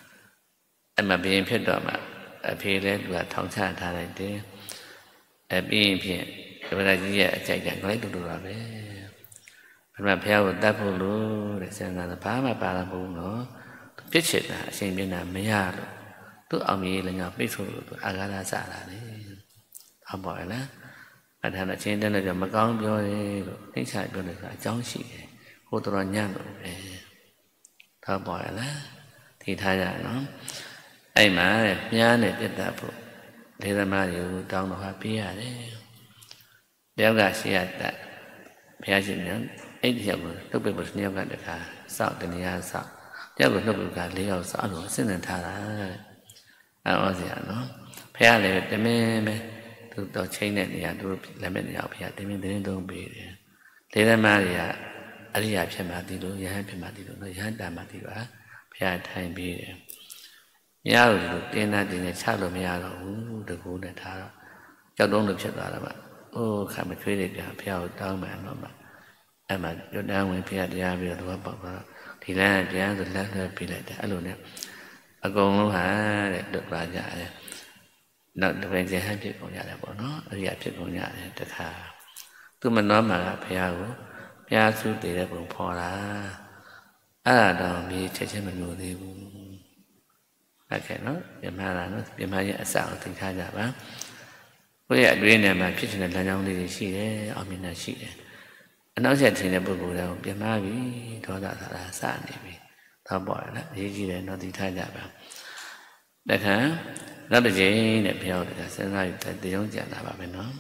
anh mà bây giờ biết rồi mà aဖေလည်းသူကထောင်ချထားလိုက်တယ်အပြီးရင်ဖြင့်ဒီဗလာကြီးရဲ့အကြိုက်ကြငလိုက်တူတူပါပဲဘယ်မှာဖះကိုတတ်ဖို့လို့တဲ့စဉ်းစားတာဘာမှပါလာမဟုတ်ဘူးနော်ပြစ်ချစ်တာအရှင်မျက်နှာမရလို့သူ့အောင်မြေလည်းညပိတ်ဆို့လို့အာဃာတစတာလေဟုတ်ပါရဲ့လားအထာနဲ့ချင်းတဲ့လည်းမကောင်းပြောတယ်လို့နှိမ့်ချပြောတယ်ဆိုတာအကြောင်းရှိတယ်ဟိုတော်ညံ့လို့ပဲဟုတ်ပါရဲ့လားထိထားကြနော်အဲ့မှာမြားနဲ့ပြတ်တတ်ဖို့ဒေသမားတွေကိုတောင်းတော့ဟာပေးရတယ်တယောက်ကရှိရတတ်ဘုရားရှင်များအဲ့ဒီရောက်ကိုနှုတ်ပိတ်ဖို့နှစ်ယောက်ကတခါစောက်တနည်းအားစောက်တယောက်ကိုနှုတ်ပိတ်ကလေးယောက်စောက်လို့အစင်စင်ထားတာအဲ့ဩစီရနော်ဘုရားလည်းတမင်းပဲသူတော့ချိန်တဲ့နေရာသူလက်မဲ့နေရာဘုရားတမင်းတင်းသုံးပေးတယ်ဒေသမားတွေကအရိယာဖြစ်မှတည်လို့ယဟန်ဖြစ်မှတည်လို့ယဟန်တာမှတည်ပါဘုရားထိုင်ပေးတယ်မရလို့တင်းနာတင်းနဲ့ချလို့မရတော့ဘူးတကူနဲ့ထားတော့ကြောက်တုံးလို့ဖြစ်သွားတာမှအိုးခါမချွေးလိုက်ပြန်ဖះကိုတောင်းမှန်တော့မှအဲ့မှာကျွတ်တန်းဝင်ဖះတရားပြီးတော့ပေါက်သွားဒီလမ်းတရားဆိုလက်လွှဲပြလိုက်တယ်အဲ့လိုနဲ့အကုန်လုံးဟာတဲ့တွတ်ပါကြတယ်နောက်တပင်ကျဟန်ဖြစ်ကုန်ရတယ်ပေါ့နော်အရိယာဖြစ်ကုန်ရတယ်တခါသူမနှောမှာကဖះကိုဖះစုတည်တဲ့ပုံဖော်တာအဲ့ဒါတော့မြေချက်ချင်းမလို့သေးဘူးဟုတ်ကဲ့နော်မြန်မာလားနော်မြန်မာရဲ့အစအသိထားကြပါကိုယ့်ရဲ့အတွင်းထဲမှာဖြစ်နေတဲ့လမ်းကြောင်းလေးတွေရှိတယ်အောင်မြင်တာရှိတယ်အနောက်ဆက်ထင်တဲ့ပုဂ္ဂိုလ်တွေကိုမြန်မာပြီဒေါသသာတာစနေပြီသောပေါ်ရလားအရေးကြီးတယ်နော်သိထားကြပါတခါနောက်တစ်ချိန်နဲ့ဘုရားတရားစဉ်းစားယူတဲ့တရားကြံတာပါပဲနော်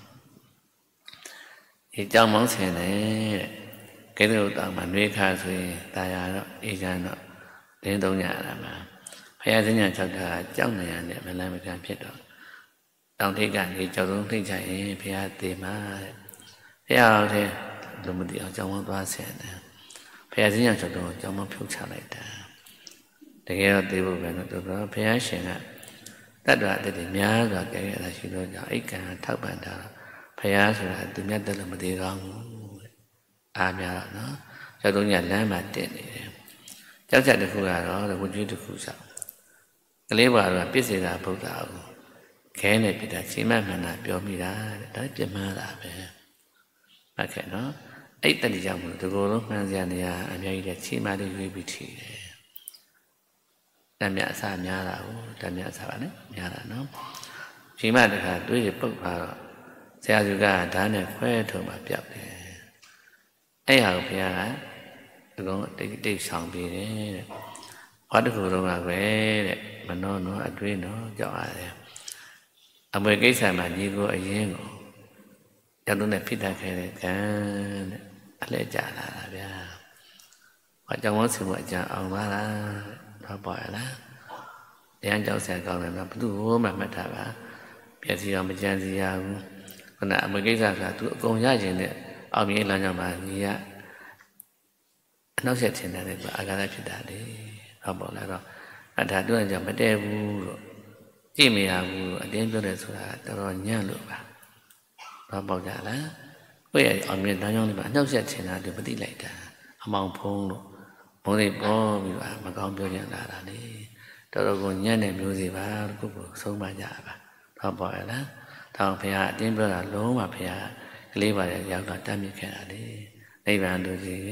ဒီကြောင်မောင်းဆင်တယ်ကဲတဲ့တောင်မှာနှွေးခါဆိုရင်တာယာတော့အေးချမ်းတော့တင်းသုံးကြရတာမှာဘုရားစဉ္ညာ၆တာကြောက်နေရတဲ့မလန်းမကန်ဖြစ်တော့တောင်ထိပ်ကနေကြောက်တုံးထိတ်ချရင်ဘုရားတည်မှာတဲ့ဘုရားတဲ့လူမသိအောင်ကြောင်းဝန်းသွားဆင်တယ်ဘုရားစဉ္ညာ၆တော့ကြောင်းဝန်းဖြုတ်ချလိုက်တာတကယ်တော့သိဖို့ပဲတော့သူကဘုရားရှင်ကတတ္တဝအတ္တိများစွာကြဲရတာရှိတော့ကြောင့်အိတ်ကံထောက်ပံ့တာဘုရားဆိုတာသူမြတ်တယ်လို့မသိကောင်းဘူးတဲ့အားများတော့နော်ကြောက်တုံးညလမ်းမှာတက်နေတယ်ကြောက်ချက်တစ်ခုကတော့ဝကျွေးတစ်ခုဆောက်ကလေးပါတော့ပြည့်စေတာဗုဒ္ဓကိုခဲနဲ့ပြတာချိန်မှမှန်တာပြောမိတာတဲ့ဒါပြမှားတာပဲဟုတ်ကဲ့နော်အဲ့တတိကြောင့်မလို့ဒီလိုလုံးမှန်စရာနေရာအများကြီးတဲ့ချိန်မှလေးရွေးပြီးထီတယ်တမ်းမြအစားများတာကိုတမ်းမြအစားပါနဲ့များတာနော်ချိန်မှတခါတွေးရပုတ်သွားတော့ဆရာစုကဓာတ်နဲ့ခွဲထုံမှပြောက်တယ်အဲ့ဟာကိုဘုရားကအကုန်တိတ်တိတ်ဆောင်ပြီးတယ်တဲ့ဘာတခုတော့ကပဲတဲ့မနှောနော်အတွေးနော်ကြောက်ရတယ်အမွေကိစ္စမှာညီကိုအရင်ကိုကြောက်တော့နဲ့ဖိတတ်ခဲ့တဲ့ကံတဲ့အလှည့်ကြလာတာဗျာဘာကြောင့်မို့ဆိုအကြံအောင်ပါလားတော့ပေါ်ရလားတရားကြောက်ဆရာကောင်းတယ်နော်ဘသူ့မှမှတ်ထားပါပြည့်စည်အောင်မကြံစီရဘူးခုနအမွေကိစ္စဆိုတာသူအကုန်ရခြင်းနဲ့အောင်မြင်လမ်းကြောင်းမှာညီကအနောက်ဆက်ထင်တယ်ကအာဃာတဖြစ်တာလေဟုတ်ပါလားတော့အထာတွန်းကြောင့်မတည့်ဘူးလို့ကြည့်မရဘူးလို့အတင်းပြောတယ်ဆိုတာတော်တော်ညံ့လို့ပါဘာပေါက်ကြလားကိုယ့်ရဲ့အောင်မြင်လမ်းကြောင်းတွေမှာအနောက်ဆက်ထင်တာသူမသိလိုက်တာအမောင်ဖုံးလို့ဘုံတွေပေါ်ပြီးပါမကောင်းပြောကြလာတာလေတော်တော်ကိုညံ့တဲ့မျိုးစီပါကိုယ့်ကိုဆုံးမကြပါဟုတ်ပါရဲ့လားတောင်ဖရာအတင်းပြောတာလုံးဝဖရာကလေးပါရဲ့ရောက်တော့တတ်မြင့်ခဲ့တာလေနိဗ္ဗာန်တို့ကြီး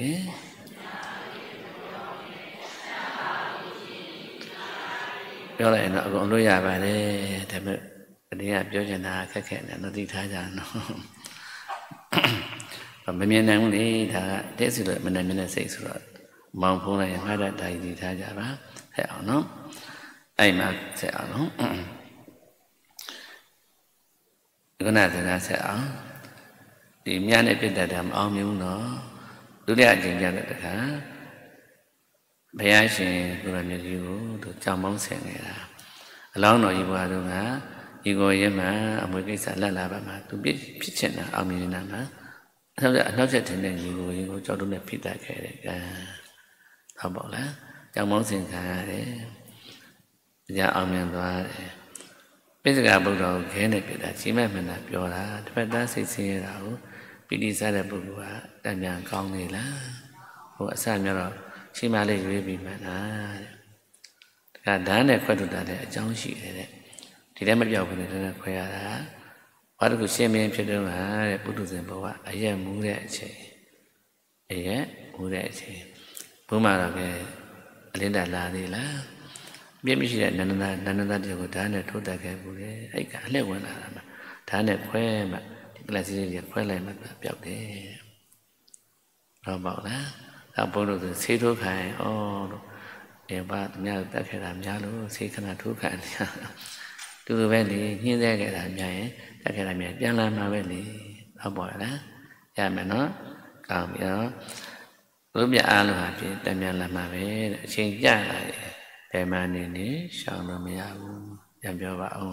ပြောလိုက်ရင်တော့အကုန်လို့ရပါတယ်ဒါပေမဲ့အတင်းကပြောချင်တာခက်ခဲတယ်တော့သိထားကြနော်မမြင်နိုင်ဘူးလေဒါကတဲ့ဆိုတော့မနိုင်မနဲ့စိတ်ဆိုတော့မောင်ဖုံးလိုက်ရင်ငါ့တာတိုင်းသိထားကြပါဟဲ့အောင်နော်အဲ့မှာဆက်အောင်နော်ခုနကဆက်အောင်ဒီမြတ်နဲ့ပြတ်တတ်တာမအောင်မြင်ဘူးနော်ဒုတိယအကျင့်ကြတဲ့တခါဘုရားရှင်ကိုယ်တော်မြတ်ကြီးကိုသူကြောင်မောင်းဆင်နေတာအလောင်းတော်ကြီးဘုရားတို့ကဒီကိုရဲမှာအမွေကိစ္စလက်လာပါမှာသူပြစ်ဖြစ်ချင်တာအောင်မြင်နေတာမှာအနောက်အနောက်ချက်ထင်းတဲ့ညီကိုရင်ကိုကြောက်တော့နဲ့ဖိတတ်ခဲ့တယ်ကဲဟုတ်ပါလားကြောင်မောင်းဆင်ခံရတယ်တရားအောင်မြင်သွားတယ်ပိဿကဗုဒ္ဓကိုခဲနဲ့ပြတာချိန်မဲ့မှန်တာပြောတာတစ်ဖက်သားစိတ်ဆင်းရဲတာကိုပိဋိစားတဲ့ပုဂ္ဂိုလ်ကတံပြန်ကောင်းနေလားဟိုအစမျိုးတော့ချိန်မှလေးရွေးပြီးမှန်တာတဲ့ဒါကဓာတ်နဲ့ခွဲထုတ်တာတဲ့အကြောင်းရှိတယ်တဲ့ဒီထဲမပြောက်ဘူးလေလည်းခွဲရတာဘာတခုရှင်းမင်းဖြစ်တော့ဟာတဲ့ပုထုဇဉ်ဘဝအရက်မူးတဲ့အချိန်အရက်မူးတဲ့အချိန်ဘုမာတော့ကအလင်းတာလာသေးလားပြည့်မရှိတဲ့နန္ဒနာနန္ဒနာတည်းကိုဓာတ်နဲ့ထိုးတက်ခဲ့ဘူးလေအဲ့ကအလှည့်ဝင်လာတာမှာဓာတ်နဲ့ခွဲမှဒီကလစီလေးခွဲလိုက်မှပျောက်တယ်တော့ပေါ့လားဒါဘုန်းတော်ဆိုဆေးထိုးခိုင်းဩလို့အေးပါမြတ်တက်ခဲ့တာများလို့ဆေးခဏထိုးခိုင်းနေတူတူပဲလေညှင်းသေးခဲ့တာများရင်တက်ခဲ့တာများပြန်လာမှာပဲလေဟုတ်ပါလားရမယ်နော်ကောင်းပြီနော်ဘုရားအားလုံးဟာဖြင့်တမြန်လာမှာပဲတဲ့အချိန်ကြလာတယ်ဘယ်မှနေနေရှောင်လို့မရဘူးပြန်ပြောပါအောင်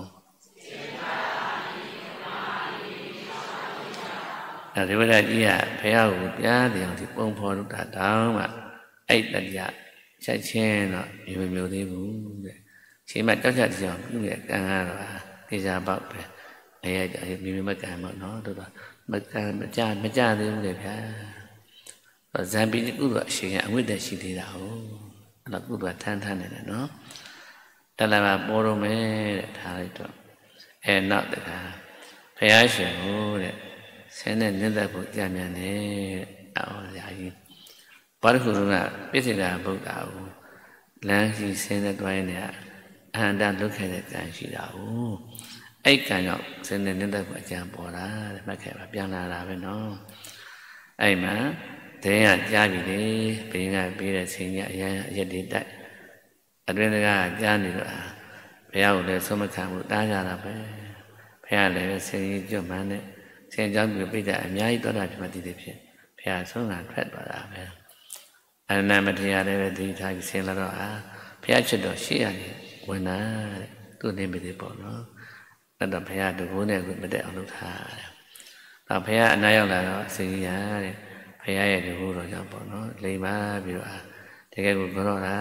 အဲဒီဝိဒကြီးကဘုရားကိုတရားတရားဒီပုံဖော်လို့တာတောင်းမှအဲ့တတရားချက်ချင်းတော့မျိုးမျိုးသေးဘူးတဲ့ချိန်မှတောက်ချက်တရားပြုတဲ့ကံကတော့တေချာပေါက်ပဲအဲရမျိုးမျိုးမကံပေါ့နော်တို့တော့မကံမကြမကြသေးဘူးလေဗျာဇံပိကုသိုလ်အရှင်ကအဝိတ္တရှိသေးတာဟုတ်အဲ့တော့ကုသိုလ်ထမ်းထမ်းနေတယ်နော်တလမှာပေါ်တော့မယ်တဲ့ထားလိုက်တော့အဲနောက်တခါဘုရားရှင်ဟိုတဲ့ဆင်းတဲ့နိဒတ်ကိုကြံမြန်တယ်အော်ရာကြီးဘာလို့ခုကပိစိတာဗုဒ္ဓကိုလမ်းရှိဆင်းတဲ့တွိုင်းနဲ့အဟန္တာလုခဲ့တဲ့ကံရှိတာဟုတ်အဲ့ကံကြောင့်ဆင်းတဲ့နိဒတ်ကိုအကြံပေါ်တာတဲ့မှတ်ခဲ့ပါပြန်လာတာပဲနော်အဲ့မှာတဲ့ရကြားပြီလေဘင်းကပေးတဲ့ချိန်ကြီးအရင်အရက်တွေတက်အတွင်းကကြားနေတော့ဘုရားကိုလည်းဆုံးမခံဘူးတားကြတာပဲဘုရားလည်းဆင်းကြီးကျွတ်မှန်းနဲ့ဆင်းကြောင်းပြပိဋကအများကြီးတော်တာဒီမှာတည်တည်ဖြစ်ဘုရားဆုံးတာထွက်သွားတာပဲအနန္တမတရားလည်းပဲဒီထားပြီးဆင်းလာတော့အာဘုရားချစ်တော်ရှေ့ရတယ်ဝင်လာတဲ့သူ့နေမိသေးပေါ့နော်အဲ့တော့ဘုရားတကူနဲ့မတက်အောင်လုပ်ထားတယ်တော့ဘုရားအနာရောက်လာတော့ဆင်းကြီးရတဲ့ဘုရားရဲ့ဒီဘုတော်ကြောင့်ပေါ့နော်လိမ်ပါပြီးတော့တကယ်ကိုကြောတာ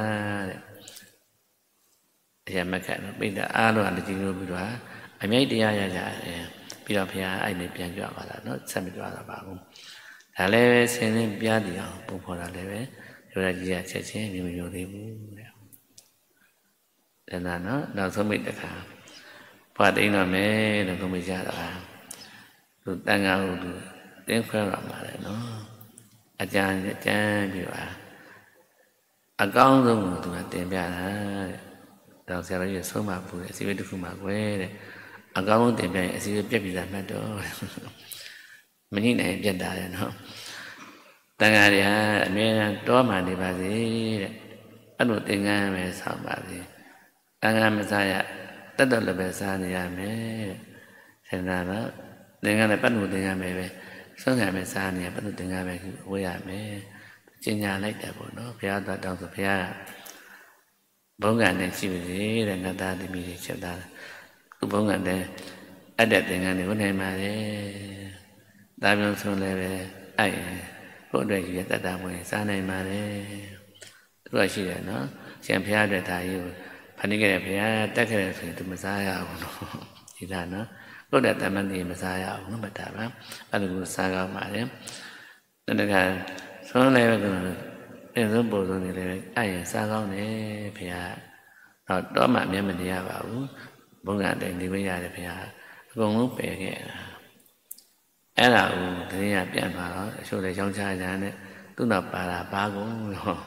တဲ့အရာမခက်တော့ပိဋကအားလုံးကကြည်လို့ပြီးတော့အမြိုက်တရားရကြတယ်ပြီးတော့ဘုရားအဲ့နေပြန်ကြွပါလားနော်ဆက်မကြွတော့ပါဘူးဒါလည်းပဲဆင်းရင်းပြားတည်အောင်ပုံဖော်တာလည်းပဲယောဂကြီးကချက်ချင်းမျိုးမျိုးသေးဘူးတဲ့ဒါနာနော်နောက်ဆုံးမိတ်တခါဘွားတိန်တော့မယ်လို့သုံးမိကြတာသူတန်ခါဟုသူတင်းခွဲရမှာလေနော်အကြံအကြံပြီးပါအကောင်းဆုံးကိုသူကတင်ပြတာတဲ့တော့ဆရာတော်ကြီးဆုံးမပူတယ်အစီအဝေးတစ်ခုမှကွယ်တဲ့အကောင်းဆုံးတင်ပြရင်အစီအဝေးပြက်ပြီးသားမှတ်တော့မနည်းနိုင်ပြက်တာလေနော်တန်ခါးတွေဟာအမြဲတမ်းတောမှနေပါစေတဲ့အဲ့လိုသင်္ကန်းပဲဆောက်ပါစေတန်ခါးမစားရတတ်တော့လည်းပဲစားနေရမယ်တဲ့ဆန္ဒတော့သင်္ကန်းလည်းပတ်လို့သင်္ကန်းပဲပဲဆုံးခံမဲ့စားနေရပတ်လို့သင်္ကန်းပဲဝေးရမယ်ကျင်ညာလိုက်တယ်ပေါ့နော်ဘုရားတော်တောင်းဆိုဘုရားဘုံကံနဲ့ရှိပါစေတဲ့ငါသားသမီးတွေချက်သားသူဘုံကံတဲ့အပ်တဲ့သင်္ကန်းတွေဝတ်နိုင်ပါလေဒါပြောဆုံးလည်းပဲအဲ့ကိုယ့်အတွက်ရည်တတ်တာဝင်စားနိုင်ပါလေသူကရှိတယ်နော်ရှင်ဘုရားအတွက်ဒါကြီးကိုဖန်တီးခဲ့တဲ့ဘုရားတက်ခဲ့တဲ့ဆိုရင်သူမစားရဘူးနော်ဒီလားနော်ကိုယ့်အတွက်တမန်ကြီးမစားရဘူးနော်မတားပါအဲ့လိုကိုစားကောင်းပါလေတခါဆုံးလည်းပဲပြန်ဆုံးပုံဆုံးနေလည်းအဲ့ရင်စားကောင်းတယ်ဘုရားတော့တော့မှအမျက်မနေရပါဘူးဘုန်းကအတိုင်းနေမရတယ်ဘုရားအကုန်လုံးပယ်ခဲ့တာအဲ့ဒါကိုတတိယပြန်သွားတော့အချို့လည်းရောင်းချကြတယ်သူ့နောက်ပါတာပါကုန်တော့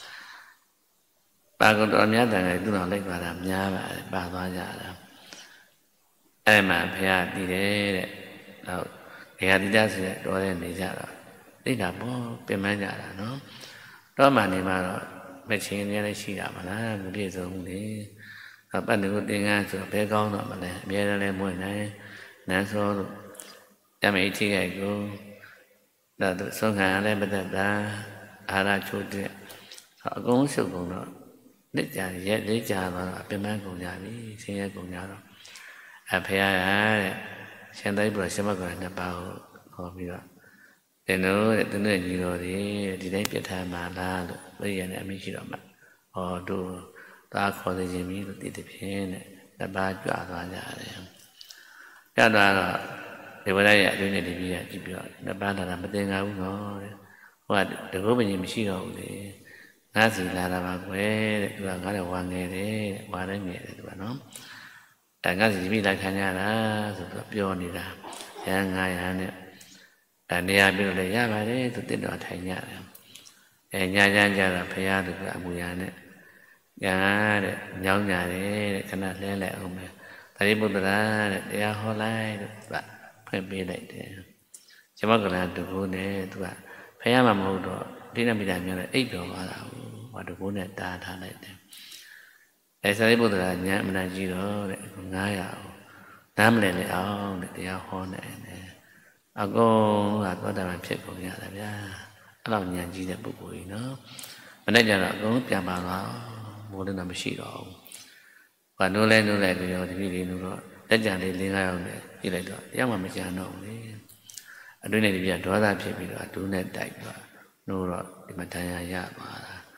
ပါကုန်တော်များတယ်လေသူ့နောက်လိုက်သွားတာများပါတယ်ပါသွားကြတာအဲ့မှာဘုရားတည်တယ်တဲ့တော့ဘုရားတည်တဲ့ဆိုတဲ့တော်တဲ့နေကြတော့သိတာပေါ့ပြင်ပန်းကြတာနော်တော့မှနေမှာတော့မချင်းနေလည်းရှိတာမလားမပြည့်စုံဘူးလေတော့ပတ်နေကိုသင်္ကန်းဆိုတော့ဘယ်ကောင်းတော့မလဲအမြဲတမ်းလည်းမွေ့နိုင်နန်းစောလို့တမိတ်ထိခိုက်ကိုဒါသူဆုံးခံရလည်းမသက်တာအာရချိုးတဲ့ cũng sụp cùng đó nít già dễ lấy già và bên mang cùng già đi xin cùng nhau đó à phải à xem thấy bữa xem mà gọi là bao họ bị đó để nó để tôi nói gì rồi thì thì đấy biết thay mà là bây giờ này mình chỉ đó mà họ đồ ta khó thì gì mình thì thì phải này là ba chỗ đó ra đấy cái đó là thì bữa nay ở chỗ này thì bây giờ chỉ biết là ba là làm bên ngáo nó hoặc được có bao nhiêu mình chỉ đâu thì ngã gì là là mà quê là ngã là hoàng nghề đấy hoàng đấy nghề đấy bạn nó tại ngã gì bị lại khai nhà đó rồi nóပြောđi ra nhà ngay nhà này à nhà biết là nhà bài đấy tôi tin là thành nhà này nhà nhà nhà là phải nhà được là mùi nhà này nhà đấy nhau nhà đấy cái nào lên lại không này tại vì bữa đó để họ lại được bạn phải biết lại đấy chỉ mất cái là được vô này tôi bạn phải nhà mà một đó đi làm việc làm là ít rồi mà và được vô này ta thà lại đấy tại sao đấy bữa đó nhà mình làm gì đó đấy ngay à nam lên lại ao để để họ này này à cô là có đại phiệt của nhà là bia cái lòng nhà gì đấy bụi bụi nó mình đây giờ là có nhà bà nó mua được làm gì đó và nuôi lên nuôi lại rồi thì cái gì nó đất nhà này liên ngay này đi lại đó chắc mà mình chả nổi đấy ở đây này thì bây giờ đó ra phiệt bây giờ tôi này đại đó nuôi rồi thì mình thay nhà nhà mà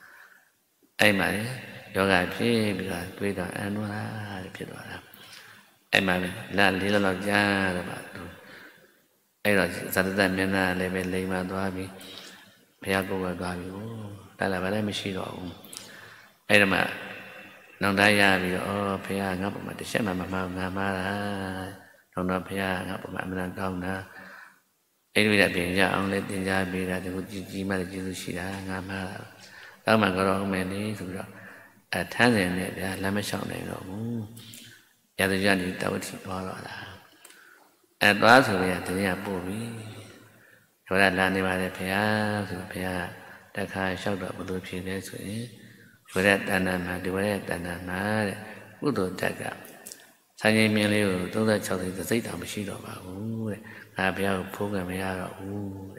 ai mà do cái phiệt bây giờ tôi đó ăn nó là phiệt đó ai mà là lý là làm cha rồi mà ai rồi sao tới miền Nam lấy về lấy mà đó bị bây giờ cô gọi bị đây là vấn đề mới xí rồi ai mà nông đại gia bị ô bây giờ ngáp mà để xem mà mà mà ngáp mà là nông đại bây giờ ngáp mà mình làm công đó ai bây giờ tiền ra ông lấy tiền ra bây giờ thì cũng chỉ chỉ mà là chỉ xí ra ngáp mà đó mà có đó mình đi rồi à tháng này này để làm mấy sau này rồi giờ tôi ra đi tao thì đó rồi là à đó rồi thì nhà bố đi rồi là làm đi mà để phải à rồi phải à đại khái sau đó bắt đầu phải để rồi rồi là đàn mà đi về đàn mà bắt đầu chạy cả sang ngày miền này tôi đã cho thì giấy tờ mới xí rồi mà u à bây giờ phố cái bây giờ u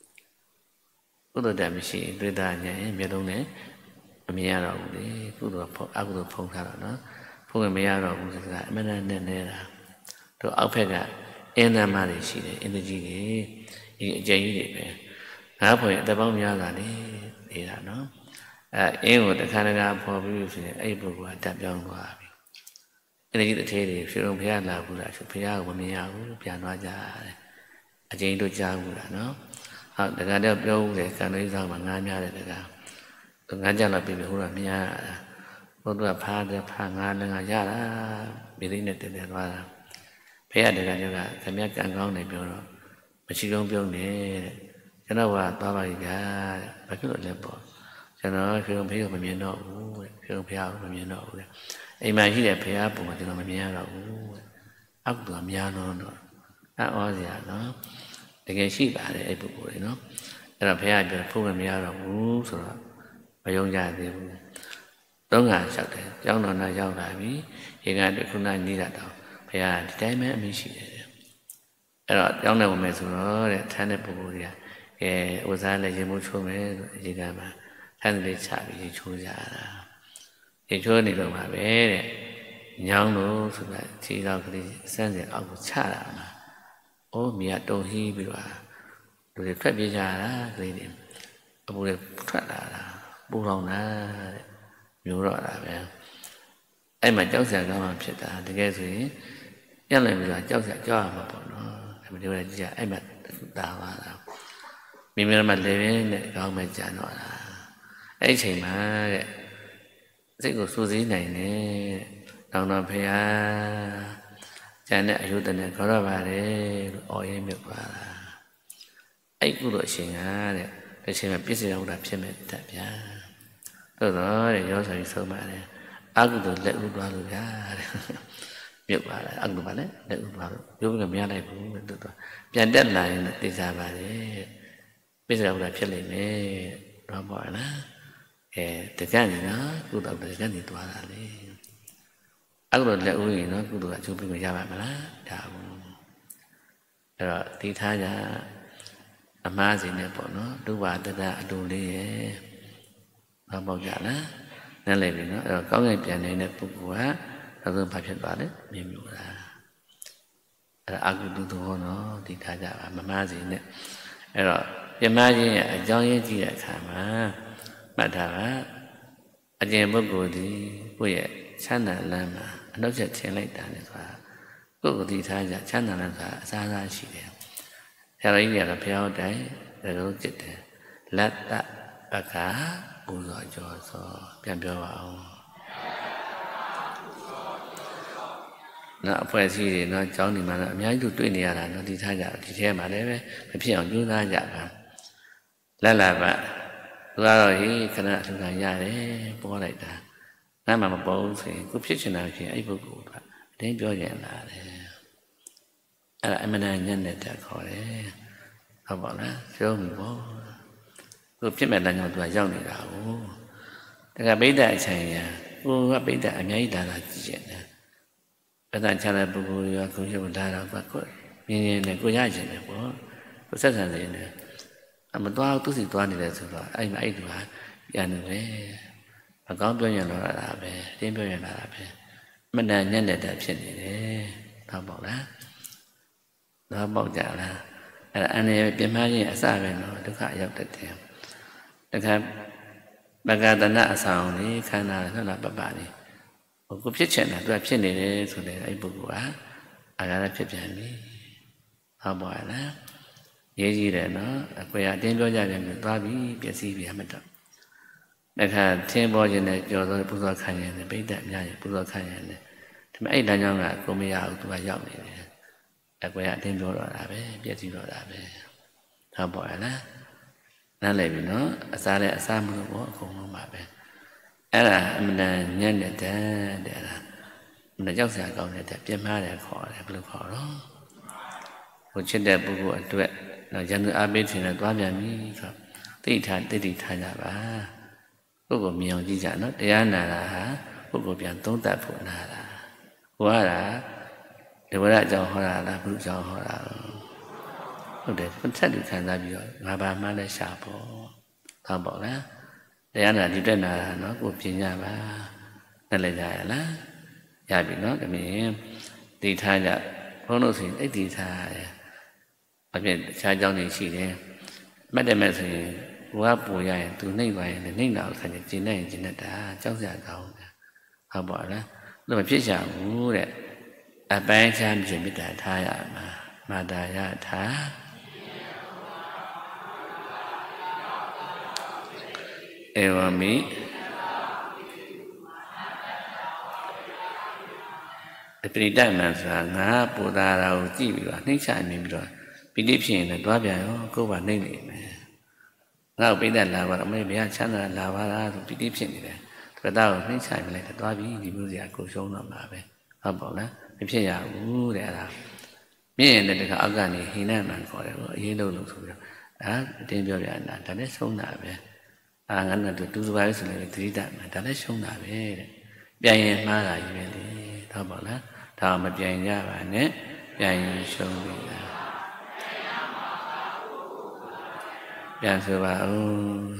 bắt đầu làm gì tôi đã nhảy miền đông này miền rồi đấy bắt đầu phố áo bắt đầu phong sao đó phố cái miền rồi cũng là mấy năm nay này là tôi áo phải cả em làm mà để xí đấy energy đấy những cái gì đấy ngã phải tại bao nhiêu là đi để là nó à em của tất cả các anh phò ví dụ như ấy bữa qua đặt trong qua energy để thế thì sử dụng phải là cũng là sử phải là của mình nhau phải nói ra à chính tôi cha cũng là nó à tất cả đều đều để cả nơi sao mà ngã nhau để tất cả ngã ra là bị bị hụt là mình à tôi là pha để pha ngã là ngã ra là bị đi net để qua phải là tất cả những cái cái miếng càng cao này biểu rồi mà chỉ dùng biểu này cho nó vào to vào cả phải cứ lên bộ cho nó khi không thấy được mình miền nọ khi không thấy áo mình miền nọ ấy mà chỉ để phải áo bộ mà thì nó mình miền nọ áo của làm miền nọ nó áo ở gì à nó để cái gì cả để ấy bộ đấy nó là phải áo để phô mình miền nọ rồi mà dùng dài thì đó ngà sao thế trong đó là giao lại bí hiện tại được không ai đi ra đâu phải áo trái mấy mình chỉအဲ့တော့ကျောင်းထဲမှာဆိုတော့တဲ့ထမ်းတဲ့ပုဂ္ဂိုလ်တွေကအဲဥစားလည်းရေမိုးချိုးမယ်ဆိုအချိန်ကမှာထမ်းလေးချပြီးရေချိုးကြတာရေချိုးနေတော့မှာပဲတဲ့ညောင်းလို့ဆိုတာခြေတော်ကလေးစမ်းစင်အောက်ကိုချတာမှာအိုးမြေတုံဟီးပြီးတော့လူတွေထွက်ပြေးကြတာကလေးတွေအပူတွေထွက်လာတာပူလောင်တာတဲ့မျိုးတော့တာပဲအဲ့မှာကြောက်စရာကောင်းမှဖြစ်တာတကယ်ဆိုရင်ညလည်းပြီးတော့ကြောက်စရာကြောက်ရမှာပေါ့နော်မပြောရကြအဲ့မှာတာပါလားမိမိတို့မှလေရင်းနဲ့ကောင်းမှကြံတော့တာအဲ့အချိန်မှာတဲ့စိတ်ကိုစူးစီးနိုင်တယ်တောင်းတော်ဖေဟာကျန်တဲ့အယုဒ္ဓနဲ့ခေါ်တော့ပါတယ်လို့အော်ရင်းမြတ်ပါလားအဲ့ကုသိုလ်အရှင်ကတဲ့တစ်ချိန်မှာပြည့်စုံအောင်တာဖြစ်မဲ့တတ်ဗျာသို့တော့တဲ့ရောဆိုပြီးဆုံးပါတယ်အကုသိုလ်လက်ဥသွားလို့ဗျာတဲ့မြုပ်ပါလားအကုပါလေလက်ဥပါလို့ပြောလို့မရလိုက်ဘူးတဲ့တော်ပြန်တက်လာရင်သိစားပါလေပြစ္ဆာဘုရားဖြစ်လိမ့်မယ်တော့ပေါ့လားအဲတကယ်နေနော်ကုသိုလ်တကယ်နေသွားတာလေအကုလက်ဥရင်နော်ကုသိုလ်အကျိုးပေးလို့ရပါမလားဒါဘူးအဲ့တော့ဒီထားကြအမှားစီနဲ့ပေါ့နော်ဒုဝါဒတအတူလေးရဲ့ Đó bao giờ đó nên là vì nó có cái chuyện này nó phục vụ á nó cũng phảiဖြစ်vào đấy mình hiểu là ác tu tu nó thì thay ra mà má gì nữa rồi cái má gì ở trong cái gì là khả mà mà thà ở trên bức cổ thì bây giờ chán là làm mà nó sẽ chuyển lại ta này thôi bức cổ thì thay ra chán là làm sao xa xa chỉ đấy theo ý nghĩa là theo đấy để nó chết đấy lát ta bạc cá bù rồi cho soပြန်ပြောပါအောင်နော်အဖွဲ့အစည်းတွေနော်ကျောင်းဒီမှာတော့အများကြီးတွေ့နေရတာနော်ဒီထားကြဒီထဲမှာလည်းပဲမဖြစ်အောင်ကြိုးစားကြပါလက်လာပါသူကတော့ဟေးခဏထူခံရတယ်ပေါ်လိုက်တာငါမှမပေါ်ဘူးဆိုရင်ကိုဖြစ်ချင်တာဖြစ်အဲ့ပုဂ္ဂိုလ်ကအတင်းပြောကြလာတယ်အဲ့ဒါအမှန်တန်ညံ့တဲ့တက်ခေါ်တယ်ဟုတ်ပါလားပြောပြီပေါ့ကိုဖြစ်မဲ့တန်းကြောင့်သူကရောက်နေတာကိုတကပိဋကအချိန်ရကိုကပိဋကအများကြီးလာလာကြည့်ကျင်တယ်ပဒံချတဲ့ပုဂ္ဂိုလ်ရောကိုရုပ်လာတော့ကိုမြင်ရင်လည်းကိုရကျင်တယ်ပေါ့ကိုဆက်ဆံနေတယ်အမတော်သူစီသွားနေတယ်ဆိုတော့အဲ့မှာအဲ့ဒီဟာပြန်နေပဲအကောင်းပြောရင်တော့လာပဲတင်းပြောရင်လာတာပဲမနက်ညက်တဲ့ဖြစ်နေတယ်တော့ပေါ့လားတော့ပေါ့ကြလားအဲ့ဒါအနေနဲ့ပြင်းမှားခြင်းအစပဲနော်ဒုက္ခရောက်တတ်တယ်တခါဘဂဒနာအဆောင်လေးခန္ဓာဟုတ်လားပပလေးဟိုကိုဖြစ်ချင်တာသူကဖြစ်နေတယ်ဆိုတဲ့အဲ့ပုဂ္ဂိုလ်ကအာရလည်းဖြစ်ပြန်ပြီဟုတ်ပါလားရေးကြည့်တယ်နော်အကွေအတင်းပြောကြတယ်မျိုးသွားပြီပျက်စီးပြီအမှတ်တော့တခါသင်ပေါ်ခြင်းနဲ့ကြော်သောပူဇော်ခံရင်ပိဋကတ်များရင်ပူဇော်ခံရင်ဒါပေမဲ့အဲ့လမ်းကြောင်းကကိုမရဘူးသူကရောက်နေတယ်အကွေအတင်းပြောတော့တာပဲပျက်စီးတော့တာပဲဟုတ်ပါလားနားလည်ပြီနော်အစားနဲ့အစားမလို့ပေါ့အကုန်လုံးပါပဲအဲ့ဒါအမှန်တန်ညံ့တဲ့တဲ့အဲ့ဒါမကြောက်စရာကောင်းတဲ့ပြင်းမှားတယ်ခေါ်တယ်ဘယ်လိုခေါ်တော့ဟိုချစ်တဲ့ပုဂ္ဂိုလ်အတွက်တော့ရန်သူအားပေးခြင်းနဲ့တွားပြန်ပြီဆိုသိထားတိတိထားကြပါပုဂ္ဂိုလ်မြင်အောင်ကြည့်ကြနော်တရားနာတာဟာပုဂ္ဂိုလ်ပြန်သုံးသပ်ဖို့နာတာဟိုကဒီဝရအကြောင်းဟောတာလားဘုရားအကြောင်းဟောတာဟုတ်တယ်ပတ်သက်သူခံစားပြီးတော့ငါဘာမှလည်းရှာပေါ့ဟုတ်ပါလားတရားနာဒီတက်နာတာနော်ကိုပြင်ကြပါနဲ့လည်းကြရလားရပြီနော်တမင်ဒီထားကြဘုန်းတို့ဆိုရင်အဲ့ဒီထားရတယ်အပြင်ခြားကြောင်းနေရှိတယ်မှတ်တယ်မဲ့ဆိုရင်ကိုကပူရရင်သူနှိမ့်သွားရင်နှိမ့်တာကိုဆိုင်ကျင်နေရင်ကျင်နေတာကြောက်စရာကောင်းတယ်ဟုတ်ပါလားလို့မဖြစ်ချဘူးတဲ့အပိုင်းချမ်းပြင်မြတ်တာထားရမှာမာတာရထားဧဝမိအပရိဒတ်မှန်ဆိုတာငါပူတာတာကိုကြည့်ပြီးတော့နှိမ့်ချနေပြီးတော့ပိဋိဖြစ်ရင်လည်းတွားပြန်ရောကိုယ်ပါနှိမ့်နေမယ်ငါ့ကိုပိဋကလာပါတော့မင်းဘယ်ချမ်းသာလာပါလားဆိုပိဋိဖြစ်နေတယ်တပတ်သားကိုနှိမ့်ချနေလိုက်တွားပြီးဒီမျိုးစရာကိုရှုံးတော့မှာပဲဟုတ်ပါလားမဖြစ်ရဘူးတဲ့အဲ့ဒါမြင်ရင်လည်းတခါအောက်ကနေဟိနမှန်ခေါ်တယ်ပေါ့အရေးလို့လို့ဆိုပြီးတော့အာအတင်းပြောပြတာဒါနဲ့ဆုံးတာပဲအာငါကတူတူပါလေဆိုလည်းသတိတတ်မှာဒါလည်းရှုံးတာပဲတဲ့ပြန်ရင်မှားတာကြီးပဲလေဟုတ်ပါလားဒါမပြန်ကြပါနဲ့ပြန်ရင်ရှုံးပြီလားပြန်ဆိုပါဦး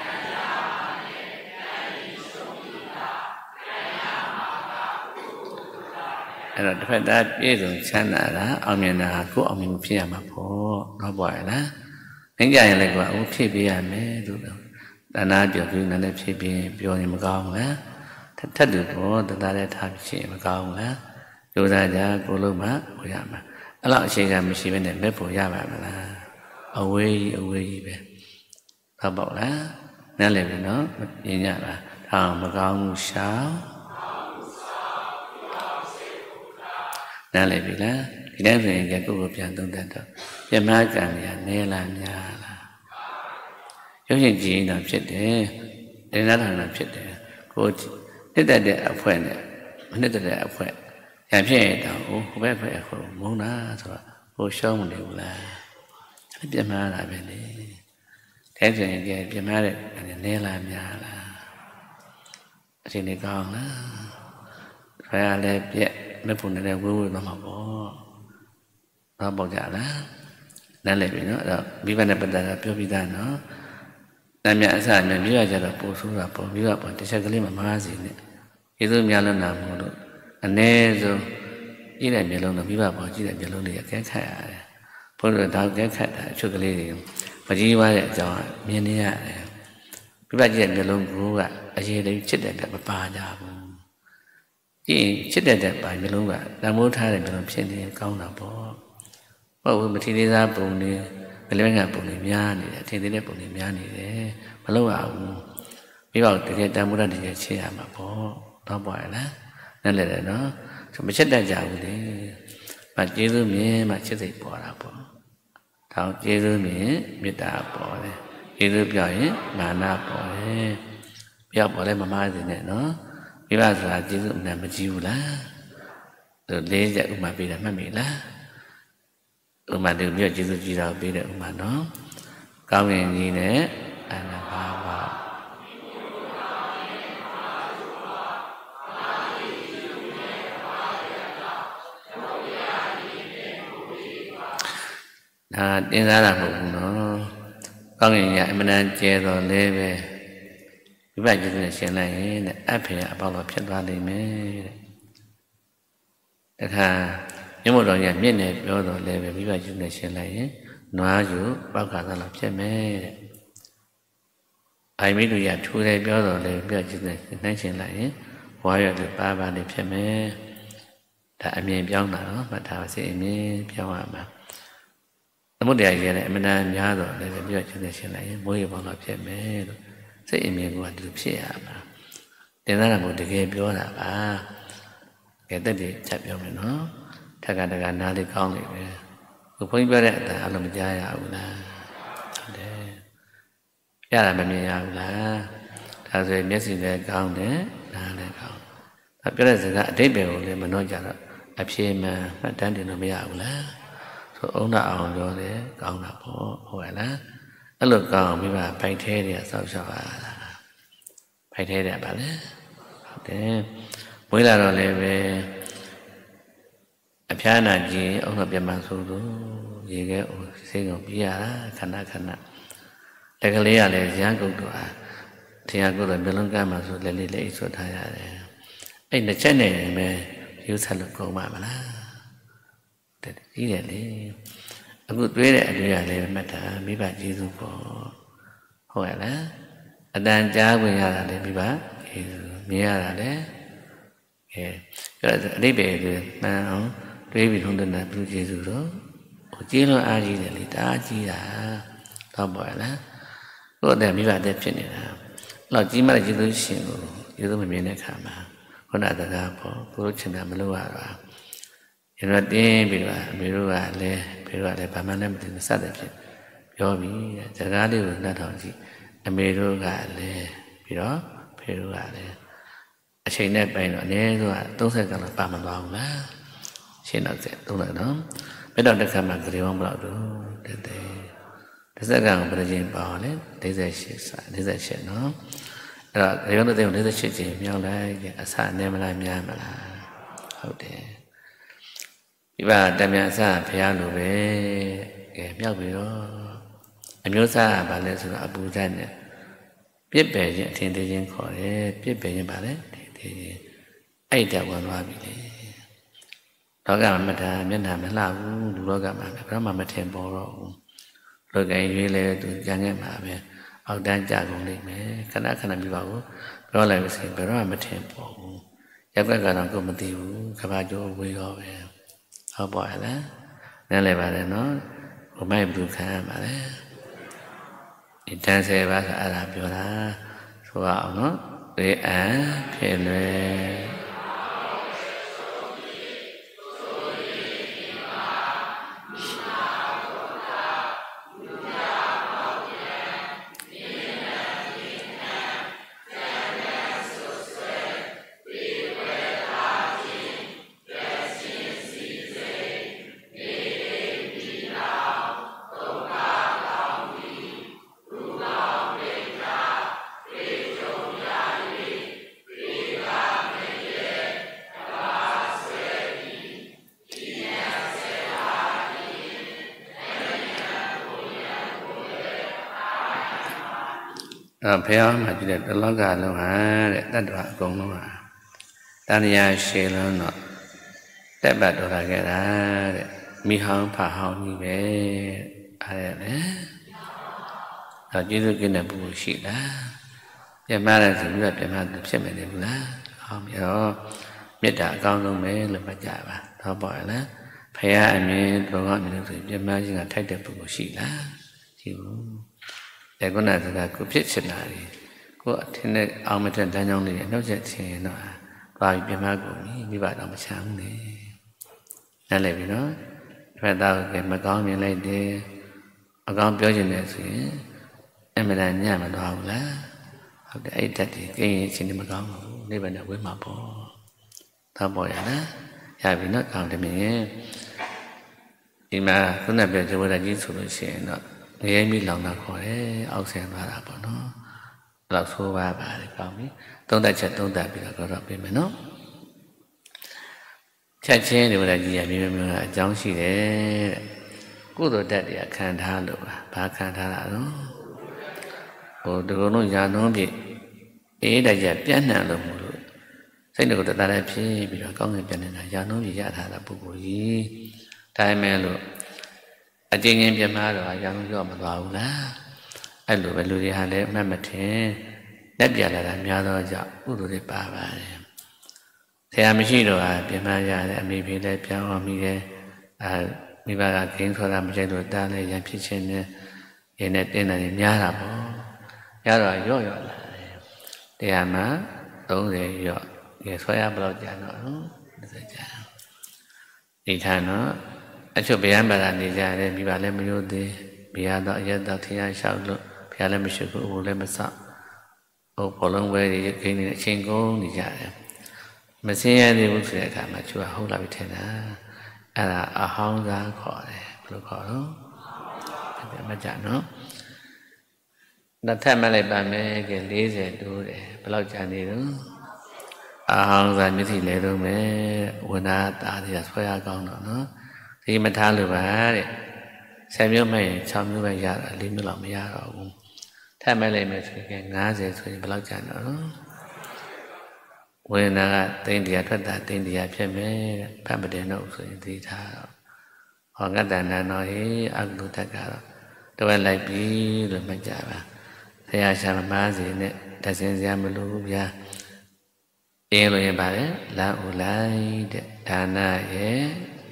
အဲ့တော့တစ်ဖက်သားပြည့်စုံချမ်းသာတာအောင်မြင်တာကိုအောင်မြင်ဖြစ်ရမှာပေါ့ဟုတ်ပါရဲ့လားငင်းကြရင်လည်းကွာအိုးဖြစ်ပြရမယ်လို့တဏှာပြောပြီးနည်းနည်းဖြစ်ပြီးပြောရင်မကောင်းဘူးလားထက်တူတော့တသားလည်းထားဖြစ်မကောင်းဘူးလားကြိုးစားကြကိုလုံးမှဟိုရမှာအဲ့လောက်အချိန်ကမရှိဘဲနဲ့မဲ့ဖို့ရပါမလားအဝေးကြီးအဝေးကြီးပဲဟုတ်ပါလားနားလည်ပြီနော်မြင်ကြပါဒါမကောင်းဘူးရှောင်းနားလည်ပြီလားဒီတိုင်းဆိုရင်ကြကိုယ်ကိုပြန်သုံးတတ်တော့ပြမကံရနဲလားများလားရုပ်ရှင်ကြည့်ရင်တော့ဖြစ်တယ်ဒေနာထာနာဖြစ်တယ်ကိုနှစ်သက်တဲ့အဖွဲနဲ့မနှစ်သက်တဲ့အဖွဲရဖြစ်ရင်တော့ဟိုဘက်ဘက်ဟိုမုန်းတာဆိုတော့ဟိုရှောင်းမနေဘူးလားအဲ့ပြမလာပဲလေတဲ့ဆိုရင်ကြပြမတဲ့နဲလားများလားအချိန်လေးကောင်းလားဆရာလည်းပြက်မဲ့ဖို့နဲ့ဝေးဝေးသွားမှာပေါ့တော့ပေါ့ကြလားနားလည်ပြီနော်အဲ့တော့မိဘနဲ့ပတ်သက်တာပြောပြီးသားနော် Nam ya sa ne biwa jara po su ra po biwa po te cha kali ma ma si ne. Yesu mya lo na mo lo ane so ji de mya long no biwa po ji de mya long de ke khat ya de. Bho lo da ke khat da chut kali de ma ji wa de a jaw myin ne ya de. Biwa ji de mya long ko ga a ye de chit de ma pa ja bu. Ji chit de de pa mya long ga la mo tha de mya long phit ne kaung da po. Ho ma thi le sa pung ne ဘယ်လိုကပုံနေများနေတယ်ထင်သေးတဲ့ပုံနေများနေတယ်မလုပ်ရဘူးပြီးတော့တကယ်တန်ဖိုးတကယ်ချစ်ရမှာပေါ့တော့ပေါ့ရလားနဲ့လည်းတယ်နော်မချစ်တတ်ကြဘူးလေမကျေးဇူးမြင်မှချစ်စိတ်ပေါ်တာပေါ့ဒါကျေးဇူးမြင်မေတ္တာပေါ်တယ်ကျေးဇူးပြောရင်မာနပေါ်တယ်ပြောက်ပေါ်လဲမမားစင်နဲ့နော်မိဘဆိုတာကျေးဇူးအမှန်မကြည့်ဘူးလားလေးချက်ဥမာပေးတယ်မှတ်မိလား ဥမာတို့မြို့ကျေးဇူးကြီးတော်ပေးတဲ့ဥမာနော်ကောင်းရင်ကြီးနဲ့အနာဘာဘာဒါတင်စားတာမဟုတ်ဘူးနော်ကောင်းရင်ရအမှန်တန်ကျဲတော်လဲပဲဝိပဿနာကျေးဇူးနဲ့ရှင်းလိုက်ရင်တဲ့အဖေအပေါလို့ဖြစ်သွားလိမ့်မယ်တဲ့တခါ မြတ်မို့တော်ကြီးမြင့်နေပြောတော်လဲပဲမိဘယူနေရှင်းလိုက်ရင်နွားယူပောက်ကသာလာဖြစ်မယ်တဲ့အိုင်မိလူရထူတယ်ပြောတော်လဲပြောကြည့်နေနှိုင်းရှင်းလိုက်ရင်ဝါရလို့ပါပါနေဖြစ်မယ်ဒါအမြင်ပြောင်းတာနော်မှတ်ထားပါစေအမြင်ပြောင်းရမှာသမုဒ္ဒရာကြီးရဲ့အမှန်တန်များတော်လဲပြောကြည့်နေရှင်းလိုက်ရင်မိုးရပေါင်းတော့ဖြစ်မယ်လို့စိတ်အမြင်ကဒီလိုဖြစ်ရမှာတင်သားတာကိုတကယ်ပြောတာပါကဲတက်တည်းချက်ပြောမယ်နော် ထက်ကတကနားလေးကောင်းနေပဲဘုန်းကြီးပြောတဲ့အတန်အလုံးမကြားရဘူးလားဟုတ်တယ်ရတာမမြင်ရဘူးလားဒါဆိုရင်မျက်စိလည်းကောင်းတယ်နားလည်းကောင်းဒါပြောတဲ့စကားအတိတ်ပဲကိုလည်းမနှောကြတော့အဖြေမှန်မှတ်တမ်းတင်လို့မရဘူးလားဆိုအုံနာအောင်ပြောတယ်ကောင်းတာပေါ့ဟုတ်ရဲ့လားအဲ့လိုကောင်းမိဘပိုက်သေးတယ်ဆောက်ရှောက်ရတာပိုက်သေးတယ်ပါလေဟုတ်တယ်မွေးလာတော့လည်းပဲ အဖျားနာကြီးအုံတော့ပြမဆိုလို့ရေခဲစိတ်ကိုပြရတာခဏခဏတကလေးရလဲရန်ကုတ်တော့တရားကုတ်တော့မျိုးလုံးကမ်းမှာဆိုလက်လေးလေးဆွတ်ထားရတယ်အဲ့နှစ်ချက်နဲ့ပဲယူဆက်လို့ကုန်ပါမလားတဲ့ကြီးတယ်လေအခုတွေးတဲ့အတွေ့အကြုံလေးမှတ်တာမိဘကျေးဇူးပေါ့ဟုတ်ရဲ့လားအတန်ကြားဝင်ရတာလေမိဘကျေးဇူးမြင်ရတာလေကဲအဲ့ဒါအတိတ်ပဲမှန်အောင် တွေးပြီးထုံးတဲ့ပြုကျေးဇူးတော့ကျေးလွန်အားကြီးတယ်လေတအားကြီးတာတော့ပေါ့လားကိုယ့်အတဲ့မိဘအတဲ့ဖြစ်နေတာတော့ကြီးမတဲ့ကျေးဇူးရှင်ကိုကျေးဇူးမမြင်တဲ့အခါမှာခုနကတကားပေါ့ဘုရားရှင်ကမလို့ရတာရတော့တင်းပြီးတော့အမေတို့ကလည်းဖေတို့ကလည်းဘာမှလည်းမသိဘူးစတဲ့ဖြစ်ပြောပြီးစကားလေးကိုနှတ်ထောင်ကြည့်အမေတို့ကလည်းပြီးတော့ဖေတို့ကလည်းအချိန်နဲ့ပိုင်းတော့အနည်းဆုံးကသုံးဆယ်ကလောက်ပါမသွားဘူးလား ရှင်းတော့သုံးလိုက်နော်မေတ္တာတစ်ခါမှကြရေပေါင်းဘလောက်တော့တဲ့တဲ့တစ်စက္ကန့်ကိုပြည့်ချင်းပေါင်းလေ၄၈စာ၄၈နော်အဲ့တော့ကြရေပေါင်းတဲ့၄၈ချင်းမြောက်လိုက်အစအနေမလားများမလားဟုတ်တယ်ဒီပါတမန်အစဘုရားလိုပဲကဲမြောက်ပြီတော့အမျိုးသားကဘာလဲဆိုတော့အပူဓာတ်နဲ့ပြစ်ပယ်ခြင်းအထင်သေးခြင်းခေါ်တယ်ပြစ်ပယ်ခြင်းပါလေထင်သေးခြင်းအဲ့တက်ဝင်သွားပြီလေ လောကမှာမတာမျက်နှာမလှဘူးလူလောကမှာဘယ်မှမထင်ပေါ်တော့ဘူးလောကကြီးရေးလဲသူကြံခဲ့မှာပဲအောက်တန်းကြကုန်လိမ့်မယ်ခဏခဏပြပါဦးပြောလိုက်လို့ဆိုရင်ဘယ်တော့မှမထင်ပေါ်ဘူးရက်ွက်ကတော့ကိုမသိဘူးကဘာကျိုးဝေးရောပဲဟုတ်ပါရဲ့လားနားလည်ပါတယ်နော်ဘုမိုက်ဘူးခံရပါလေဒီတန်းဆယ်ပါဆိုအဲ့ဒါပြောတာဆိုအောင်နော်ဒီအံဖြစ်လွယ် Thank you. ở phía mà chỉ để lo gà luôn hả để ta đoạt cũng luôn hả ta đi ăn xe luôn nó để bắt đồ là cái đó để mi hông phải hông như vậy à đấy rồi chỉ được cái này bù xịt đó giờ mà là thì bây giờ mà được xem này được lá không hiểu biết đã con luôn mấy lần bắt chả bà thôi bỏ lá phải ai mới đồ ngon được thì giờ mà chỉ là thay được bù xịt đó chịu để con này là cứ biết chuyện này có thế này ông mới thành ra nhau này nó sẽ thế nó vào bên mà cũng như vậy đó mà sáng này nên là vì nó phải tao cái mà con miệng này đi mà con biểu hiện này thì em mình là nhà mà đồ lá hoặc để ấy thì cái chuyện mà con đi bên nào với mà bỏ tao bỏ ra đó ya vì nó còn thì mình thì mà cái này bây giờ là gì số lượng xe nó nghe mi lòng nào khỏi áo sen vào là bỏ nó lọc số ba bà thì con biết tông đại chất tông đại bị là có rõ bên mình nó chắc chắn điều là gì à vì mình là giống gì đấy cố đồ đại để khăn tha được à ba khăn tha là nó ồ đồ nó già nó bị ý đại giờ biến nào được một lúc thấy được người ta lại phi bị là có người biến này là già nó bị già thà là bù bù gì tai mẹ luôn ở trên em biến mà rồi già nó do mà vào lá anh lúc bên lúc đi hàng đấy mà mà thế nếp giờ là làm nhau thôi giờ cố đồ đi ba ba thế à mấy rồi à biến mà già đấy mấy phía đấy biến vào mấy cái à mấy bà cái kiến thoa làm cái đồ ta này làm phía trên này hiện nay tên này nhá là bỏ nhá rồi vô rồi là thế à mà đúng rồi rồi cái xoay áp bao giờ nó nó chả thì thà nó ở chỗ bây giờ bà làm đi ra đây mấy bà lên mấy đi bây giờ đó giờ đó thì ai sao luôn bây giờ lên mấy sự cũng lên mấy sao ô bỏ lông về thì cái này trên cố đi ra mà xe thì cũng phải cả mà chùa hậu là bị thế nào à là ở hông ra khỏi rồi khỏi đó để mà chả nó đặt thêm mà lại bà mẹ cái lý giải đủ để bao chả đi đó à hông ra mới thì lấy đâu mẹ quần áo ta thì là xoay áo con nó nó thì mà tha lừa bà đấy xem như mày xong như vậy ra là lý mới lòng mới ra rồi cũng thêm mà lại mẹ thì cái ngã gì thì bao chả nó quên là tên địa thoát ta tên địa phía mẹ phải bật đèn nấu rồi thì tha họ ngắt đàn là nói ăn đủ tất cả rồi tôi lại bị rồi mà chả bà thế à sao mà gì nè ta xem ra mà lúc ra yên rồi bà đấy là u lại đà na ye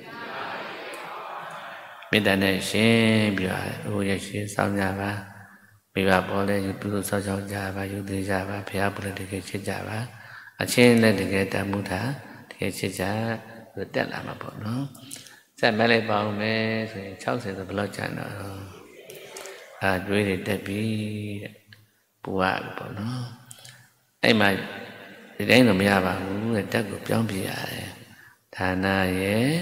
biết đà này xem biểu u ye xem sao nhà bà bị bà bỏ lên cứ sao sao nhà bà yêu thương nhà bà phải bỏ lên cái chết nhà bà ở trên lên cái ta mua thả cái chết nhà rồi tết làm mà bỏ nó sẽ mấy lại bảo mẹ rồi cháu sẽ được lo chán nữa à đuôi thì đẹp bí bùa bảo nó ấy mà thì đấy là mẹ bảo người ta cũng giống bị à thà na ye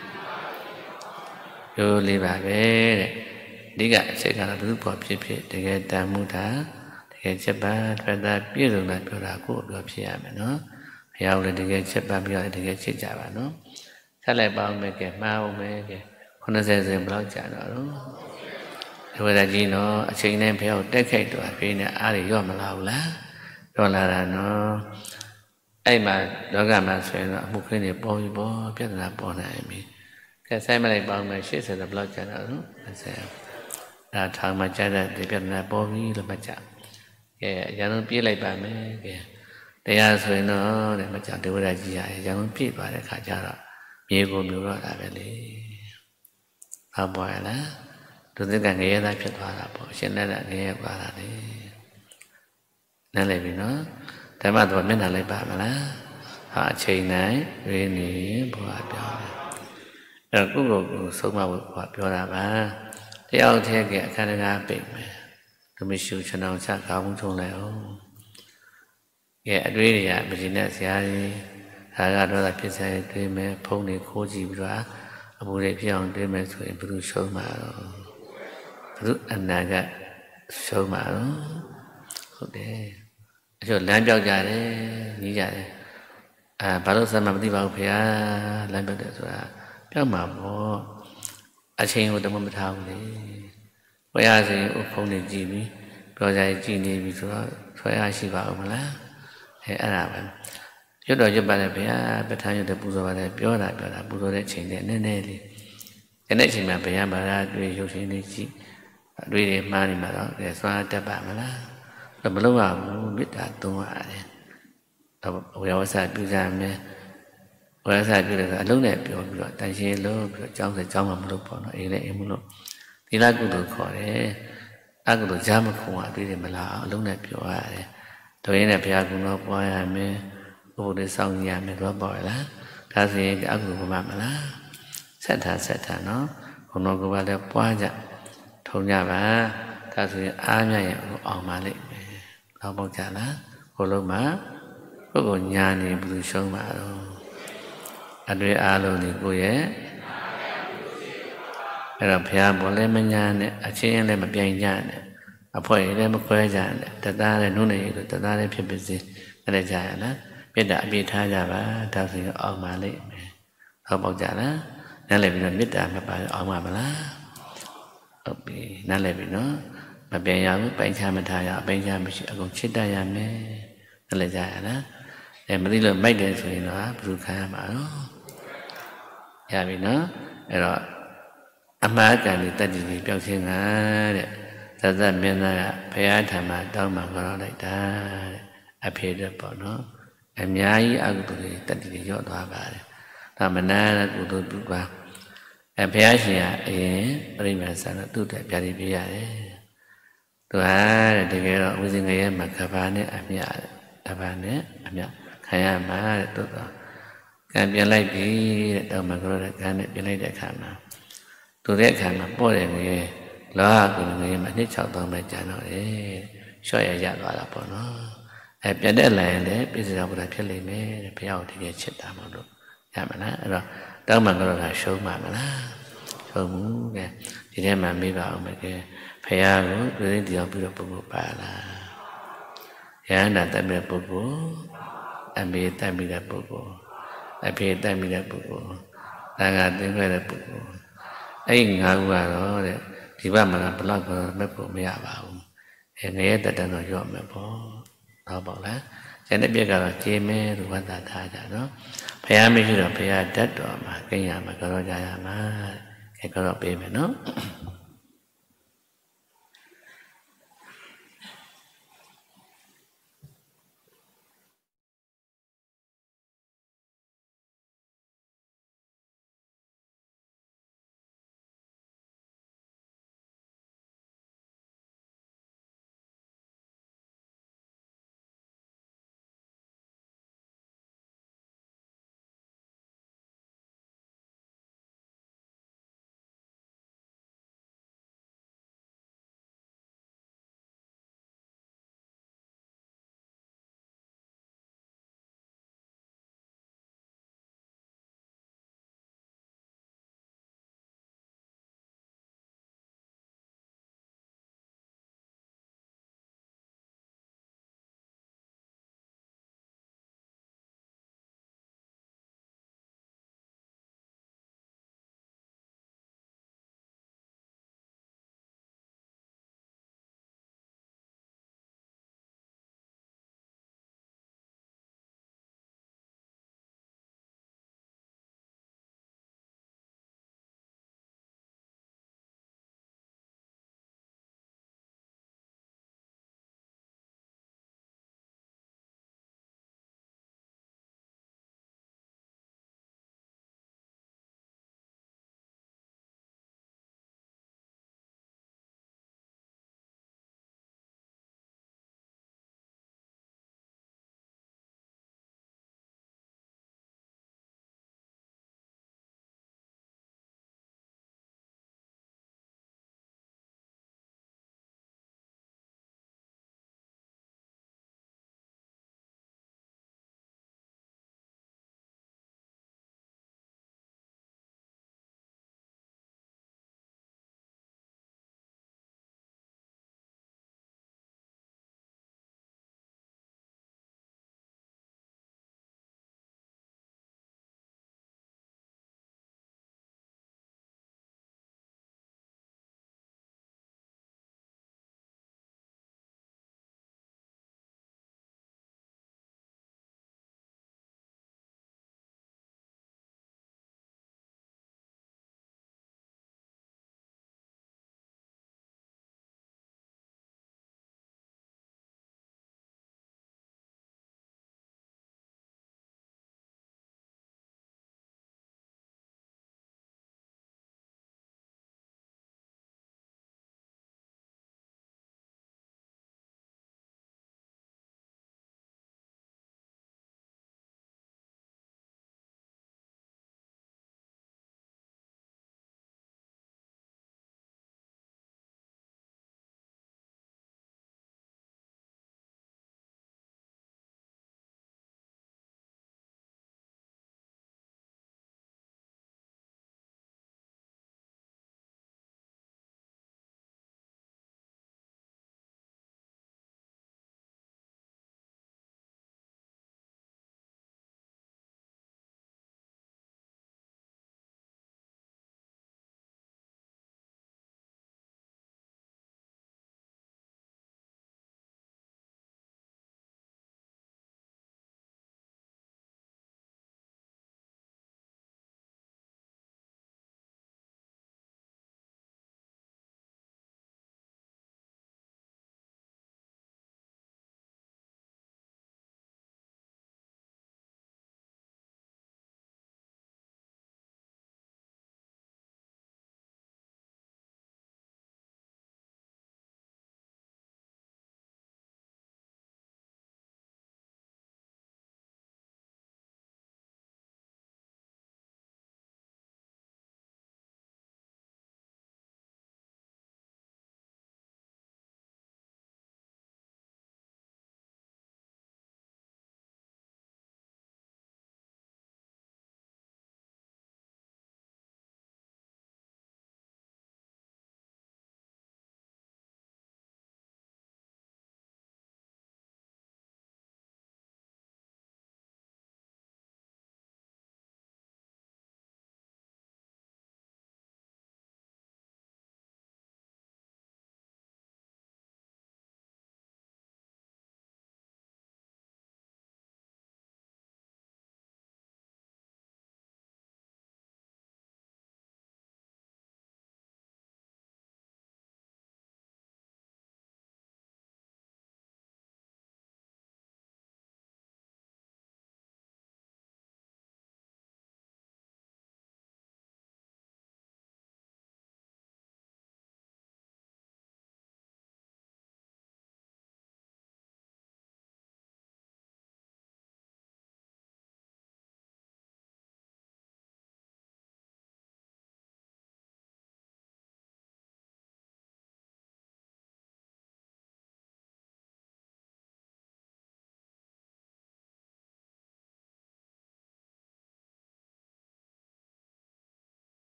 yo li bà bé đi cả sẽ cả là thứ bỏ phía phía để cái ta mua thả để cái chấp ba phải ta biết được là biểu đạt của biểu phía mà nó hiểu là để cái chấp ba biểu để cái chết trả bà nó thế lại bao mấy cái mau mấy cái con nó dễ dễ bao trả nó đó rồi là gì nó chuyện này phải học tới khi tuổi vì này ai để do mà lao lá rồi là là nó ấy mà đó cả mà sẽ là một cái này bao nhiêu bao biết là bao này mình cái sai mà lại bao mấy sẽ sẽ là bao trả nó đó sẽ là thằng mà trả ra thì biết là bao nhiêu là mà trả cái giờ nó biết lại bà mấy cái để ra rồi nó để mà trả được là gì vậy giờ nó biết vào để khai trả rồi nhiều cô nhiều rồi là vậy đi à bỏ lá tôi thấy càng nghe ra chuyện hòa là bỏ chuyện này là nghe qua là đi nên là vì nó thế mà tôi biết là lấy bà mà lá họ chơi này về ní bỏ biểu rồi cuối cùng sống mà bỏ biểu là bà thế ông theo cái khả năng bệnh mà tôi mới chịu cho nó chắc không chung lại không cái đuôi thì à bây giờ này sẽ thà ra đó là phía sau đuôi mẹ phong này khó chịu quá bố để phía ông đuôi mẹ thôi bố tôi sâu mà rút anh này cái sâu mà nó không để rồi làm bao giờ đấy như vậy à bà lúc sao mà đi vào phía làm bao giờ rồi bao mà bố ở trên của tôi mới thao đấy bây giờ thì phong này gì mi ပြောကြကြည်နေပြီဆိုတော့ဆွဲအားရှိပါဦးမလားအဲအဲ့ဒါပဲရွတ်တော်ရွတ်ပါလေဗျာပဋ္ဌာန်းရွတ်တဲ့ပူဇော်ပါလေပြောတာပြောတာပူဇော်တဲ့ချိန်နဲ့နည်းနည်းလေးဒီနေ့ချိန်မှာဗျာဘာသာတွေ့ရုပ်ရှင်လေးကြည့်အတွေ့တွေမှားနေမှာတော့အဲစွာတတ်ပါမလားမလုံးရဘူးမေတ္တာသုံးရတယ်ဝေယဝဆပြုကြမယ်ဝေယဝဆပြုတယ်ဆိုအလုံးနဲ့ပြောပြီးတော့တန်ရှင်းလို့ပြီးတော့ကျောင်းစကျောင်းမှာမလုပ်ပေါ့နော်အိမ်လည်းအိမ်မလို့သီလကုသိုလ်ခေါ်တယ်အကုသိုလ်ကြားမခုံအတွေ့တွေမလားအလုံးနဲ့ပြောရတယ်တို့ရင်းနဲ့ဘုရားကုတော်ပွားရမယ်ဘုရားဆောင်ရမယ်တော့ပေါ့လားဒါဆိုရင်အကုသိုလ်ကမမလားဆက်ထားဆက်ထားနော်ဘုံတော်ကလည်းပွားကြထုံကြပါဒါဆိုရင်အားမြရင်အောင်ပါလိမ့်မယ်တော့ပေါ့ကြလားဘုလုံးမှာကိုယ်ကိုညာနေဘူးရှုံးပါတော့အတွေ့အားလုံးဒီကိုရဲ့အဲ့တော့ဘုရားဘောလည်းမညာနဲ့အချင်းလည်းမပြိုင်ကြနဲ့အဖွဲလည်းမခွဲကြနဲ့တသားလည်းနုနေလို့တသားလည်းဖြစ်ဖြစ်စေအဲ့ဒါကြရလားပြစ်တာအပြစ်ထားကြပါဒါဆိုရင်အောင်ပါလိမ့်မယ်ဟောပေါ့ကြလားနားလည်ပြီးတော့မေတ္တာမပါအောင်ပါမလားဟုတ်ပြီနားလည်ပြီနော်မပြိုင်ရဘူးပိုင်ချမထားရအပိုင်ချမရှိအကုန်ချစ်တတ်ရမယ်နားလည်ကြရလားအဲမသိလို့မိုက်တယ်ဆိုရင်တော့ဘယ်လိုခံရမှာနော်ရပြီနော်အဲ့တော့အမှားကံတွေတတ္တိတွေပျောက်ခြင်းကတဲ့သဇ္ဇမင်းသားကဘုရားထံမှာတောင်းပန်ခေါ်လိုက်တာတဲ့အဖေတဲ့ပေါ့နော်အများကြီးအကုသိုလ်တွေတတ္တိတွေရော့သွားပါတယ်ဒါမနာကုသိုလ်ပြုပါအဲဘုရားရှင်ကအရင်ပြိမာဆန္ဒသူ့တဲ့ပြာတိပြရတယ်သူဟာတဲ့တကယ်တော့ဝိဇ္ဇင်ငရဲမှာကဘာနဲ့အမြကဘာနဲ့အမြခံရမှာတဲ့တို့တော့ကံပြင်လိုက်ပြီတဲ့တောင်းပန်ခေါ်တဲ့ကံနဲ့ပြင်လိုက်တဲ့အခါမှာသူတဲ့အခါမှာပေါ့တယ်ငရဲလောကကုငရဲမှာနှစ်၆သောင်းပဲကျန်တော့တယ်လျှော့ရရသွားတာပေါ့နော်အဲပြတ်တဲ့လန်လည်းပြည့်စုံဘုရားဖြစ်လိမ့်မယ်တဲ့ဘုရားကိုတကယ်ချစ်တာမလို့ရမလားအဲ့တော့တောင်းပန်ခေါ်တာရှုံးပါမလားရှုံးမှုကဲဒီထဲမှာမေးပါအောင်မယ်ကဲဘုရားကိုပြည့်စုံတရားပြုတဲ့ပုဂ္ဂိုလ်ပါလားယန္တာတတ်တဲ့ပုဂ္ဂိုလ်အမေတတ်ပြီးတဲ့ပုဂ္ဂိုလ်အဖေတတ်ပြီးတဲ့ပုဂ္ဂိုလ်သံဃာသင်္ခဲ့တဲ့ပုဂ္ဂိုလ်အဲ့ဒီငါးခုကတော့တဲ့ဒီဘက်မှာဘလောက်ကတော့မဲ့ဖို့မရပါဘူးအဲငရဲတတန်တော့ရော့မယ်ပေါ့တော့ပေါ့လားကျန်တဲ့ပြက်ကတော့ကျေမဲလို့ဝတ်တာထားကြနော်ဘုရားမရှိတော့ဘုရားဓာတ်တော်မှာကိညာမှာကြောကြရမှာအဲကြောပေးမယ်နော်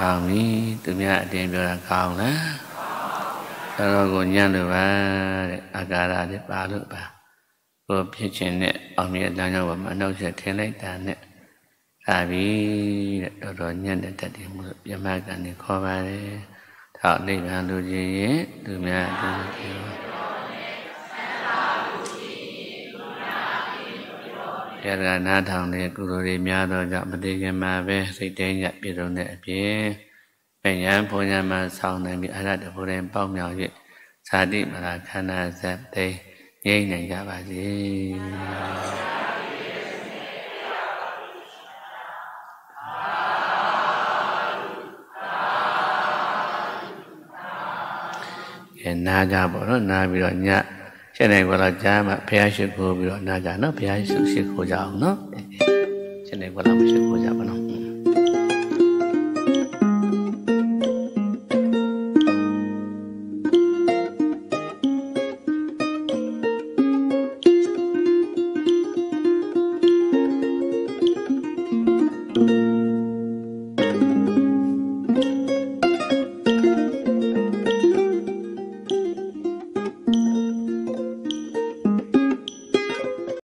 ကောင်းပြီသူများအတင်းပြောတာကောင်းလားတော်တော်ကိုညံ့လို့ပါတဲ့အာကာရနဲ့ပါလို့ပါကိုဖြစ်ခြင်းနဲ့အောင်မြင်တဲ့ကြောင့်ဘာမှနောက်ဆက်ထင်လိုက်တာနဲ့ဒါပြီတဲ့တော်တော်ညံ့တဲ့တတ်တယ်မို့ပြမကနေခေါ်ပါတယ်ထောက်နိဗ္ဗာန်လူကြီးရင်သူများအတင်းပြောရတနာထောင်တဲ့ကုသိုလ်တွေများသောကြောင့်မတိခင်မှာပဲစိတ်တိုင်းရပြည့်စုံတဲ့အပြင်ပညာဘုံညာမှာဆောင်းနိုင်ပြီးအရတဘုရင်ပေါက်မြောက်၍ဇာတိမလာခန္ဓာဇတ်သိငြိမ့်နိုင်ကြပါစေကဲနာကြပါတော့နာပြီးတော့ညရှင်းနေကြတော့ကြားမှာဘုရားရှိခိုးပြီးတော့နာကြနော်ဘုရားရှိခိုးကြအောင်နော်ရှင်းနေကြတော့မရှိခိုးကြပါနော်